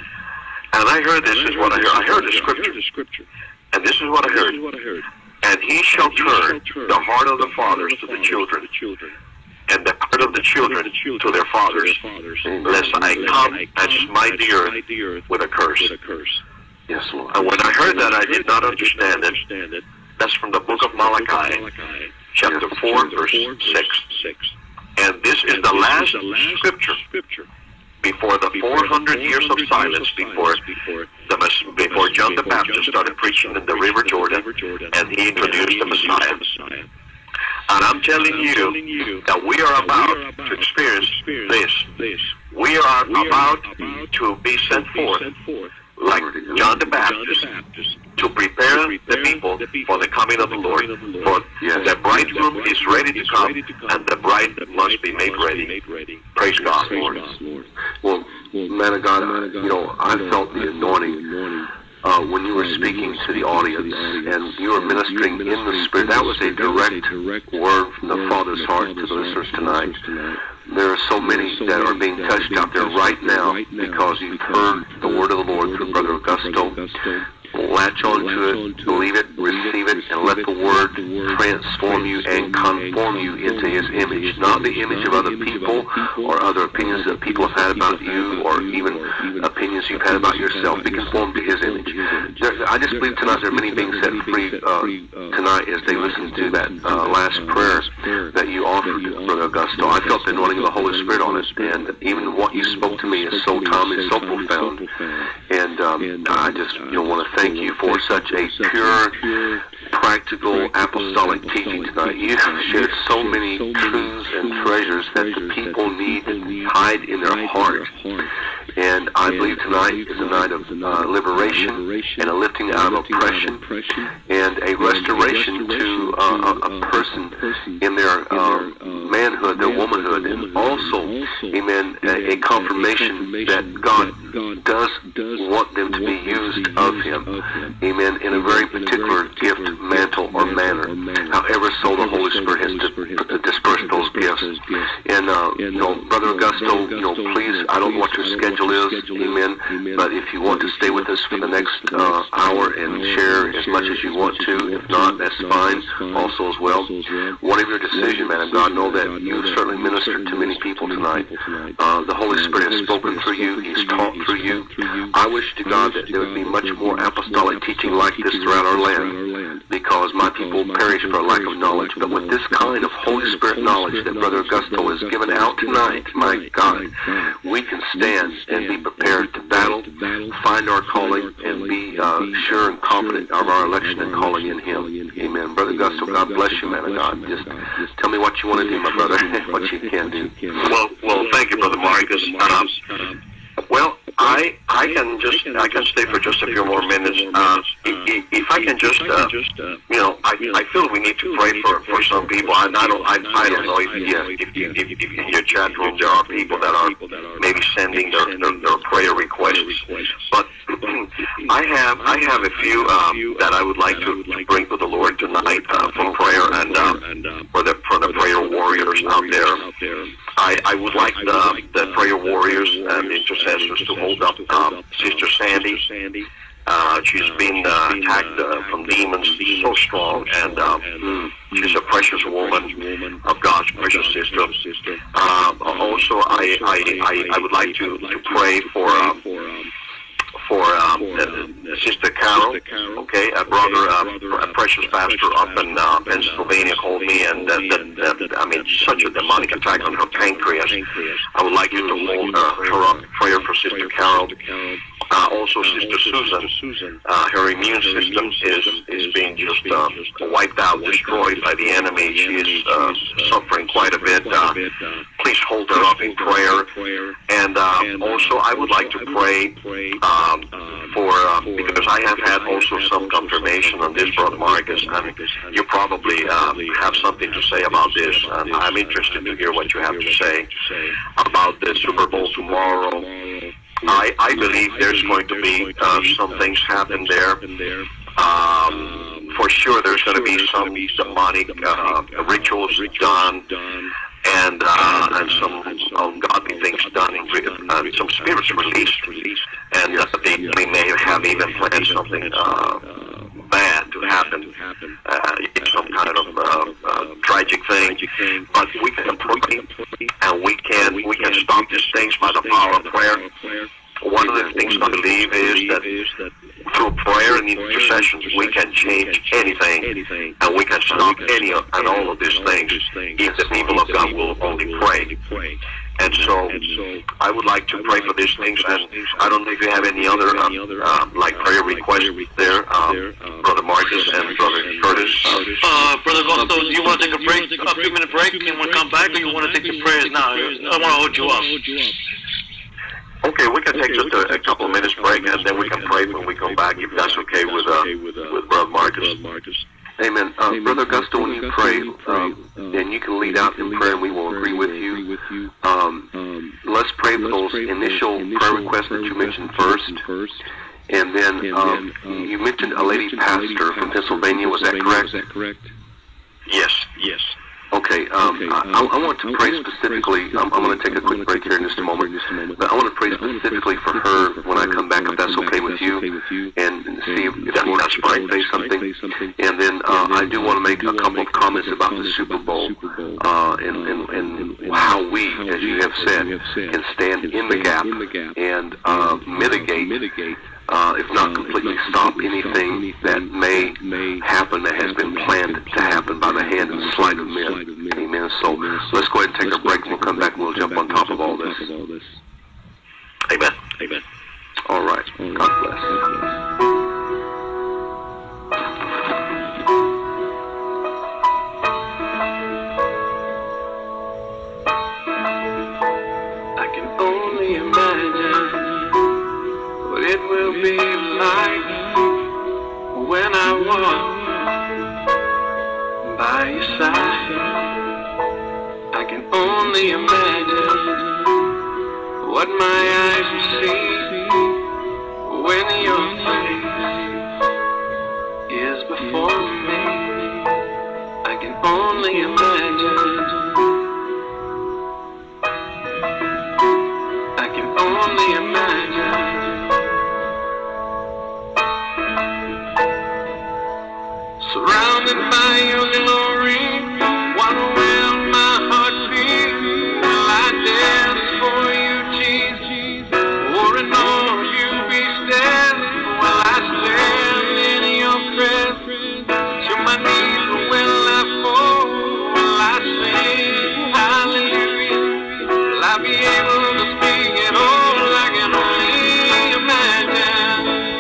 and I heard this is what I heard. I heard the scripture, and this is what I heard. And he shall turn the heart of the fathers to the children, and the heart of the children to their fathers, lest I come and smite the earth with a curse. Yes, Lord. And when I heard that, I did not understand it. That's from the book of Malachi, chapter four, verse six. And this is the last scripture before the four hundred years of silence, before the before John the Baptist started preaching in the River Jordan, and he introduced the Messiah. And I'm telling you that we are about to experience this. We are about to be sent forth, like John the Baptist, to prepare the people for the coming of the Lord. For the bridegroom is ready to come, and the bride must be made ready. Praise God, Lord. Well, man of God, you know, I felt the anointing uh, when you were speaking to the audience, and you were ministering in the Spirit. That was a direct word from the Father's heart to the listeners tonight. There are so many that are being touched out there right now because you've heard the word of the Lord through Brother Augusto. Latch onto it, believe it, receive it, and let the word transform you and conform you into His image. Not the image of other people or other opinions that people have had about you, or even opinions you've had about yourself. Be conformed to His image. There, I just believe tonight there are many being set free uh, tonight as they listen to that uh, last prayer that you offered, Brother Augusto. I felt the anointing of the Holy Spirit on it, and even what you spoke to me is so timely, so profound. And um, I just you know, want to thank you for such a pure, practical, apostolic teaching tonight. You have shared so many truths and treasures that the people need to hide in their heart. And I believe tonight is a night of uh, liberation and a lifting out of oppression and a restoration to uh, a, a person in their uh, manhood, their womanhood, and also, amen, a, a confirmation that God does want them to be used of Him, amen, in a very particular gift, mantle, or manner, however so the Holy Spirit has to disperse those gifts. And, uh, you know, Brother Augusto, you know, please, I don't know what your schedule is, amen, but if you want to stay with us for the next uh, hour and share as much as you want to, if not, that's fine, also as well. Whatever your decision, man of God, know that you've certainly ministered to many people tonight. Uh, the Holy Spirit has spoken through you, He's taught through you. I wish to God that there would be much more apostolic teaching like this throughout our land, because my people perish for a lack of knowledge. But with this kind of Holy Spirit knowledge that Brother Augusto has given out tonight, my God, we can stand and be prepared to battle, find our calling, and be uh, sure and confident of our election and calling in Him. Amen. Brother Augusto, God bless you, man of God. Just tell me what you want to do, my brother, what you can do. Well, well, thank you, Brother Marcus. Um, well, I I can just I can stay for just a few more minutes. Uh, if, if I can just, uh, you know, I I feel we need to pray for, for some people. I, I don't I, I don't know if, yeah, if, if, if, if in your chat room there are people that are maybe sending their their, their prayer requests. But I have I have a few um, that I would like to, to bring to the Lord tonight uh, for prayer and uh, for the for the prayer warriors out there. I, I would like the, the prayer warriors and intercessors to hold up um, Sister Sandy. Uh, she's been uh, attacked uh, from demons so strong, and um, she's a precious woman of God's precious sister. Um, also, I, I, I, I would like to, to pray for um, for um, uh, Sister Carol, okay, a brother, uh, a precious pastor up in uh, Pennsylvania called me, and uh, that, that, I mean, such a demonic attack on her pancreas. I would like you to hold uh, her up, prayer for Sister Carol. Uh, also, Sister Susan, uh, her immune system is is being just uh, wiped out, destroyed by the enemy. She is uh, suffering quite a bit. Uh, please hold her up in prayer. And uh, also, I would like to pray um, for, uh, because I have had also some confirmation on this, Brother Marcus, and you probably uh, have something to say about this. And I'm interested to hear what you have to say about the Super Bowl tomorrow. I, I believe there's going to be uh, some things happen there. Um, for sure, there's going to be some demonic uh, rituals done, and uh, and some ungodly things done, and uh, some spirits released, and uh, they, they may have even planned something uh, bad to happen, uh, some kind of uh, uh, tragic thing. But we can pray, and we can we can stop these things by the power of prayer. One of the things I believe is that through prayer and intercession, we can change anything, and we can stop any of, and all of these things if the people of God will only pray. And so, I would like to pray for these things, and I don't know if you have any other um, uh, like prayer requests there, um, Brother Marcus and Brother Curtis. Uh, Brother Augusto, do you want to take a break, a few minute break, and we'll come back, or you want to take the prayers now? I want to hold you up. Okay, we can take just a, a couple of minutes break, and then we can pray when we come back, if that's okay with uh, with Brother Marcus. Amen. Uh, Brother Augusto, when you pray, um, and you can lead out in prayer, and we will agree with you. Um, let's pray for those initial prayer requests that you mentioned first. And then um, you mentioned a lady pastor from Pennsylvania. Was that correct? Yes, yes. Okay, um, okay um, I, I want to pray specifically. I'm, I'm going to take a quick break here in just a moment, but I want to pray specifically for her when I come back, if that's okay with you, and see if, if the Lord might say something. And then uh, I do want to make a couple of comments about the Super Bowl uh, and, and, and how we, as you have said, can stand in the gap and uh, mitigate uh, if not completely stop anything that may happen that has been planned to happen by the hand and sleight of men. Amen. So let's go ahead and take a break, and we'll come back and we'll jump on top of all this. Amen. Amen. All right. God bless. It will be like when I walk by your side. I can only imagine what my eyes will see when your face is before me. I can only imagine. I can only imagine. Surrounded by your glory, what will my heart be? Will I dance for you, Jesus? Or in all you be stand? Will I stand in your presence? To my knees will I fall? Will I sing hallelujah? Will I be able to speak at all? I can only imagine.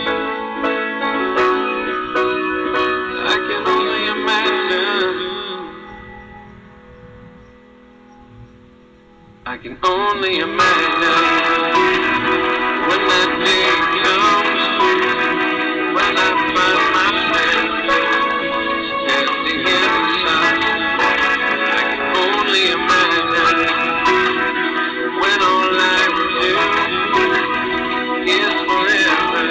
I can only imagine when that day comes, when I find myself standing in the sun. I can only imagine when all I will do is forever,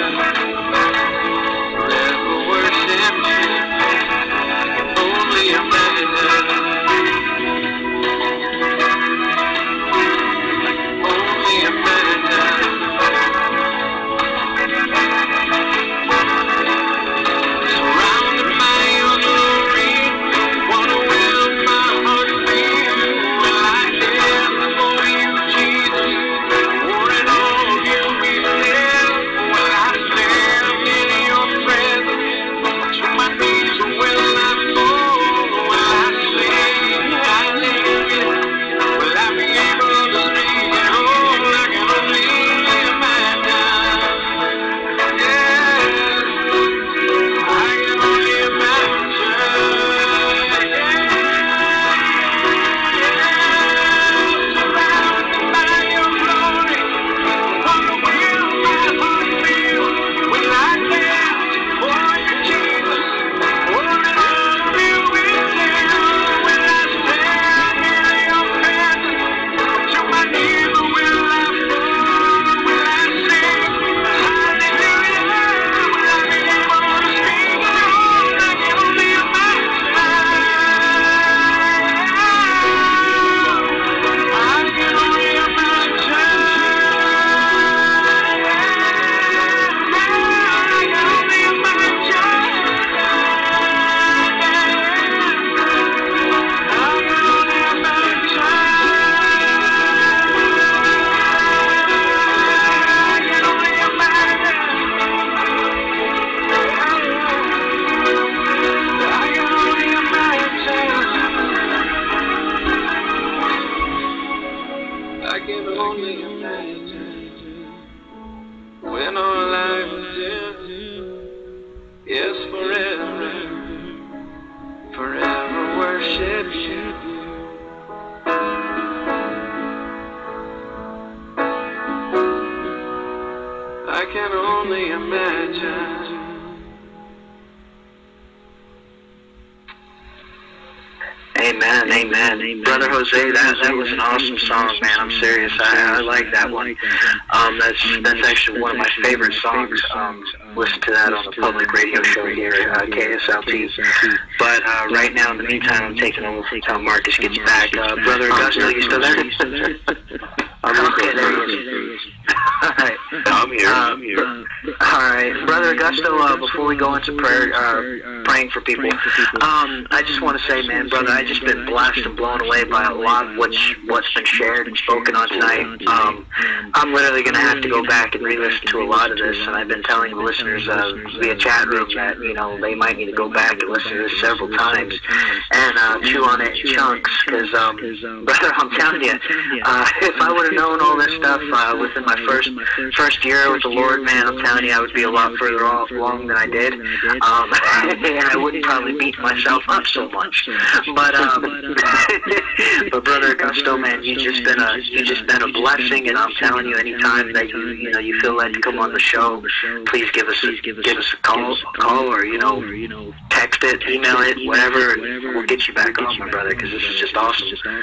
forever worship you. I can only imagine. Amen, amen, amen. Brother Jose, that that was an awesome song, man. I'm serious. I, I like that one. Um, that's that's actually one of my favorite songs. Um, listen to that on the public radio show here at uh, K S L T. But uh, right now, in the meantime, I'm taking over until Marcus gets back. Uh, Brother Augusto, you still there? I'm okay, there he is. All right. I'm here. Uh, I'm here. All right, Brother Augusto, uh, before we go into prayer, uh, praying for people, um, I just want to say, man, brother, I've just been blessed and blown away by a lot of what's, what's been shared and spoken on tonight. Um, I'm literally going to have to go back and re-listen to a lot of this, and I've been telling the listeners uh, via chat room that, you know, they might need to go back and listen to this several times and uh, chew on it in chunks, because, um, brother, I'm telling you, uh, if I would have known all this stuff uh, within my first first year with the Lord, man, I'm telling you, I would be a lot further along than I did, um, and I wouldn't probably beat myself up so much. But, um, but brother Augusto, man, you just been a you just been a blessing, and I'm telling you, anytime that you you know you feel led to come on the show, please give us a, give us a call, call or you know text it, email it, whatever, and we'll get you back on, my brother, because this is just awesome.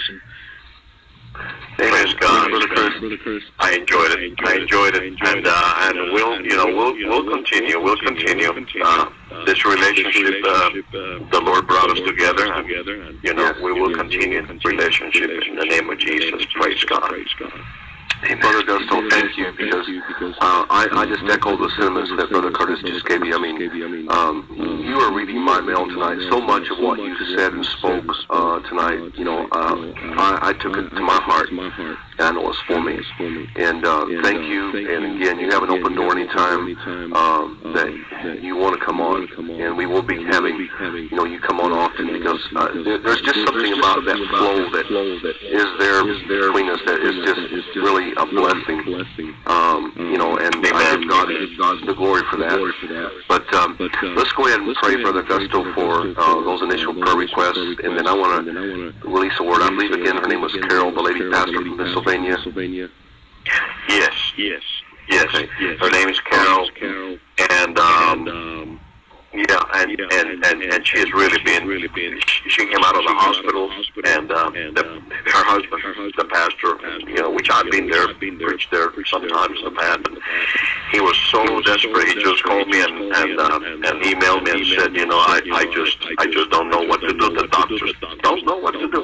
Praise God, Brother Chris. I enjoyed it. I enjoyed it, and uh, and we'll you know we'll we'll continue. We'll continue uh, this relationship. Uh, the Lord brought us together, and you know we will continue this relationship in the name of Jesus. Praise God. Hey, Brother Augusto, thank you, because uh, I, I just echo the sentiments that Brother Curtis just gave me. I mean, um, you are reading my mail tonight. So much of what you said and spoke uh, tonight, you know, uh, I, I took it to my heart, and it was for me. And uh, thank you, and again, you have an open door anytime um, that you want to come on, and we will be having, you know, you come on often, because uh, there, there's just something about that flow that is there between us that is just really a blessing, um, you know, and I give God, God the glory for that. But um, let's go ahead and pray, Brother Augusto, for uh, those initial prayer requests, and then I want to release a word. I believe again her name was Carol, the lady pastor from Pennsylvania. Yes, yes, yes. Her name is Carol, and um, yeah, and and and and she has really been. She came out of the hospital, and um, the, her husband, the pastor, you know, which I've been there, preached there sometimes in the past. He was so desperate. He just called me and and uh, and emailed me and said, you know, I I just I just don't know what to do. The doctors don't know what to do,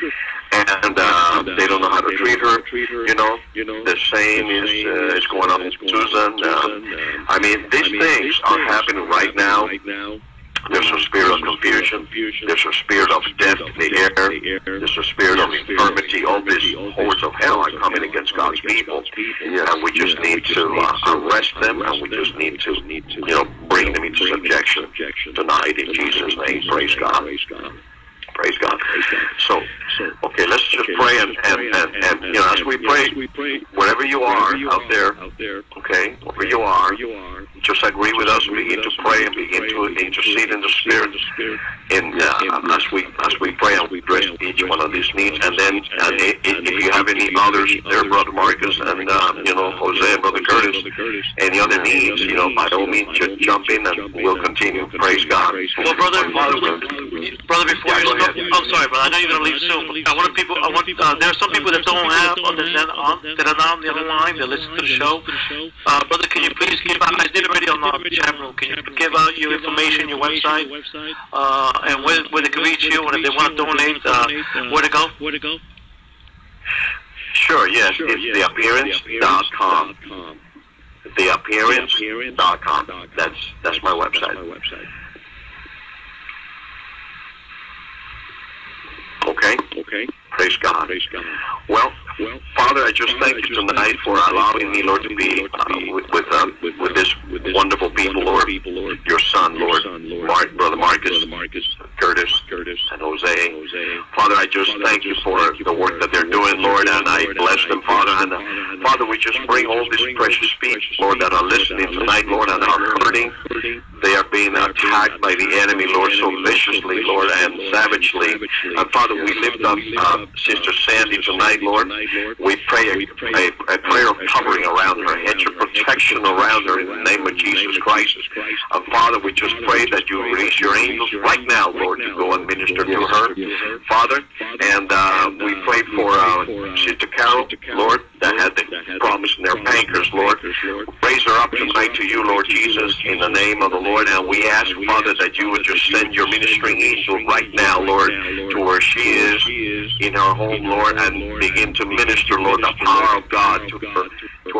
and uh, they don't know how to treat her. You know, the same is uh, is going on with Susan. Uh, I mean, these things are happening right now. There's a spirit of confusion. There's a spirit of death in the air. There's a spirit of infirmity. All these hordes of hell are coming against God's people, and we just need to uh, arrest them, and we just need to, you know, bring them into subjection tonight in Jesus' name. Praise God. Praise God. So, okay, let's just pray, and, and, and, and you know, as we pray, wherever you are out there, okay, wherever you are, just agree with us and begin to pray and begin to intercede in the Spirit. And uh, as we as we pray and we address each one of these needs, and then and if you have any others, there, Brother Marcus and uh, you know Jose and Brother Curtis, any other needs, you know, by all means, just jump in and we'll continue. Praise God. Well, brother, brother, before you stop, I'm sorry, brother. I know you're gonna leave soon. But I want people. I want. Uh, there are some people that don't have on the on that are not on the other line that listen to the show. Uh, brother, can you please give out? I did already on the chat room. Can you give out your information, your website, uh, and where where they can reach you, and if they want to donate, uh, where to go? Where to go? Sure. Yes, it's the appearance dot com. the appearance dot com. That's that's my website. Okay. Okay. Praise God. Praise God. Well, well, Father, I just thank you tonight for allowing me, Lord, to be uh, with with, um, with this wonderful people, Lord. Your son, Lord, Mark, Brother Marcus, Curtis, Curtis, and Jose. Father, I just thank you for the work that they're doing, Lord, and I bless them, Father. And uh, Father, we just bring all these precious people, Lord, that are listening tonight, Lord, and are hurting. They are being attacked by the enemy, Lord, so viciously, Lord, and savagely. And Father, we lift up uh, Sister Sandy tonight, Lord. We pray a, a, a prayer of covering around her, hedge of protection around her in the name of Jesus Christ. And Father, we just pray that you release your angels right now, Lord, to go and minister to her, Father. And uh, we pray for uh, Sister Carol, Lord, that had the problems in their pancreas, Lord. Raise her up tonight to you, Lord Jesus, in the name of the Lord. And we ask, Father, that you would just send your ministering angel right now, Lord, to where she is in her home, Lord, and begin to minister, Lord, the power of God to her, to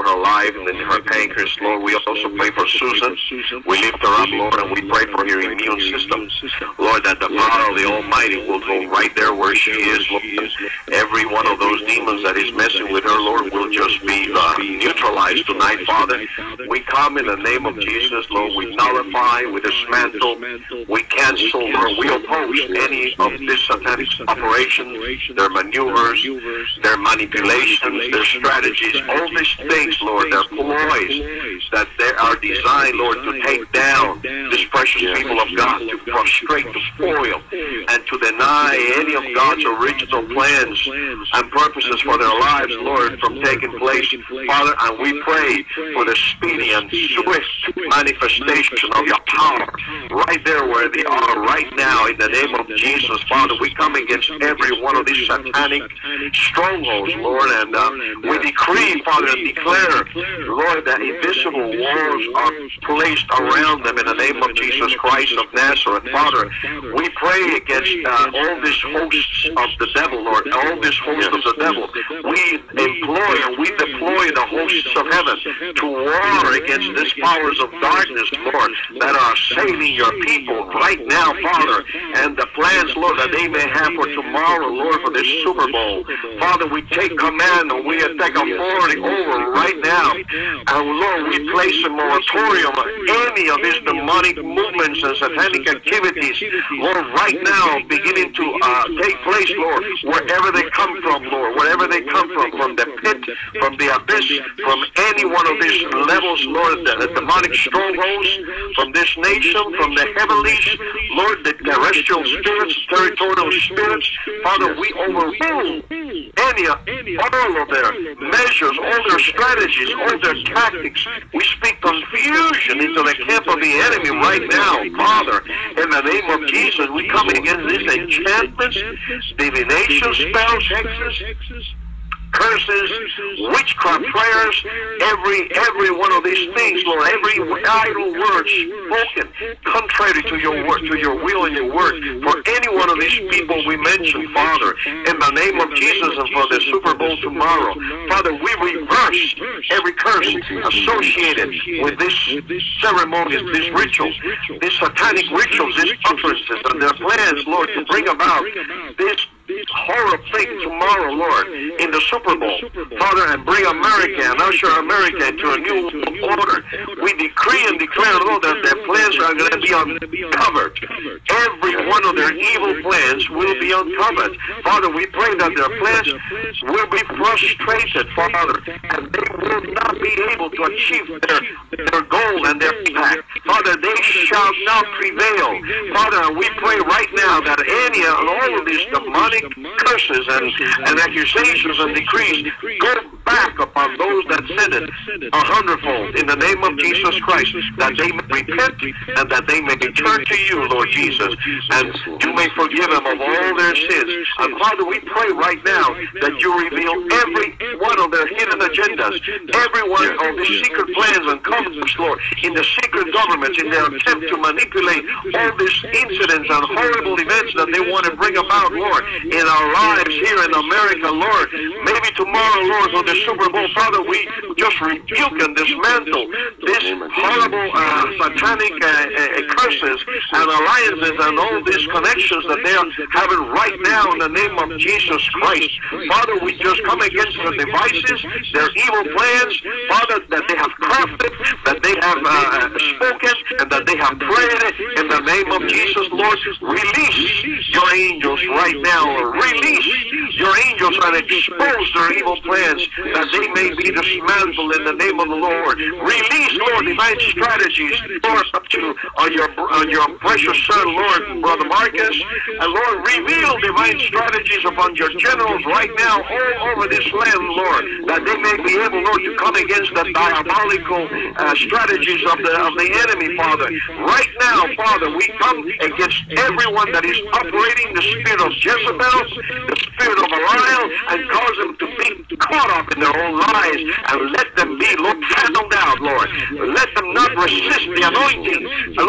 over her life and then her pancreas, Lord. We also pray for Susan. We lift her up, Lord, and we pray for her immune system. Lord, that the power of the Almighty will go right there where she is, Lord. Every one of those demons that is messing with her, Lord, will just be uh, neutralized tonight, Father. We come in the name of Jesus, Lord. We nullify, we dismantle, we cancel, Lord. We oppose any of this satanic operations, their maneuvers, their manipulations, their strategies, all these things, Lord, their ploys that they are designed, Lord, to take down these precious people of God, to frustrate, to spoil, and to deny any of God's original plans and purposes for their lives, Lord, from taking place, Father. And we pray for the speedy and swift manifestation of your power right there where they are right now in the name of Jesus, Father. We come against every one of these satanic strongholds, Lord, and uh, we decree, Father, and declare, Lord, that invisible walls are placed around them in the name of Jesus Christ of Nazareth, Father. We pray against uh, all these hosts of the devil, Lord, all these hosts of the devil. We employ and we deploy the hosts of heaven to war against these powers of darkness, Lord, that are assailing your people right now, Father, and the plans, Lord, that they may have for tomorrow, Lord, for this Super Bowl. Father, we take command and we take authority over right now. And Lord, we place a moratorium on any of these demonic movements and satanic activities, Lord, right now, beginning to uh, take place, Lord, wherever they come from, Lord, wherever they come from, from the pit, from the abyss, from any one of these levels, Lord, the, the demonic strongholds, from this nation, from the heavenlies, Lord, the terrestrial spirits, territorial spirits, Father, we overrule any, all of their measures, all their strategies, all their tactics. We speak confusion into the camp of the enemy right now, Father. In the name of Jesus, we come against these enchantments, divination spells, hexes, curses, witchcraft prayers, every every one of these things, Lord, every idle word spoken contrary to your word, to your will and your word, for any one of these people we mentioned, Father, in the name of Jesus, and for the Super Bowl tomorrow, Father, we reverse every curse associated with this ceremonies, these rituals, these satanic rituals, these utterances, and their plans, Lord, to bring about this horror thing tomorrow, Lord, in the Super Bowl, Father, and bring America and usher America into a new order. We decree and declare, Lord, that their plans are going to be uncovered. Every one of their evil plans will be uncovered. Father, we pray that their plans will be frustrated, Father, and they will not be able to achieve their, their goal and their impact. Father, they shall not prevail. Father, we pray right now that any and all of these demonic curses and, and accusations and decrees go back upon those that sin it a hundredfold in the name of Jesus Christ, that they may repent and that they may return to you, Lord Jesus, and you may forgive them of all their sins. And Father, we pray right now that you reveal every one of their hidden agendas, every one of the secret plans and covenants, Lord, in the secret governments, in their attempt to manipulate all these incidents and horrible events that they want to bring about, Lord, in our lives here in America, Lord. Maybe tomorrow, Lord, for the Super Bowl, Father, we just rebuke and dismantle this horrible uh, satanic uh, uh, curses and alliances and all these connections that they are having right now in the name of Jesus Christ. Father, we just come against their devices, their evil plans, Father, that they have crafted, that they have uh, spoken, and that they have prayed in the name of Jesus, Lord. Release your angels right now. Release your angels and expose their evil plans, that they may be dismantled in the name of the Lord. Release, Lord, divine strategies, Lord, up to on your on your precious Son, Lord, Brother Marcus, and Lord, reveal divine strategies upon your generals right now all over this land, Lord, that they may be able, Lord, to come against the diabolical uh, strategies of the of the enemy, Father. Right now, Father, we come against everyone that is operating the spirit of Jezebel, the spirit of Belial, and cause them to be caught up in their own lives, and let them be, Lord, handled out, Lord. Let them not resist the anointing, Lord, the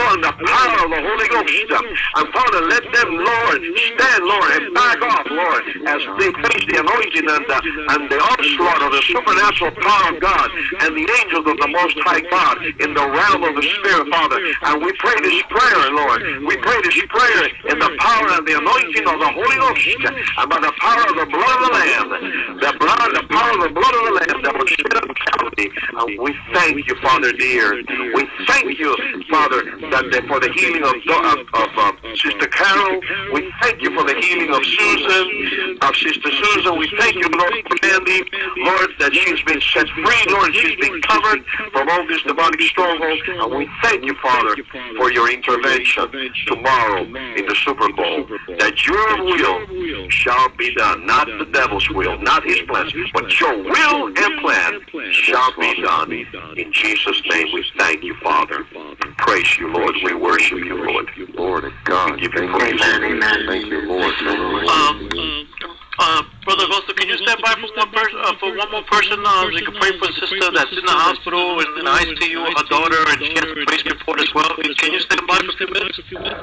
power of the Holy Ghost. And Father, let them, Lord, stand, Lord, and back off, Lord, as they face the anointing and the, and the onslaught of the supernatural power of God and the angels of the Most High God in the realm of the Spirit, Father. And we pray this prayer, Lord. We pray this prayer in the power and the anointing of the Holy Ghost and by the power of the blood of the Lamb. The blood, the power of the blood of the Lamb that was shed on Calvary. And we thank you, Father dear. We thank you, Father, that the, for the healing of, of, of uh, Sister Carol. We thank you for the healing of Susan, of Sister Susan. We thank you, Lord, for Mandy, Lord, that she's been set free, Lord, she's been covered from all this demonic stronghold. And we thank you, Father, for your intervention tomorrow in the Super Bowl, that your will shall be done, not the devil's will, not his plans, but your will and plan shall be done. In Jesus' name, we thank you, Father. Praise you, Lord. We worship you, Lord. Lord of God. We give you praise. Thank you, Lord. Um, uh, Brother Augusto, can you stand by for one person, uh, for one more person? Uh, they can pray for a sister that's in the hospital and in the I C U, her daughter, and she has a praise report as well. Can you stand by for a few minutes?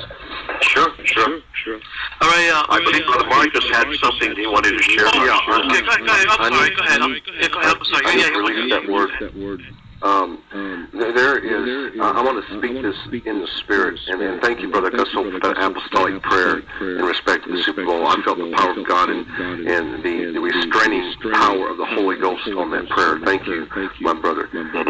Sure, sure, sure. All right. Uh, I believe Brother Marcus had something he wanted to share. Oh, Yeah, sure. Okay, go ahead, go ahead. I'm sorry. Go ahead. I'm, yeah, go ahead. I'm sorry. I Yeah, just yeah, released that word. That word. Um, there is, uh, I want to speak this in the Spirit, and, and thank you, Brother Gusto, for that apostolic prayer in respect to the Super Bowl. I felt the power of God and, and the, the restraining power of the Holy Ghost on that prayer. Thank you, my brother.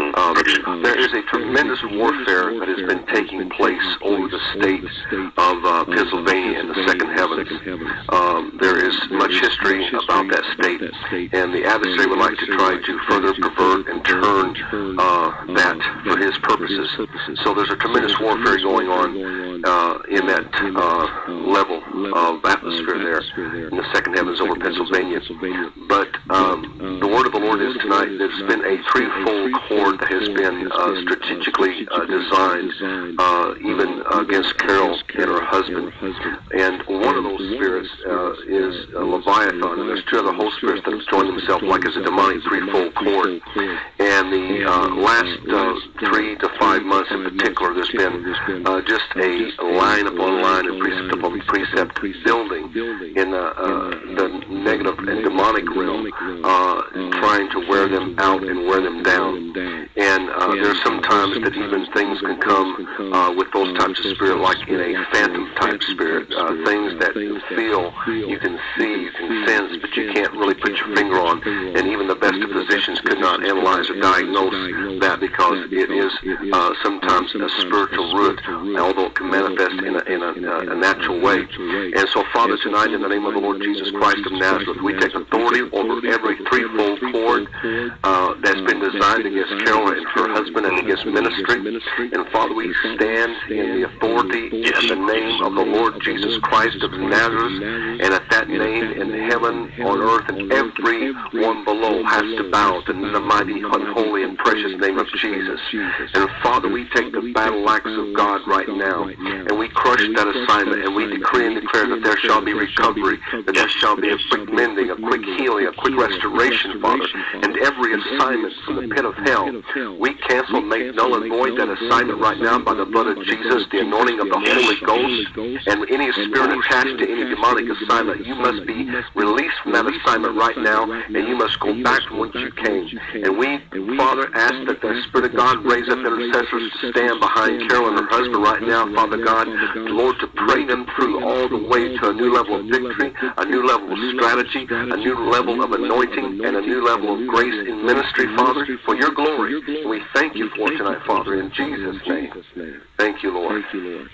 Um, there is a tremendous warfare that has been taking place over the state of uh, Pennsylvania and the second heavens. Um, there is much history about that state, and the adversary would like to try to further pervert and turn Uh, that for his purposes. So there's a tremendous warfare going on uh, in that uh, level of atmosphere there in the second heavens over Pennsylvania. But um, the word of the Lord is tonight, there's been a threefold cord that has been uh, strategically uh, designed uh, even against Carol and her husband. And one of those spirits uh, is uh, Leviathan, and there's two other host spirits that have joined themselves like as a demonic threefold cord. And the uh, last uh, three to five months in particular, there's been uh, just a line upon line and precept upon precept building in uh, uh, the negative and demonic realm, uh, trying to wear them out and wear them down. And uh, there's sometimes that even things can come uh, with those types of spirit, like in a phantom type spirit, uh, things that you feel, you can see, you can sense, but you can't really put your finger on. And even the best of physicians could not analyze or diagnose that, because it is uh, sometimes a spiritual root, although it can manifest in a, in a, a natural way. And so, Father, tonight, in the name of the Lord Jesus Christ of Nazareth, we take authority over every threefold cord uh, that's been designed against Carol and her husband and against ministry. And, Father, we stand in the authority in the name of the Lord Jesus Christ of Nazareth, and at that name in heaven, on earth, and every one below has to bow to the mighty, unholy, and precious name of Jesus. And Father, we take the battle axe of God right now, and we crush that assignment, and we decree and declare that there shall be recovery, that there shall be a quick mending, a quick healing, a quick restoration, Father. And every assignment from the pit of hell, we cancel, make null and void that assignment right now by the blood of Jesus, the anointing of the Holy Ghost, and any spirit attached to any demonic assignment, you must be released from that assignment right now, and you must go back from whence you came. And we, Father, ask that the Spirit of God raise up intercessors to stand behind Carol and her husband right now, Father God, Lord, to pray them through all the way to a new level of victory, a new level of strategy, a new level of anointing, and a new level of grace in ministry, Father, for your glory. And we thank you for it tonight, Father, in Jesus' name. Thank you, Lord.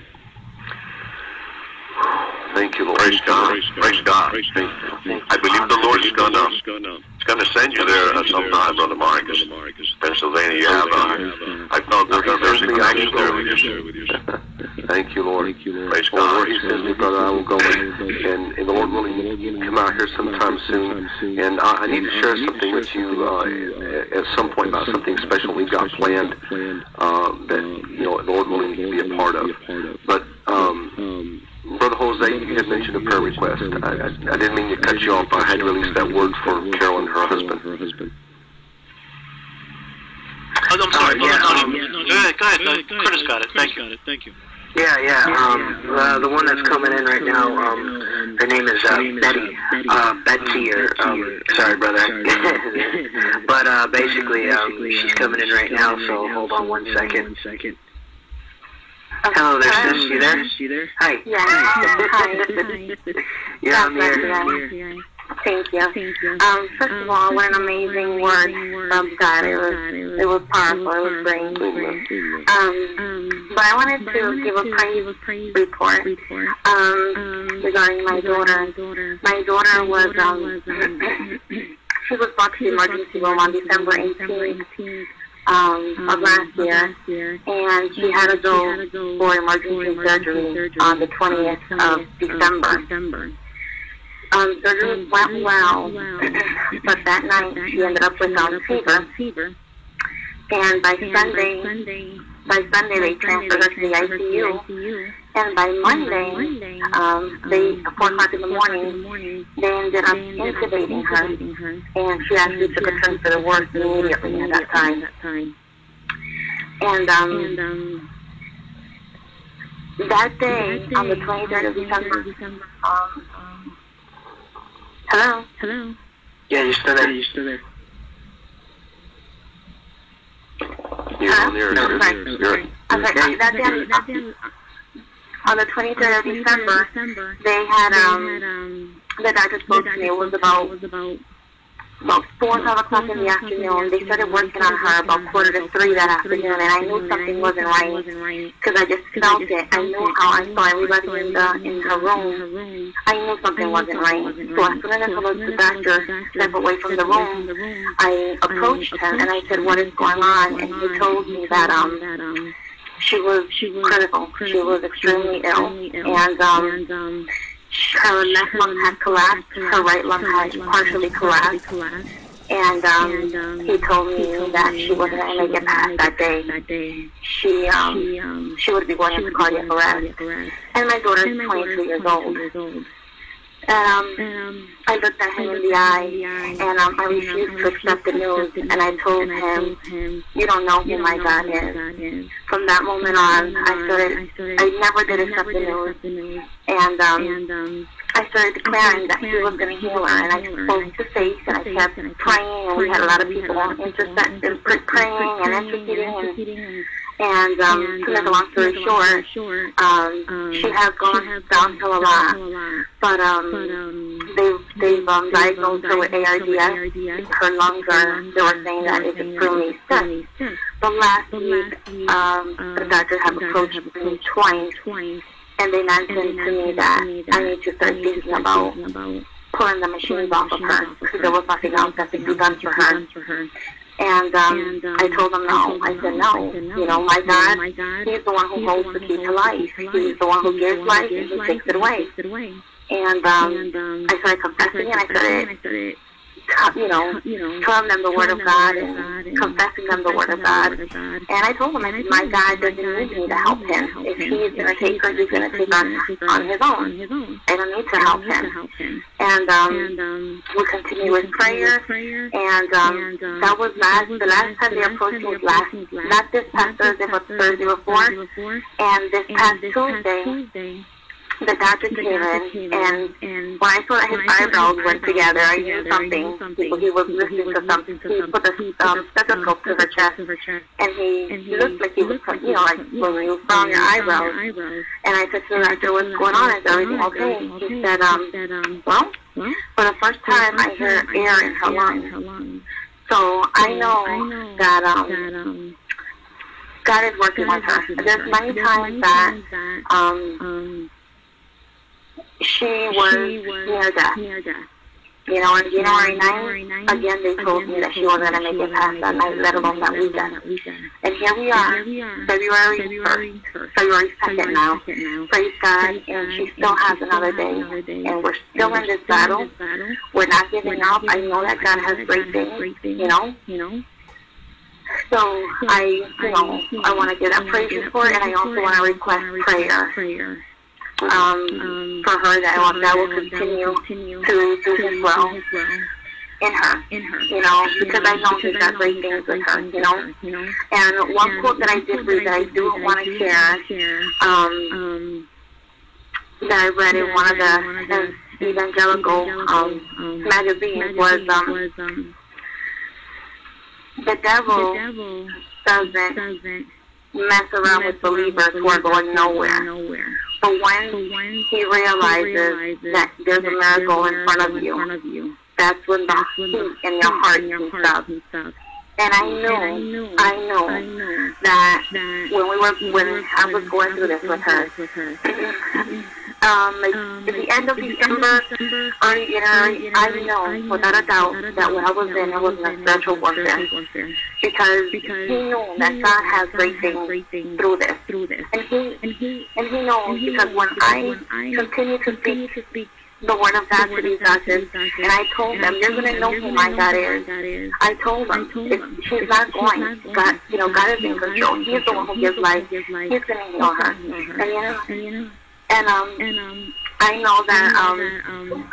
Thank you, Lord. Praise God. Praise God. I believe the Lord is going to going to send you there uh, sometime, Brother Marcus. Pennsylvania, you have uh, I felt that there's a connection there with you. Thank you, Lord. Praise Well, God. Lord, he sends me, brother, I will go, and, and, and the Lord willing, come out here sometime soon. And I, I need to share something with you uh, at some point about something special we've got planned uh, that, you know, the Lord willing to be a part of. But, um, Brother Jose, you had mentioned a prayer request. I, I, I didn't mean to cut you off, but I had to release that word for Carol and her husband. I'm sorry. Uh, yeah, no, no, um, no, no, go ahead. Go ahead. Uh, Curtis got it. Thank you. Thank you. Yeah, yeah. Um, uh, the one that's coming in right now, um, her name is uh, Betty, uh, Betsy, or um, sorry, brother. But uh, basically, um, she's coming in right now. So hold on one second. Hello there, sis. You there? You there? Hi. Yeah. Hi. Yeah, I'm here. here. Thank you. Um, first of all, what an amazing word from God. It was, it was powerful. It was great. Um, but I wanted to give a praise report um, regarding my daughter. My daughter was, um, she was brought to the emergency room on December eighteenth. Um, of last year, and she had to go for emergency surgery on the twentieth of December. Um, surgery went well, but that night she ended up with um, fever, and by Sunday, by Sunday they transferred her to the I C U, and by Monday, um, they, at four o'clock in the morning, they ended up intubating her, and she actually took a turn for the worse immediately at that time. And, um, that day, on the twenty-third of December, um, hello? Hello? Yeah, you're still there. You're still there. You're on there. No, You're, sorry. you're, you're, I'm sorry. That day, on the twenty-third of December, they had, um, the doctor spoke to me. It was about, about four or five o'clock in the afternoon. They started working on her about quarter to three that afternoon, and I knew something wasn't right because I just felt it. I knew how I saw everybody in the in her room. I knew something wasn't right. So as soon as the doctor stepped away from the room, I approached him and I said, "What is going on?" And he told me that um she was critical. She was extremely ill, and um. her left lung had collapsed, her right lung had partially collapsed, and um, he told me that she wasn't going to make it past that day. She um, she would be going into cardiac arrest, and my daughter is twenty-two years old. And um, I looked at him in the eye, and um, I refused to accept the news, and I told him, "You don't know who my God is." From that moment on, I started, I never did accept the news, and um, I started declaring that he was going to heal her, and I spoke to faith, and I kept praying, and we had a lot of people interceding, praying and interceding, and And um, to make a long story short, um, she has gone downhill a lot. But um, they've, they've um, diagnosed her with A R D S. Her lungs are, they were saying that it's extremely sick. But last week, um, the doctors have approached me twice, and they mentioned to me that I need to start thinking about pulling the machines off of her, because there was nothing else that could be done for her. And um, I told them no. I said no. You know, my God, He's the one who holds the key to life. He's the one who gives life, and He takes it away. And um, I started confessing, and I started, you know, telling them the Word of God and confessing them the Word of God. And I told them, I said, my God doesn't need me to help Him. If He's going to take her, He's going to take her on His own. I don't need to help Him. And um, we continue with prayer. And um, that was last, the last time they approached me was last, not this past Thursday, but Thursday before. And this past Tuesday, the doctor came in, and when I saw that his eyebrows went together, I knew something. He was listening to something. He put the um, stethoscope to her chest, and he looked like he was, you know, like when you frown your eyebrows. And I said to the doctor, "What's going on? Is everything okay?" He said, um, well, for the first time, I hear air in her lungs. So I know that um, God is working with her. There's many times that um, she was near death. You know, on January ninth, again, they told me that she wasn't going to make it past that night, let alone that weekend. And here we are, February first, February second now. Praise God, and she still has another day. And we're still in this battle. We're not giving up. I know that God has great things, you know. So I, you know, I want to give that praise report, and I also want to request prayer. Um, for her that, that will continue to do His will. in her, in her, you know, you because know, I know because she's I got know great she's things got with great her, things you with know. her, you know. And one And quote that I one did quote read that that I I did do read that want I to do share, want to share, um, um, that I read in that one I of read in one of the the evangelical evangelical um, um, magazines was, magazines um, was um, the the devil devil doesn't doesn't mess around mess with around believers with who are believers going who are nowhere. going nowhere. But when But when he he realizes realizes that there's a that miracle there's a in front miracle of in you, front of you, that's when the that's when the heat in heat your heart in your can heart stop. can stop. And I And knew, I knew, I know I know that that when we were, when when we were- I was when going I through was this with going her, through this with her, um, like, um, at the like, end of at the end of December, December, early January, early I January, know, I know, without a doubt, without a that what I doubt, was that in, what it I was was in a in, it spiritual was in warfare. spiritual warfare. Because Because he knew he that knew God that has God great has things great things through this. through this. And he, And he, and he knows and he because knows when because I when I continue to continue speak to speak the word of God the to word these of God to doctors, these doctors, and I told and them, I you're told going to them, know you're who gonna my know God who my is. God is. I told I them, told if them, she's if not she's going, not going, God, you know, God is you in know, God control. is in He's the one control. who He's gives the one life. who gives life. He's going to He's heal her. gonna heal her. And you know, And you know, and um, and um, I know I that know um, that um,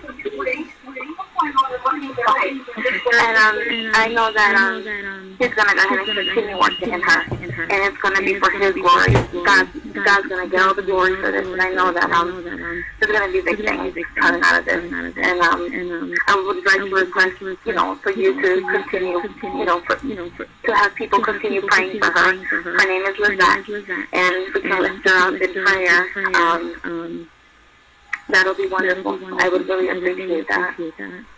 okay. And um, I know that I know um, that um, he's going to go ahead he's and gonna go continue ahead and working in her. continue working in her. And it's going to And be it's for gonna his be for glory. his glory. God, God- God's going to get all the God's glory gonna for get this. all And the I know glory that for um, this. I know that um, there's going to be big there's gonna be things big things coming out of this. coming out of this. And um, And um, I would like I to would request, like to request, you know, for you you know, to for you to continue, continue, you know, for, you know, for, to have people to have continue people praying for continue her. praying for her. Her name is Her name Lizette. is Lizette. And we can lift her up in lift her up in prayer. prayer. Um, Um, that'll be that'll be wonderful. wonderful. I would really I would really appreciate that. appreciate that.